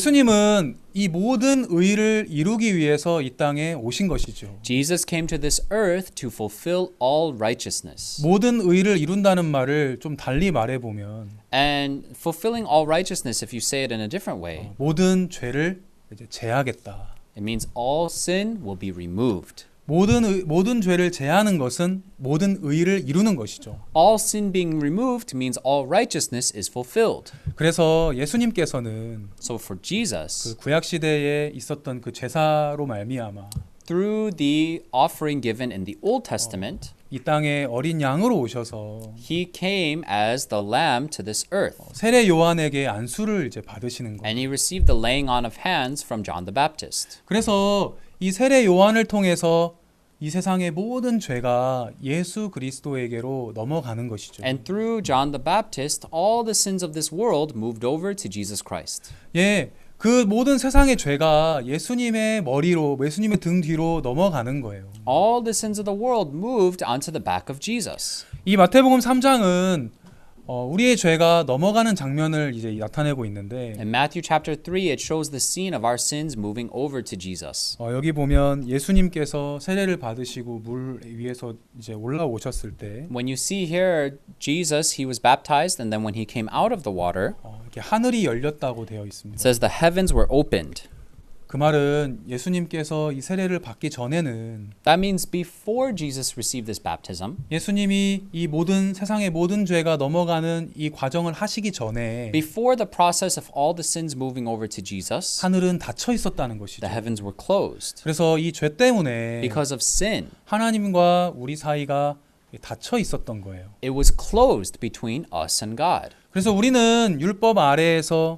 [SPEAKER 9] 예수님은 이 모든 의를 이루기 위해서 이 땅에 오신 것이죠.
[SPEAKER 4] Jesus came to this earth to fulfill all righteousness.
[SPEAKER 9] 모든 의를 이룬다는 말을 좀 달리 말해 보면
[SPEAKER 4] And fulfilling all righteousness, if you say it in a different way,
[SPEAKER 9] 모든 죄를 이제 제하겠다.
[SPEAKER 4] it means all sin will be removed.
[SPEAKER 9] 모든 의, 모든 죄를 제하는 것은 모든 의를 이루는 것이죠.
[SPEAKER 4] All sin being removed means all righteousness is fulfilled.
[SPEAKER 9] 그래서 예수님께서는
[SPEAKER 4] So for Jesus,
[SPEAKER 9] 그 구약 시대에 있었던 그 제사로 말미암아
[SPEAKER 4] through the offering given in the Old Testament,
[SPEAKER 9] 이 땅에 어린 양으로 오셔서
[SPEAKER 4] he came as the lamb to this earth.
[SPEAKER 9] 세례 요한에게 안수를 이제 받으시는 거예요.
[SPEAKER 4] And he received the laying on of hands from John the Baptist.
[SPEAKER 9] 그래서 이 세례 요한을 통해서 이 세상의 모든 죄가 예수 그리스도에게로 넘어가는 것이죠.
[SPEAKER 4] And through John the Baptist, all the sins of this world moved over to Jesus Christ.
[SPEAKER 9] 예, 그 모든 세상의 죄가 예수님의 머리로, 예수님의 등 뒤로 넘어가는 거예요.
[SPEAKER 4] All the sins of the world moved onto the back of Jesus.
[SPEAKER 9] 이 마태복음 삼 장은 어, 우리의 죄가 넘어가는 장면을 이제 나타내고 있는데
[SPEAKER 4] In Matthew chapter three, it shows the scene of our sins moving over to Jesus.
[SPEAKER 9] 어, 여기 보면 예수님께서 세례를 받으시고 물 위에서 이제 올라오셨을 때
[SPEAKER 4] When you see here, Jesus, he was baptized, and then when he came out of the water,
[SPEAKER 9] 어, 이렇게 하늘이 열렸다고 되어
[SPEAKER 4] it
[SPEAKER 9] 있습니다.
[SPEAKER 4] says the heavens were opened.
[SPEAKER 9] 그 말은 예수님께서 이 세례를 받기 전에는
[SPEAKER 4] That means before Jesus received this baptism,
[SPEAKER 9] 예수님이 이 모든 세상의 모든 죄가 넘어가는 이 과정을 하시기 전에
[SPEAKER 4] before the process of all the sins moving over to Jesus,
[SPEAKER 9] 하늘은 닫혀 있었다는 것이죠.
[SPEAKER 4] the heavens were closed.
[SPEAKER 9] 그래서 이 죄 때문에
[SPEAKER 4] Because of sin,
[SPEAKER 9] 하나님과 우리 사이가 닫혀 있었던 거예요.
[SPEAKER 4] it was closed between us and God.
[SPEAKER 9] 그래서 우리는 율법 아래에서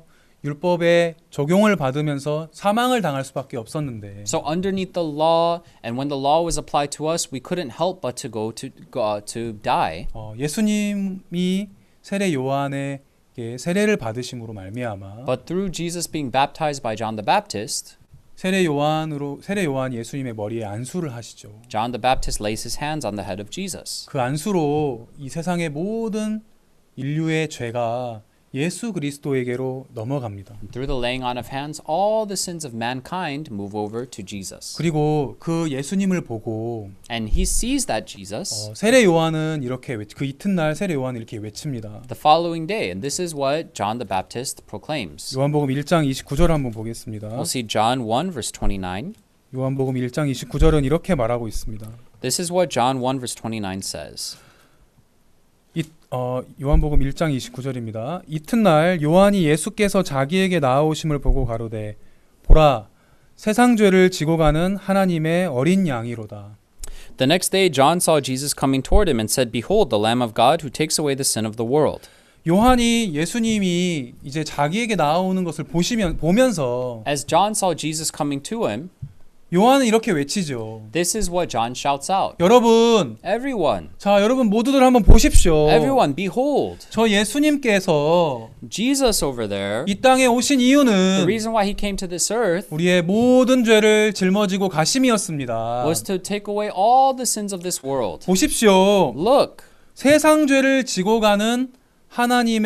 [SPEAKER 9] 율법의 적용을 받으면서 사망을 당할 수밖에 없었는데
[SPEAKER 4] So underneath the law, and when the law was applied to us, we couldn't help but to go to uh, to die.
[SPEAKER 9] 어, 예수님이 세례 요한에게 세례를 받으심으로 말미암아
[SPEAKER 4] But through Jesus being baptized by John the Baptist,
[SPEAKER 9] 세례 요한으로 세례 요한 예수님의 머리에 안수를 하시죠.
[SPEAKER 4] John the Baptist lays his hands on the head of Jesus.
[SPEAKER 9] 그 안수로 이 세상의 모든 인류의 죄가 예수 그리스도에게로 넘어갑니다.
[SPEAKER 4] Through the laying on of hands, all the sins of mankind move over to Jesus.
[SPEAKER 9] 그리고 그 예수님을 보고
[SPEAKER 4] And he sees that Jesus
[SPEAKER 9] 어, 세례 요한은 이렇게 외, 그 이튿날 세례 요한은 이렇게 외칩니다.
[SPEAKER 4] the following day, and this is what John the Baptist proclaims.
[SPEAKER 9] 요한복음 일 장 이십구 절 한번 보겠습니다.
[SPEAKER 4] We'll see John one verse twenty-nine.
[SPEAKER 9] 요한복음 일 장 이십구 절은 이렇게 말하고 있습니다.
[SPEAKER 4] This is what John one verse twenty-nine says.
[SPEAKER 9] 이, 어, 요한복음 일 장 이십구 절입니다. 이튿날 요한이 예수께서 자기에게 나아오심을 보고 가로되 보라 세상 죄를 지고 가는 하나님의 어린 양이로다.
[SPEAKER 4] The next day John saw Jesus coming toward him and said, Behold, the Lamb of God who takes away the sin of the world.
[SPEAKER 9] 요한이 예수님이 이제 자기에게 나아오는 것을 보시면 보면서
[SPEAKER 4] As John saw Jesus coming to him,
[SPEAKER 9] 요한은 이렇게 외치죠.
[SPEAKER 4] this is what John shouts out.
[SPEAKER 9] 여러분,
[SPEAKER 4] Everyone,
[SPEAKER 9] 자 여러분 모두들 한번 보십시오.
[SPEAKER 4] everyone, behold,
[SPEAKER 9] 저 예수님께서
[SPEAKER 4] Jesus over there.
[SPEAKER 9] 이 땅에 오신
[SPEAKER 4] The
[SPEAKER 9] 이유는
[SPEAKER 4] reason why he came to this earth
[SPEAKER 9] 우리의 모든 죄를 짊어지고 가심이었습니다.
[SPEAKER 4] was to take away all the sins of this world.
[SPEAKER 9] 보십시오.
[SPEAKER 4] Look,
[SPEAKER 9] 세상 죄를 지고 가는 하나님의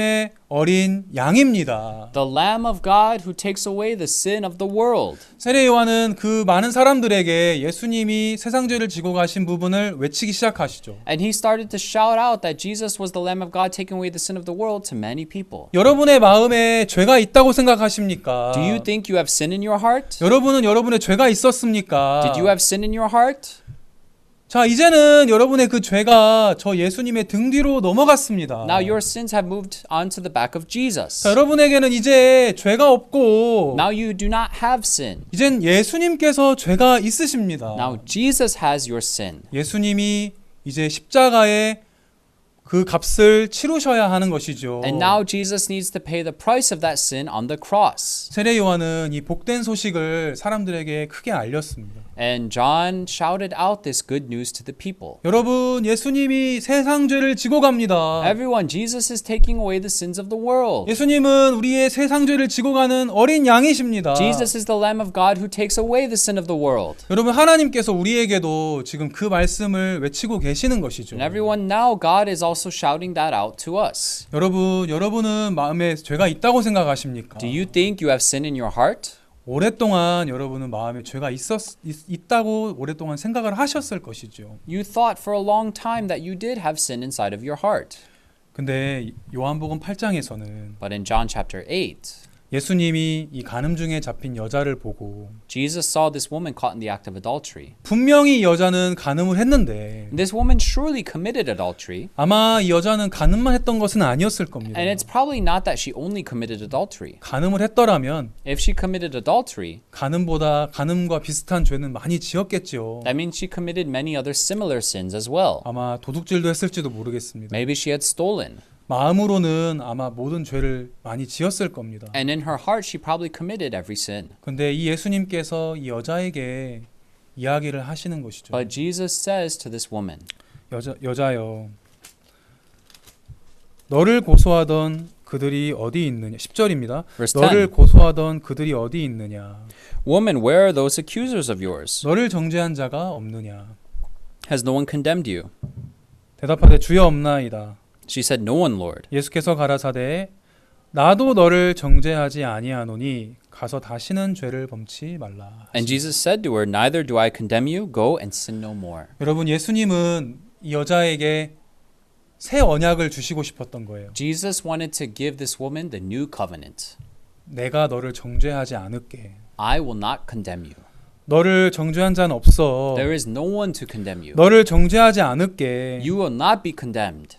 [SPEAKER 9] 어린 양입니다.
[SPEAKER 4] The Lamb of God who takes away the sin of the world.
[SPEAKER 9] 세례 요한은 그 많은 사람들에게 예수님이 세상 죄를 지고 가신 부분을 외치기 시작하시죠.
[SPEAKER 4] And he started to shout out that Jesus was the Lamb of God taking away the sin of the world to many people.
[SPEAKER 9] 여러분의 마음에 죄가 있다고 생각하십니까?
[SPEAKER 4] Do you think you have sin in your heart?
[SPEAKER 9] 여러분은 여러분의 죄가 있었습니까?
[SPEAKER 4] Did you have sin in your heart?
[SPEAKER 9] 자, 이제는 여러분의 그 죄가 저 예수님의 등 뒤로 넘어갔습니다.
[SPEAKER 4] Now your sins have moved onto the back of Jesus.
[SPEAKER 9] 자, 여러분에게는 이제 죄가 없고
[SPEAKER 4] Now you do not have sin.
[SPEAKER 9] 이젠 예수님께서 죄가 있으십니다.
[SPEAKER 4] Now Jesus has your sin.
[SPEAKER 9] 예수님이 이제 십자가에 그 값을 치르셔야 하는 것이죠.
[SPEAKER 4] And now Jesus needs to pay the price of that sin on the cross.
[SPEAKER 9] 세례 요한은 이 복된 소식을 사람들에게 크게 알렸습니다.
[SPEAKER 4] And John shouted out this good news to the people.
[SPEAKER 9] 여러분, 예수님이 세상 죄를 지고 갑니다.
[SPEAKER 4] Everyone, Jesus is taking away the sins of the world.
[SPEAKER 9] 예수님은 우리의 세상 죄를 지고 가는 어린 양이십니다.
[SPEAKER 4] Jesus is the Lamb of God who takes away the sin of the world.
[SPEAKER 9] 여러분, 하나님께서 우리에게도 지금 그 말씀을 외치고 계시는 것이죠.
[SPEAKER 4] And everyone now, God is also shouting that out to us.
[SPEAKER 9] 여러분, 여러분은 마음에 죄가 있다고 생각하십니까?
[SPEAKER 4] Do you think you have sin in your heart?
[SPEAKER 9] 오랫동안 여러분은 마음에 죄가 있었, 있, 있다고 오랫동안 생각을 하셨을 것이죠.
[SPEAKER 4] You thought for a long time that you did have sin inside of your heart.
[SPEAKER 9] 근데 요한복음 팔 장에서는
[SPEAKER 4] But in John chapter eight,
[SPEAKER 9] 예수님이 이 간음 중에 잡힌 여자를 보고
[SPEAKER 4] Jesus saw this woman caught in the act of adultery.
[SPEAKER 9] 분명히 이 여자는 간음을 했는데
[SPEAKER 4] This woman surely committed adultery.
[SPEAKER 9] 아마 이 여자는 간음만 했던 것은 아니었을 겁니다.
[SPEAKER 4] And it's probably not that she only committed adultery.
[SPEAKER 9] 간음을 했더라면
[SPEAKER 4] If she committed adultery,
[SPEAKER 9] 간음보다 간음과 비슷한 죄는 많이 지었겠죠.
[SPEAKER 4] that means she committed many other similar sins as well.
[SPEAKER 9] 아마 도둑질도 했을지도 모르겠습니다.
[SPEAKER 4] Maybe she had stolen.
[SPEAKER 9] 마음으로는 아마 모든 죄를 많이 지었을 겁니다.
[SPEAKER 4] And in her heart, she probably committed every sin.
[SPEAKER 9] 근데 이 예수님께서 이 여자에게 이야기를 하시는 것이죠.
[SPEAKER 4] But Jesus says to this woman,
[SPEAKER 9] 여자, 여자여, 너를 고소하던 그들이 어디 있느냐? 십 절입니다.
[SPEAKER 4] Verse
[SPEAKER 9] 너를
[SPEAKER 4] ten.
[SPEAKER 9] 고소하던 그들이 어디 있느냐?
[SPEAKER 4] Woman, where are those accusers of yours?
[SPEAKER 9] 너를 정죄한 자가 없느냐?
[SPEAKER 4] Has no one condemned you?
[SPEAKER 9] 대답하되 주여 없나이다.
[SPEAKER 4] She said, No one, Lord.
[SPEAKER 9] 예수께서 가라사대 나도 너를 정죄하지 아니하노니 가서 다시는 죄를 범치 말라.
[SPEAKER 4] And Jesus said to her, Neither do I condemn you. Go and sin no more.
[SPEAKER 9] 여러분, 예수님은 이 여자에게 새 언약을 주시고 싶었던 거예요.
[SPEAKER 4] Jesus wanted to give this woman the new covenant.
[SPEAKER 9] 내가 너를 정죄하지 않을게.
[SPEAKER 4] I will not condemn you.
[SPEAKER 9] 너를 정죄한 자는 없어.
[SPEAKER 4] There is no one to condemn you.
[SPEAKER 9] 너를 정죄하지 않을게.
[SPEAKER 4] You will not be condemned.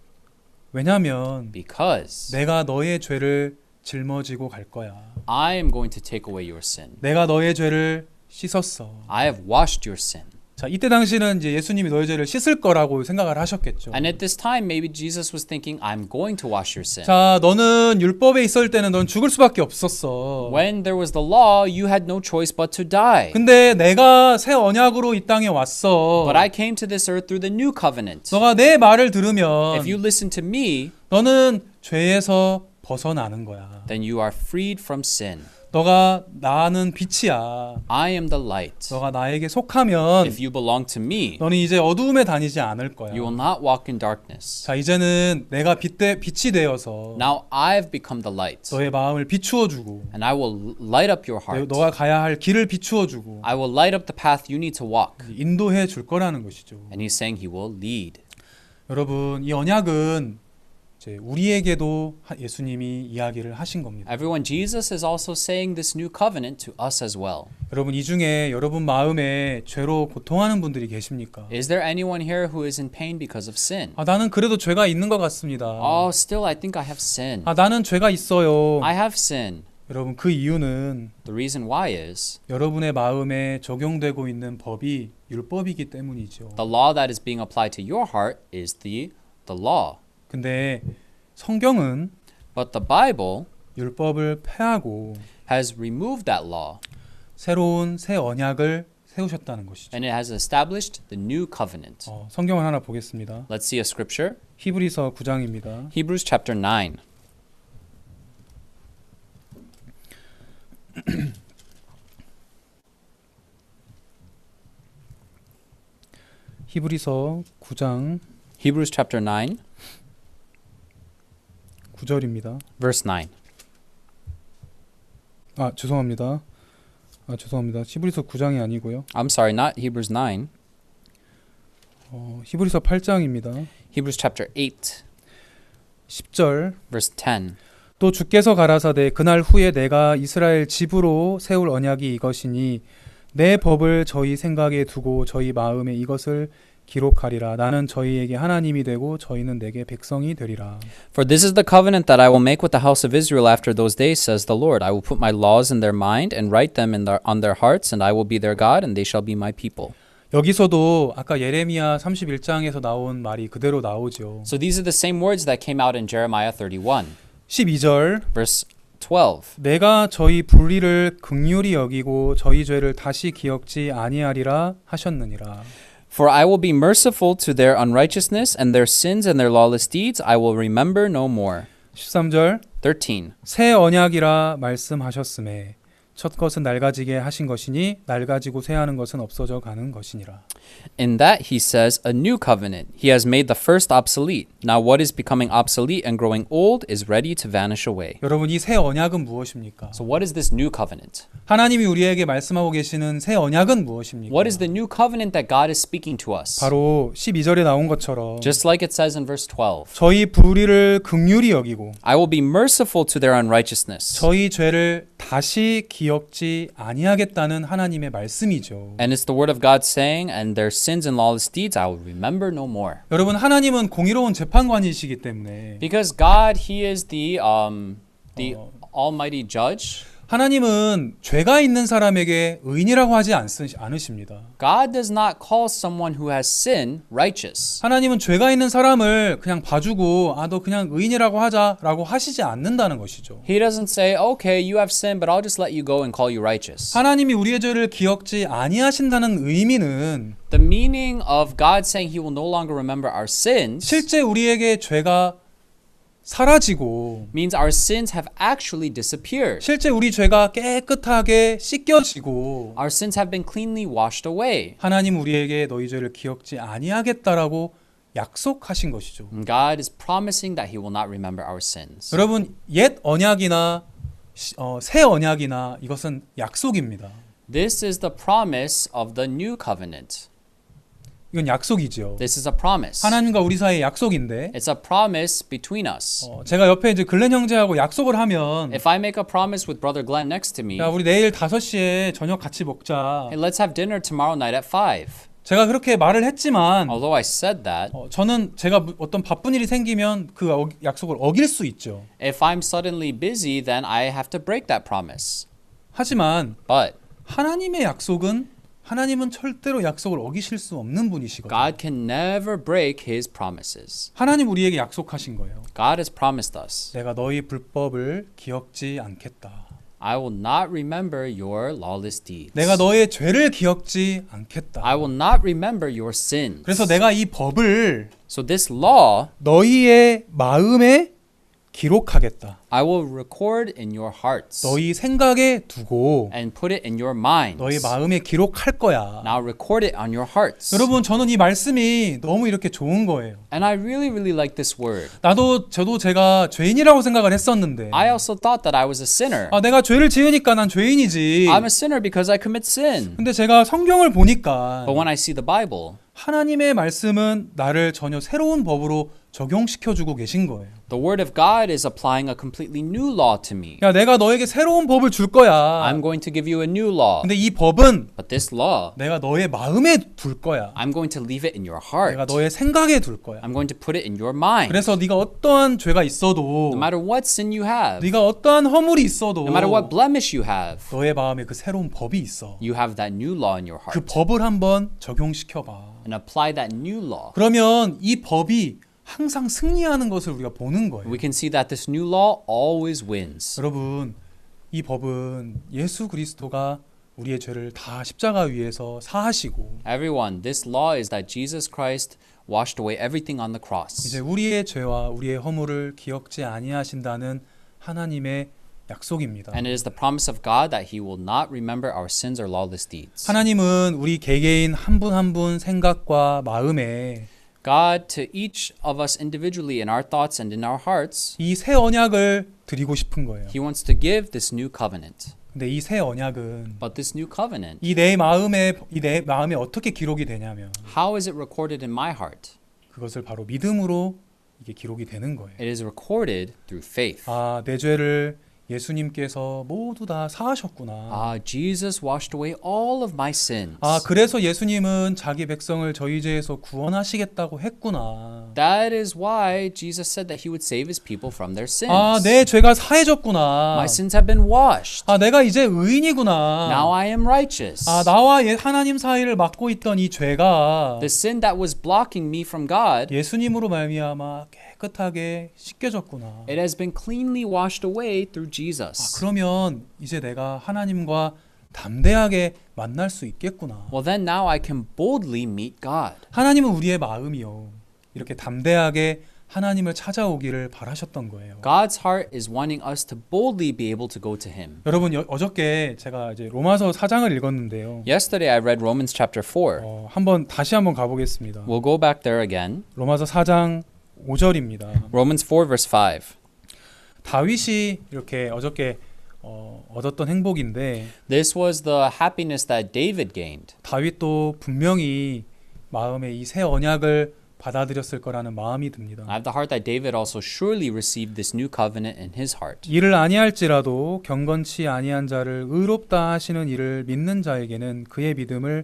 [SPEAKER 9] 왜냐하면
[SPEAKER 4] Because
[SPEAKER 9] 내가 너의 죄를 짊어지고 갈 거야.
[SPEAKER 4] I am going to take away your sin.
[SPEAKER 9] 내가 너의 죄를 씻었어.
[SPEAKER 4] I have washed your sin.
[SPEAKER 9] 자, 이때 당시는 이제 예수님이 너의 죄를 씻을 거라고 생각을 하셨겠죠.
[SPEAKER 4] And at this time, maybe Jesus was thinking, I'm going to wash your sin.
[SPEAKER 9] 자, 너는 율법에 있을 때는 넌 죽을 수밖에 없었어.
[SPEAKER 4] When there was the law, you had no choice but to die.
[SPEAKER 9] 근데 내가 새 언약으로 이 땅에 왔어.
[SPEAKER 4] But I came to this earth through the new covenant.
[SPEAKER 9] 너가 내 말을 들으면
[SPEAKER 4] If you listen to me,
[SPEAKER 9] 너는 죄에서 벗어나는 거야.
[SPEAKER 4] then you are freed from sin.
[SPEAKER 9] 너가 나는 빛이야.
[SPEAKER 4] I am the light.
[SPEAKER 9] 너가 나에게 속하면
[SPEAKER 4] If you belong to me,
[SPEAKER 9] 너는 이제 어두움에 다니지 않을 거야.
[SPEAKER 4] you will not walk in darkness.
[SPEAKER 9] 자, 이제는 내가 빛 대, 빛이 되어서
[SPEAKER 4] Now I've become the light,
[SPEAKER 9] 너의 마음을 비추어 주고
[SPEAKER 4] and I will light up your heart.
[SPEAKER 9] 너가 가야 할 길을 비추어 주고
[SPEAKER 4] I will light up the path you need to walk.
[SPEAKER 9] 인도해 줄 거라는 것이죠.
[SPEAKER 4] And he's saying he will lead.
[SPEAKER 9] 여러분, 이 언약은 이제 우리에게도 예수님이 이야기를 하신 겁니다.
[SPEAKER 4] Everyone, Jesus is also saying this new covenant to us as well.
[SPEAKER 9] 여러분, 이 중에 여러분 마음에 죄로 고통하는 분들이 계십니까?
[SPEAKER 4] Is there anyone here who is in pain because of sin?
[SPEAKER 9] 아, 나는 그래도 죄가 있는 것 같습니다.
[SPEAKER 4] Oh, still I think I have sin.
[SPEAKER 9] 아, 나는 죄가 있어요.
[SPEAKER 4] I have sin.
[SPEAKER 9] 여러분, 그 이유는
[SPEAKER 4] The reason why is
[SPEAKER 9] 여러분의 마음에 적용되고 있는 법이 율법이기 때문이죠.
[SPEAKER 4] the law that is being applied to your heart is the the law.
[SPEAKER 9] 근데 성경은
[SPEAKER 4] But the Bible
[SPEAKER 9] 율법을 폐하고
[SPEAKER 4] has removed that law
[SPEAKER 9] 새로운 새 언약을 세우셨다는 것이죠.
[SPEAKER 4] and it has established the new covenant.
[SPEAKER 9] 어, 성경을 하나 보겠습니다.
[SPEAKER 4] Let's see a scripture.
[SPEAKER 9] 히브리서 구 장입니다.
[SPEAKER 4] Hebrews chapter nine.
[SPEAKER 9] 히브리서 구 장
[SPEAKER 4] Hebrews chapter nine.
[SPEAKER 9] 구 절입니다.
[SPEAKER 4] Verse nine.
[SPEAKER 9] 아, 죄송합니다. 아, 죄송합니다. 히브리서 구 장이 아니고요.
[SPEAKER 4] I'm sorry, not Hebrews nine.
[SPEAKER 9] 어, 히브리서 팔 장입니다.
[SPEAKER 4] Hebrews chapter eight,
[SPEAKER 9] 십 절.
[SPEAKER 4] verse ten.
[SPEAKER 9] 또 주께서 가라사대 그날 후에 내가 이스라엘 집으로 세울 언약이 이것이니 내 법을 저희 생각에 두고 저희 마음에 이것을 기록하리라. 나는 저희에게 하나님이 되고 저희는 내게 백성이 되리라.
[SPEAKER 4] For this is the covenant that I will make with the house of Israel after those days, says the Lord. I will put my laws in their mind and write them in their, on their hearts, and I will be their God, and they shall be my people.
[SPEAKER 9] 여기서도 아까 예레미야 삼십일 장에서 나온 말이 그대로 나오죠.
[SPEAKER 4] So these are the same words that came out in Jeremiah thirty-one,
[SPEAKER 9] 십이 절.
[SPEAKER 4] verse twelve.
[SPEAKER 9] 내가 저희 불의를 긍휼히 여기고 저희 죄를 다시 기억지 아니하리라 하셨느니라.
[SPEAKER 4] For I will be merciful to their unrighteousness, and their sins and their lawless deeds I will remember no more.
[SPEAKER 9] 십삼 절.
[SPEAKER 4] thirteen.
[SPEAKER 9] 새 언약이라 말씀하셨음에 첫 것은 낡아지게 하신 것이니 낡아지고 새하는 것은 없어져 가는 것이니라.
[SPEAKER 4] In that he says, a new covenant. He has made the first obsolete. Now what is becoming obsolete and growing old is ready to vanish away.
[SPEAKER 9] 여러분, 이 새 언약은 무엇입니까?
[SPEAKER 4] So what is this new covenant?
[SPEAKER 9] 하나님이 우리에게 말씀하고 계시는 새 언약은 무엇입니까?
[SPEAKER 4] What is the new covenant that God is speaking to us?
[SPEAKER 9] 바로 십이 절에 나온 것처럼
[SPEAKER 4] Just like it says in verse twelve.
[SPEAKER 9] 저희 불의를 긍휼히 여기고
[SPEAKER 4] I will be merciful to their unrighteousness.
[SPEAKER 9] 저희 죄를 다시 기억지 아니하겠다는 하나님의 말씀이죠.
[SPEAKER 4] And it's the word of God saying, and their sins and lawless deeds I will remember no more.
[SPEAKER 9] 여러분, 하나님은 공의로운 재판관이시기 때문에
[SPEAKER 4] Because God, He is the um the
[SPEAKER 9] 어.
[SPEAKER 4] Almighty Judge.
[SPEAKER 9] 하나님은 죄가 있는 사람에게 의인이라고 하지 않으- 않으십니다.
[SPEAKER 4] God does not call someone who has sin righteous.
[SPEAKER 9] 하나님은 죄가 있는 사람을 그냥 봐주고 아, 너 그냥 의인이라고 하자라고 하시지 않는다는 것이죠.
[SPEAKER 4] He doesn't say, okay, you have sinned, but I'll just let you go and call you righteous.
[SPEAKER 9] 하나님이 우리의 죄를 기억지 아니하신다는 의미는
[SPEAKER 4] The meaning of God saying He will no longer remember our sins
[SPEAKER 9] 실제 우리에게 죄가 사라지고
[SPEAKER 4] means our sins have actually disappeared.
[SPEAKER 9] 실제 우리 죄가 깨끗하게 씻겨지고
[SPEAKER 4] Our sins have been cleanly washed away.
[SPEAKER 9] 하나님 우리에게 너희 죄를 기억지 아니하겠다라고 약속하신 것이죠.
[SPEAKER 4] And God is promising that He will not remember our sins.
[SPEAKER 9] 여러분, 옛 언약이나 시- 어, 새 언약이나 이것은 약속입니다.
[SPEAKER 4] This is the promise of the new covenant.
[SPEAKER 9] 이건 약속이죠.
[SPEAKER 4] This is a promise.
[SPEAKER 9] 하나님과 우리 사이의 약속인데
[SPEAKER 4] It's a promise between us.
[SPEAKER 9] 어, 제가 옆에 이제 글렌 형제하고 약속을 하면
[SPEAKER 4] If I make a promise with Brother Glenn next to me,
[SPEAKER 9] 야, 우리 내일 다섯 시에 저녁 같이 먹자.
[SPEAKER 4] hey, let's have dinner tomorrow night at five.
[SPEAKER 9] 제가 그렇게 말을 했지만
[SPEAKER 4] Although I said that,
[SPEAKER 9] 어, 저는 제가 무- 어떤 바쁜 일이 생기면 그 어, 약속을 어길 수 있죠.
[SPEAKER 4] if I'm suddenly busy, then I have to break that promise.
[SPEAKER 9] 하지만
[SPEAKER 4] But
[SPEAKER 9] 하나님의 약속은 하나님은 절대로 약속을 어기실 수 없는 분이시거든요.
[SPEAKER 4] God can never break His promises.
[SPEAKER 9] 하나님 우리에게 약속하신 거예요.
[SPEAKER 4] God has promised us,
[SPEAKER 9] 내가 너희 불법을 기억지 않겠다.
[SPEAKER 4] I will not remember your lawless deeds.
[SPEAKER 9] 내가 너의 죄를 기억지 않겠다.
[SPEAKER 4] I will not remember your sins.
[SPEAKER 9] 그래서 내가 이 법을
[SPEAKER 4] So this law
[SPEAKER 9] 너희의 마음에 기록하겠다.
[SPEAKER 4] I will record in your hearts
[SPEAKER 9] 너희 생각에 두고
[SPEAKER 4] and put it in your minds.
[SPEAKER 9] 너희 마음에 기록할 거야.
[SPEAKER 4] Now record it on your hearts.
[SPEAKER 9] 여러분, 저는 이 말씀이 너무 이렇게 좋은 거예요.
[SPEAKER 4] And I really, really like this word.
[SPEAKER 9] 나도 저도 제가 죄인이라고 생각을 했었는데
[SPEAKER 4] I also thought that I was a sinner.
[SPEAKER 9] 아, 내가 죄를 지으니까 난 죄인이지.
[SPEAKER 4] I'm a sinner because I commit sin.
[SPEAKER 9] 근데 제가 성경을 보니까
[SPEAKER 4] But when I see the Bible,
[SPEAKER 9] 하나님의 말씀은 나를 전혀 새로운 법으로 적용시켜주고 계신 거예요.
[SPEAKER 4] the Word of God is applying a completely new law to me.
[SPEAKER 9] 야, 내가 너에게 새로운 법을 줄 거야.
[SPEAKER 4] I'm going to give you a new law.
[SPEAKER 9] 근데 이 법은
[SPEAKER 4] But this law,
[SPEAKER 9] 내가 너의 마음에 둘 거야.
[SPEAKER 4] I'm going to leave it in your heart.
[SPEAKER 9] 내가 너의 생각에 둘 거야.
[SPEAKER 4] I'm going to put it in your mind.
[SPEAKER 9] 그래서 네가 어떠한 죄가 있어도
[SPEAKER 4] No matter what sin you have,
[SPEAKER 9] 네가 어떠한 허물이 있어도
[SPEAKER 4] no matter what blemish you have,
[SPEAKER 9] 너의 마음에 그 새로운 법이 있어.
[SPEAKER 4] you have that new law in your
[SPEAKER 9] 그
[SPEAKER 4] heart.
[SPEAKER 9] 법을 한번 적용시켜봐.
[SPEAKER 4] And apply that new law.
[SPEAKER 9] 그러면 이 법이 항상 승리하는 것을 우리가 보는 거예요.
[SPEAKER 4] We can see that this new law always wins.
[SPEAKER 9] 여러분, 이 법은 예수 그리스도가 우리의 죄를 다 십자가 위에서 사하시고
[SPEAKER 4] Everyone, this law is that Jesus Christ washed away everything on the cross.
[SPEAKER 9] 이제 우리의 죄와 우리의 허물을 기억지 아니하신다는 하나님의 약속입니다.
[SPEAKER 4] And it is the promise of God that He will not remember our sins or lawless deeds.
[SPEAKER 9] 하나님은 우리 개개인 한 분 한 분 생각과 마음에
[SPEAKER 4] God to each of us individually in our thoughts and in our hearts,
[SPEAKER 9] 이 새 언약을 드리고 싶은 거예요.
[SPEAKER 4] He wants to give this new covenant.
[SPEAKER 9] 근데 이 새 언약은
[SPEAKER 4] But this new covenant,
[SPEAKER 9] 이 내 마음에 이 내 마음에 어떻게 기록이 되냐면
[SPEAKER 4] how is it recorded in my heart?
[SPEAKER 9] 그것을 바로 믿음으로 이게 기록이 되는 거예요.
[SPEAKER 4] It is recorded through faith.
[SPEAKER 9] 아, 내 죄를 예수님께서 모두 다 사하셨구나.
[SPEAKER 4] Ah, Jesus washed away all of my sins.
[SPEAKER 9] 아, 그래서 예수님은 자기 백성을 저희 죄에서 구원하시겠다고 했구나.
[SPEAKER 4] That is why Jesus said that He would save His people from their sins.
[SPEAKER 9] 아, 내 죄가 사해졌구나.
[SPEAKER 4] My sins have been washed.
[SPEAKER 9] 아, 내가 이제 의인이구나.
[SPEAKER 4] Now I am righteous.
[SPEAKER 9] 아, 나와 예- 하나님 사이를 막고 있던 이 죄가
[SPEAKER 4] The sin that was blocking me from God,
[SPEAKER 9] 예수님으로 말미암아 깨끗하게 씻겨졌구나.
[SPEAKER 4] it has been cleanly washed away through
[SPEAKER 9] 아,
[SPEAKER 4] Jesus.
[SPEAKER 9] 그러면 이제 내가 하나님과 담대하게 만날 수 있겠구나.
[SPEAKER 4] Well, then now I can boldly meet God.
[SPEAKER 9] 하나님은 우리의 마음이요. 이렇게 담대하게 하나님을 찾아오기를 바라셨던 거예요.
[SPEAKER 4] God's heart is wanting us to boldly be able to go to Him.
[SPEAKER 9] 여러분 여, 어저께 제가 이제 로마서 사 장을 읽었는데요.
[SPEAKER 4] Yesterday I read Romans chapter four.
[SPEAKER 9] 어, 한번 다시 한번 가보겠습니다.
[SPEAKER 4] We'll go back there again.
[SPEAKER 9] 로마서 사 장 오 절입니다.
[SPEAKER 4] Romans four verse five.
[SPEAKER 9] 다윗이 이렇게 어저께 어, 얻었던 행복인데
[SPEAKER 4] This was the happiness that David gained.
[SPEAKER 9] 다윗도 분명히 마음에 이 새 언약을 받아들였을 거라는 마음이 듭니다.
[SPEAKER 4] I have the heart that David also surely received this new covenant in his heart.
[SPEAKER 9] 이를 아니할지라도 경건치 아니한 자를 의롭다 하시는 이를 믿는 자에게는 그의 믿음을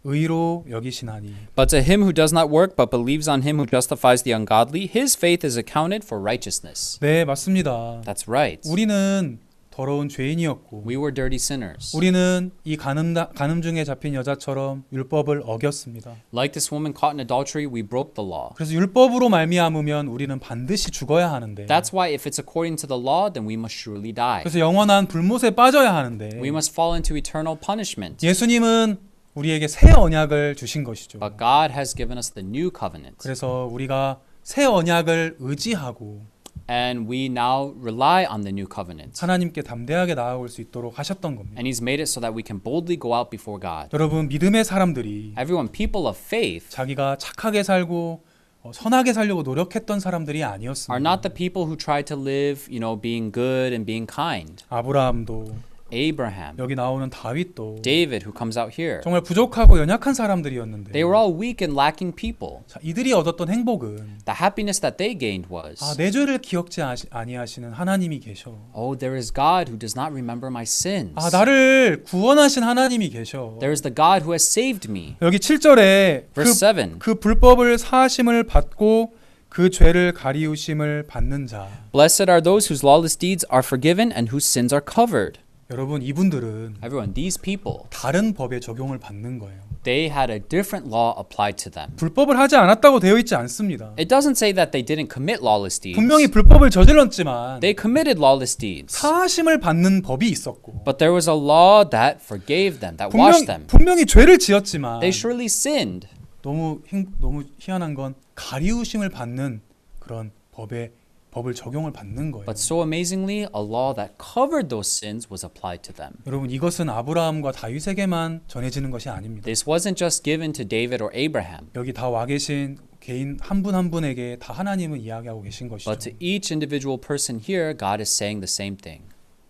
[SPEAKER 9] 의로 여기시나니.
[SPEAKER 4] But to him who does not work but believes on him who justifies the ungodly, his faith is accounted for righteousness.
[SPEAKER 9] 네, 맞습니다.
[SPEAKER 4] That's right.
[SPEAKER 9] 우리는 더러운 죄인이었고
[SPEAKER 4] We were dirty sinners.
[SPEAKER 9] 우리는 이 간음, 간음 중에 잡힌 여자처럼 율법을 어겼습니다.
[SPEAKER 4] Like this woman caught in adultery, we broke the law.
[SPEAKER 9] 그래서 율법으로 말미암으면 우리는 반드시 죽어야 하는데
[SPEAKER 4] That's why if it's according to the law, then we must surely die.
[SPEAKER 9] 그래서 영원한 불못에 빠져야 하는데
[SPEAKER 4] We must fall into eternal punishment.
[SPEAKER 9] 예수님은 우리에게 새 언약을 주신 것이죠.
[SPEAKER 4] But God has given us the new covenant.
[SPEAKER 9] 그래서 우리가 새 언약을 의지하고
[SPEAKER 4] And we now rely on the new covenant.
[SPEAKER 9] 하나님께 담대하게 나아올 수 있도록 하셨던 겁니다.
[SPEAKER 4] And He's made it so that we can boldly go out before God.
[SPEAKER 9] 여러분 믿음의 사람들이
[SPEAKER 4] Everyone, people of faith,
[SPEAKER 9] 자기가 착하게 살고 어, 선하게 살려고 노력했던 사람들이
[SPEAKER 4] are
[SPEAKER 9] 아니었습니다.
[SPEAKER 4] not the people who try to live, you know, being good and being kind.
[SPEAKER 9] 아브라함도
[SPEAKER 4] Abraham,
[SPEAKER 9] 여기 나오는 다윗도
[SPEAKER 4] David, who comes out here.
[SPEAKER 9] 정말 부족하고 연약한 사람들이었는데
[SPEAKER 4] They were all weak and lacking people.
[SPEAKER 9] 자, 이들이 얻었던 행복은
[SPEAKER 4] The happiness that they gained was,
[SPEAKER 9] 아, 내 죄를 기억지 아시- 아니하시는 하나님이 계셔.
[SPEAKER 4] oh, there is God who does not remember my sins.
[SPEAKER 9] 아, 나를 구원하신 하나님이 계셔.
[SPEAKER 4] There is the God who has saved me.
[SPEAKER 9] 여기 칠 절에 그,
[SPEAKER 4] Verse seven.
[SPEAKER 9] 그 불법을 사하심을 받고 그 죄를 가리우심을 받는 자.
[SPEAKER 4] Blessed are those whose lawless deeds are forgiven and whose sins are covered.
[SPEAKER 9] 여러분 이분들은
[SPEAKER 4] Everyone, these people,
[SPEAKER 9] 다른 법의 적용을 받는 거예요.
[SPEAKER 4] they had a different law applied to them.
[SPEAKER 9] 불법을 하지 않았다고 되어 있지 않습니다.
[SPEAKER 4] It doesn't say that they didn't commit lawless deeds.
[SPEAKER 9] 분명히 불법을 저질렀지만
[SPEAKER 4] They committed lawless deeds.
[SPEAKER 9] 사하심을 받는 법이 있었고
[SPEAKER 4] But there was a law that forgave them, that
[SPEAKER 9] 분명,
[SPEAKER 4] washed them.
[SPEAKER 9] 분명히 죄를 지었지만
[SPEAKER 4] They surely sinned.
[SPEAKER 9] 너무 힘, 너무 희한한 건 가리우심을 받는 그런 법의 법을 적용을 받는 거예요.
[SPEAKER 4] But so amazingly, a law that covered those sins was applied to them.
[SPEAKER 9] 여러분 이것은 아브라함과 다윗에게만 전해지는 것이 아닙니다.
[SPEAKER 4] This wasn't just given to David or Abraham,
[SPEAKER 9] 여기 다 와 계신 개인 한 분 한 분에게 다 하나님은 이야기하고 계신 것이죠.
[SPEAKER 4] but to each individual person here, God is saying the same thing.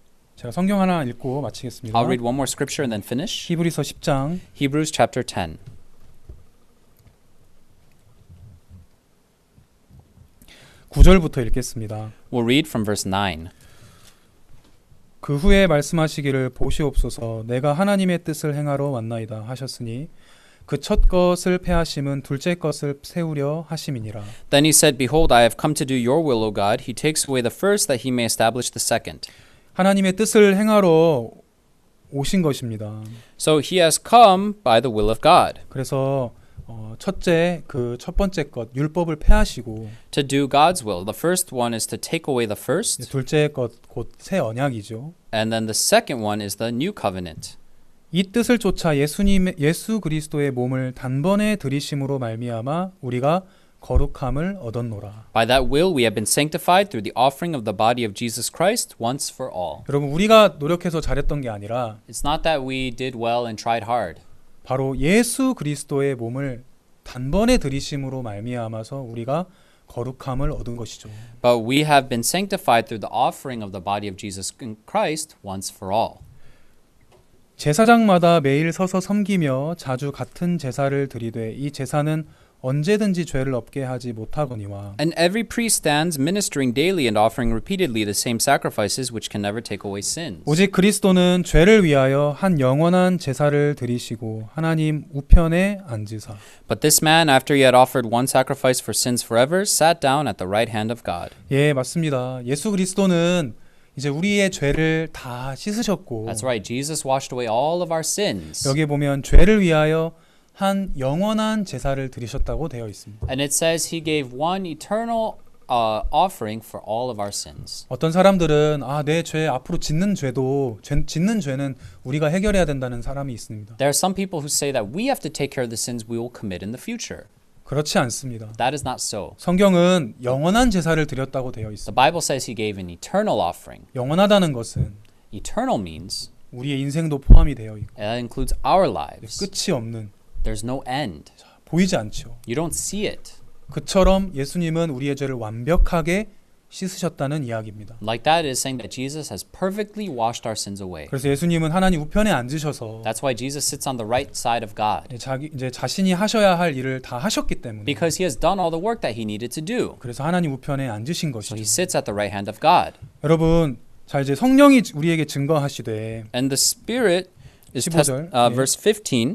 [SPEAKER 9] 제가 성경 하나 읽고 마치겠습니다.
[SPEAKER 4] I'll read one more scripture and then finish.
[SPEAKER 9] 히브리서 십 장
[SPEAKER 4] Hebrews chapter ten.
[SPEAKER 9] 구 절부터 읽겠습니다.
[SPEAKER 4] We'll read from verse nine.
[SPEAKER 9] 그 후에 말씀하시기를 보시옵소서 내가 하나님의 뜻을 행하러 왔나이다 하셨으니 그 첫 것을 패하심은 둘째 것을 세우려 하심이니라.
[SPEAKER 4] Then he said, Behold, I have come to do your will, O God. He takes away the first that he may establish the second.
[SPEAKER 9] 하나님의 뜻을 행하러 오신 것입니다.
[SPEAKER 4] So he has come by the will of God
[SPEAKER 9] 그래서 어, 첫째 그 첫 번째 것 율법을 패하시고
[SPEAKER 4] to do God's will. The first one is to take away the first,
[SPEAKER 9] 둘째 것 곧 새 언약이죠.
[SPEAKER 4] and then the second one is the new covenant.
[SPEAKER 9] 이 뜻을 쫓아 예수님 예수 그리스도의 몸을 단번에 들이심으로 말미암아 우리가 거룩함을 얻었노라.
[SPEAKER 4] By that will we have been sanctified through the offering of the body of Jesus Christ once for all.
[SPEAKER 9] 여러분 우리가 노력해서 잘했던 게 아니라
[SPEAKER 4] It's not that we did well and tried hard.
[SPEAKER 9] 바로 예수 그리스도의 몸을 단번에 들이심으로 말미암아서 우리가 거룩함을 얻은 것이죠.
[SPEAKER 4] But we have been sanctified through the offering of the body of Jesus Christ once for all.
[SPEAKER 9] 제사장마다 매일 서서 섬기며 자주 같은 제사를 드리되 이 제사는 언제든지 죄를 없게 하지 못하거니와
[SPEAKER 4] And every priest stands ministering daily and offering repeatedly the same sacrifices which can never take away sins.
[SPEAKER 9] 오직 그리스도는 죄를 위하여 한 영원한 제사를 드리시고 하나님 우편에 앉으사
[SPEAKER 4] But this man, after he had offered one sacrifice for sins forever, sat down at the right hand of God.
[SPEAKER 9] 예, 맞습니다. 예수 그리스도는 이제 우리의 죄를 다 씻으셨고
[SPEAKER 4] That's right. Jesus washed away all of our sins.
[SPEAKER 9] 여기 보면 죄를 위하여 한 영원한 제사를 드리셨다고 되어 있습니다.
[SPEAKER 4] And it says he gave one eternal uh, offering for all of our sins.
[SPEAKER 9] 어떤 사람들은 아, 내 죄 앞으로 짓는 죄도 죄, 짓는 죄는 우리가 해결해야 된다는 사람이 있습니다.
[SPEAKER 4] There are some people who say that we have to take care of the sins we will commit in the future.
[SPEAKER 9] 그렇지 않습니다.
[SPEAKER 4] That is not so.
[SPEAKER 9] 성경은 영원한 제사를 드렸다고 되어
[SPEAKER 4] The
[SPEAKER 9] 있습니다.
[SPEAKER 4] Bible says he gave an eternal offering.
[SPEAKER 9] 영원하다는 것은
[SPEAKER 4] Eternal means
[SPEAKER 9] 우리의 인생도 포함이 되어 있고
[SPEAKER 4] that includes our lives.
[SPEAKER 9] 끝이 없는
[SPEAKER 4] There's no end.
[SPEAKER 9] 보이지 않죠.
[SPEAKER 4] You don't see it.
[SPEAKER 9] 그처럼 예수님은 우리의 죄를 완벽하게 씻으셨다는 이야기입니다.
[SPEAKER 4] Like that is saying that Jesus has perfectly washed our sins away.
[SPEAKER 9] 그래서 예수님은 하나님 우편에 앉으셔서
[SPEAKER 4] That's why Jesus sits on the right side of God.
[SPEAKER 9] 이제 자기 이제 자신이 하셔야 할 일을 다 하셨기 때문에
[SPEAKER 4] Because he has done all the work that he needed to do.
[SPEAKER 9] 그래서 하나님 우편에 앉으신
[SPEAKER 4] So he
[SPEAKER 9] 것이죠.
[SPEAKER 4] sits at the right hand of God.
[SPEAKER 9] 여러분, 자 이제 성령이 우리에게 증거하시되
[SPEAKER 4] And the Spirit is
[SPEAKER 9] 십오
[SPEAKER 4] tes-
[SPEAKER 9] 절,
[SPEAKER 4] uh,
[SPEAKER 9] 예.
[SPEAKER 4] verse fifteen.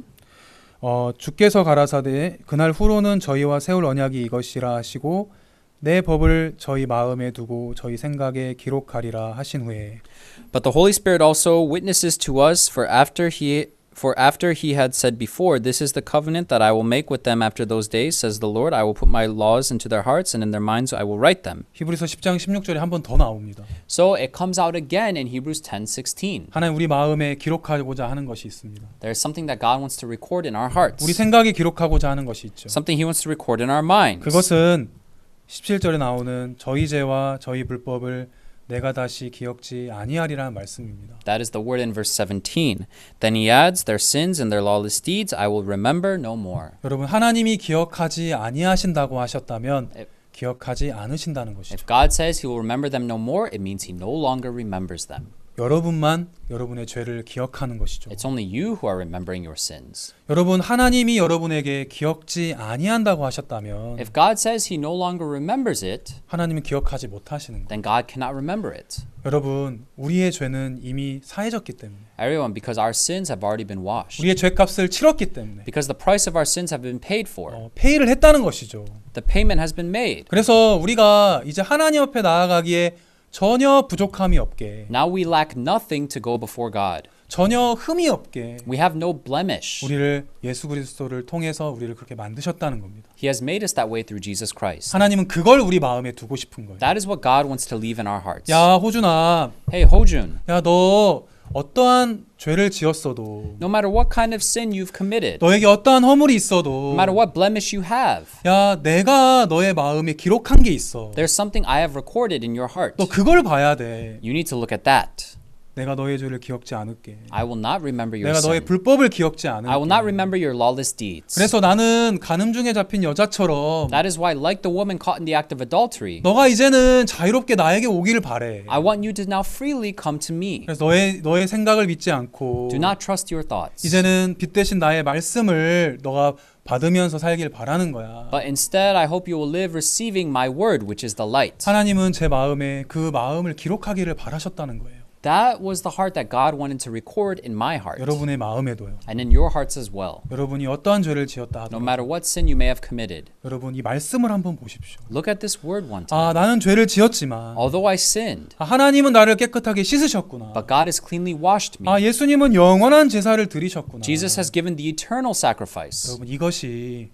[SPEAKER 9] 어, 주께서 가라사대 그날 후로는 저희와 세울 언약이 이것이라 하시고 내 법을 저희 마음에 두고 저희 생각에 기록하리라 하신 후에
[SPEAKER 4] But the Holy Spirit also witnesses to us, for after he for after he had said before, this is the covenant that I will make with them after those days, says the Lord. I will put my laws into their hearts, and in their minds I will write them.
[SPEAKER 9] 히브리서 십 장 십육 절에 한 번 더 나옵니다.
[SPEAKER 4] So it comes out again in Hebrews ten sixteen.
[SPEAKER 9] 하나님 우리 마음에 기록하고자 하는 것이 있습니다.
[SPEAKER 4] There's something that God wants to record in our hearts.
[SPEAKER 9] 우리 생각에 기록하고자 하는 것이 있죠.
[SPEAKER 4] Something he wants to record in our minds.
[SPEAKER 9] 그것은 십칠 절에 나오는 저희 죄와 저희 불법을 내가 다시 기억지 아니하리라는 말씀입니다.
[SPEAKER 4] That is the word in verse seventeen. Then he adds, their sins and their lawless deeds I will remember no more.
[SPEAKER 9] 여러분 하나님이 기억하지 아니하신다고 하셨다면
[SPEAKER 4] 에-
[SPEAKER 9] 기억하지 않으신다는 것이죠.
[SPEAKER 4] If God says he will remember them no more, it means he no longer remembers them.
[SPEAKER 9] 여러분만 여러분의 죄를 기억하는 것이죠.
[SPEAKER 4] It's only you who are remembering your sins.
[SPEAKER 9] 여러분 하나님이 여러분에게 기억지 아니한다고 하셨다면
[SPEAKER 4] If God says he no longer remembers it,
[SPEAKER 9] 하나님은 기억하지 못하시는 거예요.
[SPEAKER 4] then God cannot remember it.
[SPEAKER 9] 여러분 우리의 죄는 이미 사해졌기 때문에
[SPEAKER 4] Everyone, because our sins have already been washed.
[SPEAKER 9] 우리의 죄값을 치렀기 때문에
[SPEAKER 4] Because the price of our sins have been paid for.
[SPEAKER 9] 어, 페이를 했다는 것이죠.
[SPEAKER 4] The payment has been made.
[SPEAKER 9] 그래서 우리가 이제 하나님 앞에 나아가기에 전혀 부족함이 없게
[SPEAKER 4] Now we lack nothing to go before God.
[SPEAKER 9] 전혀 흠이 없게
[SPEAKER 4] We have no blemish.
[SPEAKER 9] 우리를 예수 그리스도를 통해서 우리를 그렇게 만드셨다는 겁니다.
[SPEAKER 4] He has made us that way through Jesus Christ.
[SPEAKER 9] 하나님은 그걸 우리 마음에 두고 싶은 거예요.
[SPEAKER 4] That is what God wants to leave in our hearts.
[SPEAKER 9] 야 호준아,
[SPEAKER 4] Hey, Hojun,
[SPEAKER 9] 야 너 어떠한 죄를 지었어도
[SPEAKER 4] no matter what kind of sin you've committed,
[SPEAKER 9] 너에게 어떠한 허물이
[SPEAKER 4] no
[SPEAKER 9] 있어도
[SPEAKER 4] matter what blemish you have,
[SPEAKER 9] 야 내가 너의 마음에 기록한 게 있어.
[SPEAKER 4] there's something I have recorded in your heart.
[SPEAKER 9] 너 그걸 봐야 돼.
[SPEAKER 4] You need to look at that.
[SPEAKER 9] 내가 너의 죄를 기억지 않을게.
[SPEAKER 4] I will not remember your
[SPEAKER 9] 내가 너의
[SPEAKER 4] sin.
[SPEAKER 9] 불법을 기억지 않을게.
[SPEAKER 4] I will not remember your lawless deeds.
[SPEAKER 9] 그래서 나는 간음 중에 잡힌 여자처럼
[SPEAKER 4] That is why, like the woman caught in the act of adultery,
[SPEAKER 9] 너가 이제는 자유롭게 나에게 오기를 바래.
[SPEAKER 4] I want you to now freely come to me.
[SPEAKER 9] 그래서 너의 너의 생각을 믿지 않고
[SPEAKER 4] Do not trust your thoughts,
[SPEAKER 9] 이제는 빛 대신 나의 말씀을 너가 받으면서 살길 바라는 거야.
[SPEAKER 4] but instead I hope you will live receiving my word, which is the light.
[SPEAKER 9] 하나님은 제 마음에 그 마음을 기록하기를 바라셨다는 거예요.
[SPEAKER 4] That was the heart that God wanted to record in my heart,
[SPEAKER 9] 여러분의 마음에도요.
[SPEAKER 4] and in your hearts as well.
[SPEAKER 9] 여러분이 어떠한 죄를 지었다
[SPEAKER 4] No
[SPEAKER 9] 하더라도
[SPEAKER 4] matter what sin you may have committed,
[SPEAKER 9] 여러분 이 말씀을 한번 보십시오.
[SPEAKER 4] look at this word one
[SPEAKER 9] 아
[SPEAKER 4] time.
[SPEAKER 9] 나는 죄를 지었지만
[SPEAKER 4] Although I sinned,
[SPEAKER 9] 아, 하나님은 나를 깨끗하게 씻으셨구나.
[SPEAKER 4] but God has cleanly washed me.
[SPEAKER 9] 아 예수님은 영원한 제사를 드리셨구나.
[SPEAKER 4] Jesus has given the eternal sacrifice.
[SPEAKER 9] 여러분 이것이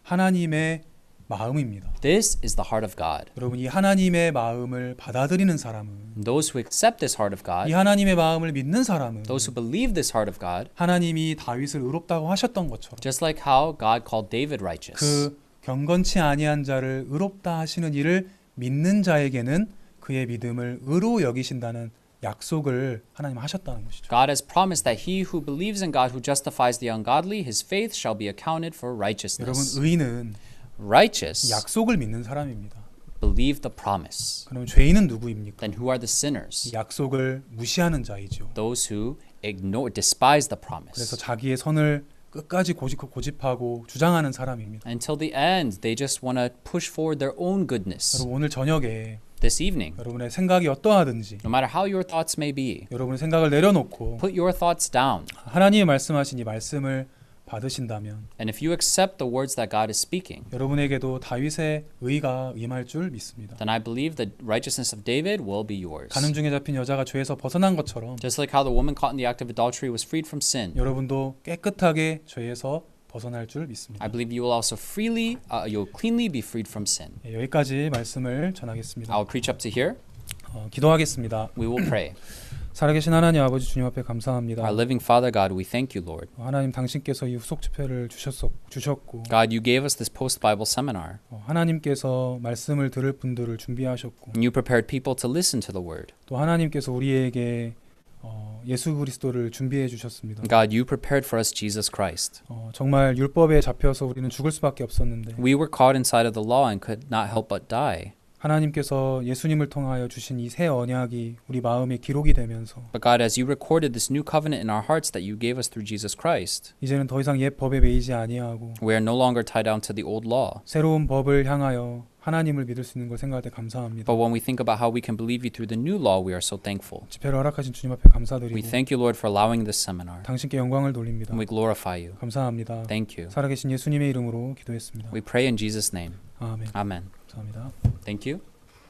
[SPEAKER 9] 하나님의 마음입니다.
[SPEAKER 4] This is the heart of God.
[SPEAKER 9] 여러분 이 하나님의 마음을 받아들이는 사람은
[SPEAKER 4] Those who accept this heart of
[SPEAKER 9] 이
[SPEAKER 4] God,
[SPEAKER 9] 하나님의 마음을 믿는 사람은
[SPEAKER 4] those who believe this heart of God,
[SPEAKER 9] 하나님이 다윗을 의롭다고 하셨던 것처럼
[SPEAKER 4] just like how God called David righteous,
[SPEAKER 9] 그 경건치 아니한 자를 의롭다 하시는 이를 믿는 자에게는 그의 믿음을 의로 여기신다는 약속을 하나님 하셨다는 것이죠.
[SPEAKER 4] God has promised that he who believes in God who justifies the ungodly, his faith shall be accounted for
[SPEAKER 9] 여러분
[SPEAKER 4] righteousness.
[SPEAKER 9] 의인은
[SPEAKER 4] Righteous
[SPEAKER 9] 약속을 믿는 사람입니다.
[SPEAKER 4] believe the promise.
[SPEAKER 9] 그러면 죄인은 누구입니까?
[SPEAKER 4] Then who are the sinners?
[SPEAKER 9] 약속을 무시하는 자이죠.
[SPEAKER 4] Those who ignore, despise the
[SPEAKER 9] 그래서
[SPEAKER 4] promise.
[SPEAKER 9] 자기의 선을 끝까지 고집, 고집하고 주장하는 사람입니다.
[SPEAKER 4] Until the end, they just want to push forward their own goodness.
[SPEAKER 9] 여러분 오늘 저녁에
[SPEAKER 4] This evening,
[SPEAKER 9] 여러분의 생각이 어떠하든지
[SPEAKER 4] no matter how your thoughts may be,
[SPEAKER 9] 여러분의 생각을 내려놓고
[SPEAKER 4] put your thoughts down.
[SPEAKER 9] 하나님이 말씀하신 이 말씀을 받으신다면
[SPEAKER 4] And if you accept the words that God is speaking,
[SPEAKER 9] 여러분에게도 다윗의 의가 임할 줄 믿습니다.
[SPEAKER 4] then I believe the righteousness of David will be yours.
[SPEAKER 9] 간음 중에 잡힌 여자가 죄에서 벗어난 것처럼
[SPEAKER 4] Just like how the woman caught in the act of adultery was freed from sin,
[SPEAKER 9] 여러분도 깨끗하게 죄에서 벗어날 줄 믿습니다.
[SPEAKER 4] I believe you will also freely, uh, you'll cleanly be freed from sin.
[SPEAKER 9] 예, 여기까지 말씀을 전하겠습니다.
[SPEAKER 4] I'll preach up to here.
[SPEAKER 9] 어, 기도하겠습니다.
[SPEAKER 4] We will pray.
[SPEAKER 9] 살아계신 하나님 아버지 주님 앞에 감사합니다.
[SPEAKER 4] Our living Father God, we thank you, Lord.
[SPEAKER 9] 어, 하나님 당신께서 이 후속 집회를 주셨었, 주셨고
[SPEAKER 4] God, you gave us this post-Bible seminar.
[SPEAKER 9] 어, 하나님께서 말씀을 들을 분들을 준비하셨고
[SPEAKER 4] And you prepared people to listen to the word.
[SPEAKER 9] 또 하나님께서 우리에게 어, 예수 그리스도를 준비해 주셨습니다.
[SPEAKER 4] God, you prepared for us Jesus Christ.
[SPEAKER 9] 어, 정말 율법에 잡혀서 우리는 죽을 수밖에 없었는데
[SPEAKER 4] We were caught inside of the law and could not help but die.
[SPEAKER 9] 하나님께서 예수님을 통하여 주신 이 새 언약이 우리 마음에 기록이 되면서
[SPEAKER 4] But God, as you recorded this new covenant in our hearts that you gave us through Jesus Christ,
[SPEAKER 9] 이제는 더 이상 옛 법에 매이지 아니하고
[SPEAKER 4] we are no longer tied down to the old law.
[SPEAKER 9] 새로운 법을 향하여 하나님을 믿을 수 있는 걸 생각할 때 감사합니다.
[SPEAKER 4] But when we think about how we can believe you through the new law, we are so thankful.
[SPEAKER 9] 집회를 허락하신 주님 앞에
[SPEAKER 4] We
[SPEAKER 9] 감사드리고
[SPEAKER 4] thank you, Lord, for allowing this seminar.
[SPEAKER 9] 당신께 영광을 돌립니다.
[SPEAKER 4] And we glorify you.
[SPEAKER 9] 감사합니다.
[SPEAKER 4] Thank you.
[SPEAKER 9] 살아계신 예수님의 이름으로 기도했습니다.
[SPEAKER 4] We pray in Jesus' name.
[SPEAKER 9] 아멘.
[SPEAKER 4] Amen.
[SPEAKER 9] 감사합니다.
[SPEAKER 4] Thank you.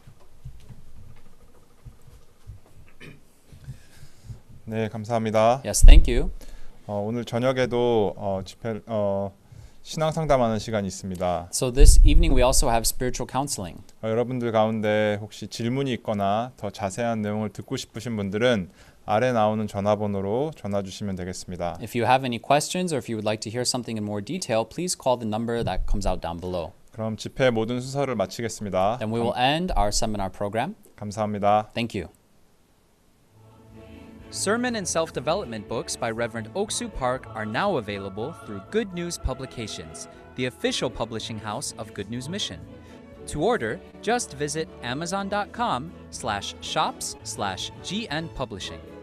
[SPEAKER 3] 네, 감사합니다.
[SPEAKER 4] Yes, thank you.
[SPEAKER 3] 어, 오늘 저녁에도 어, 집회 어, 신앙 상담하는 시간이 있습니다.
[SPEAKER 4] So this evening we also have spiritual counseling.
[SPEAKER 3] 어, 여러분들 가운데 혹시 질문이 있거나 더 자세한 내용을 듣고 싶으신 분들은 아래 나오는 전화번호로 전화 주시면 되겠습니다.
[SPEAKER 4] If you have any questions or if you would like to hear something in more detail, please call the number that comes out down below.
[SPEAKER 3] 그럼 집회 모든 순서를 마치겠습니다.
[SPEAKER 4] Then we will end our seminar program.
[SPEAKER 3] 감사합니다.
[SPEAKER 4] Thank you. Sermon and self-development books by Reverend Oksu Park are now available through Good News Publications, the official publishing house of Good News Mission. To order, just visit amazon dot com slash shops slash gn publishing.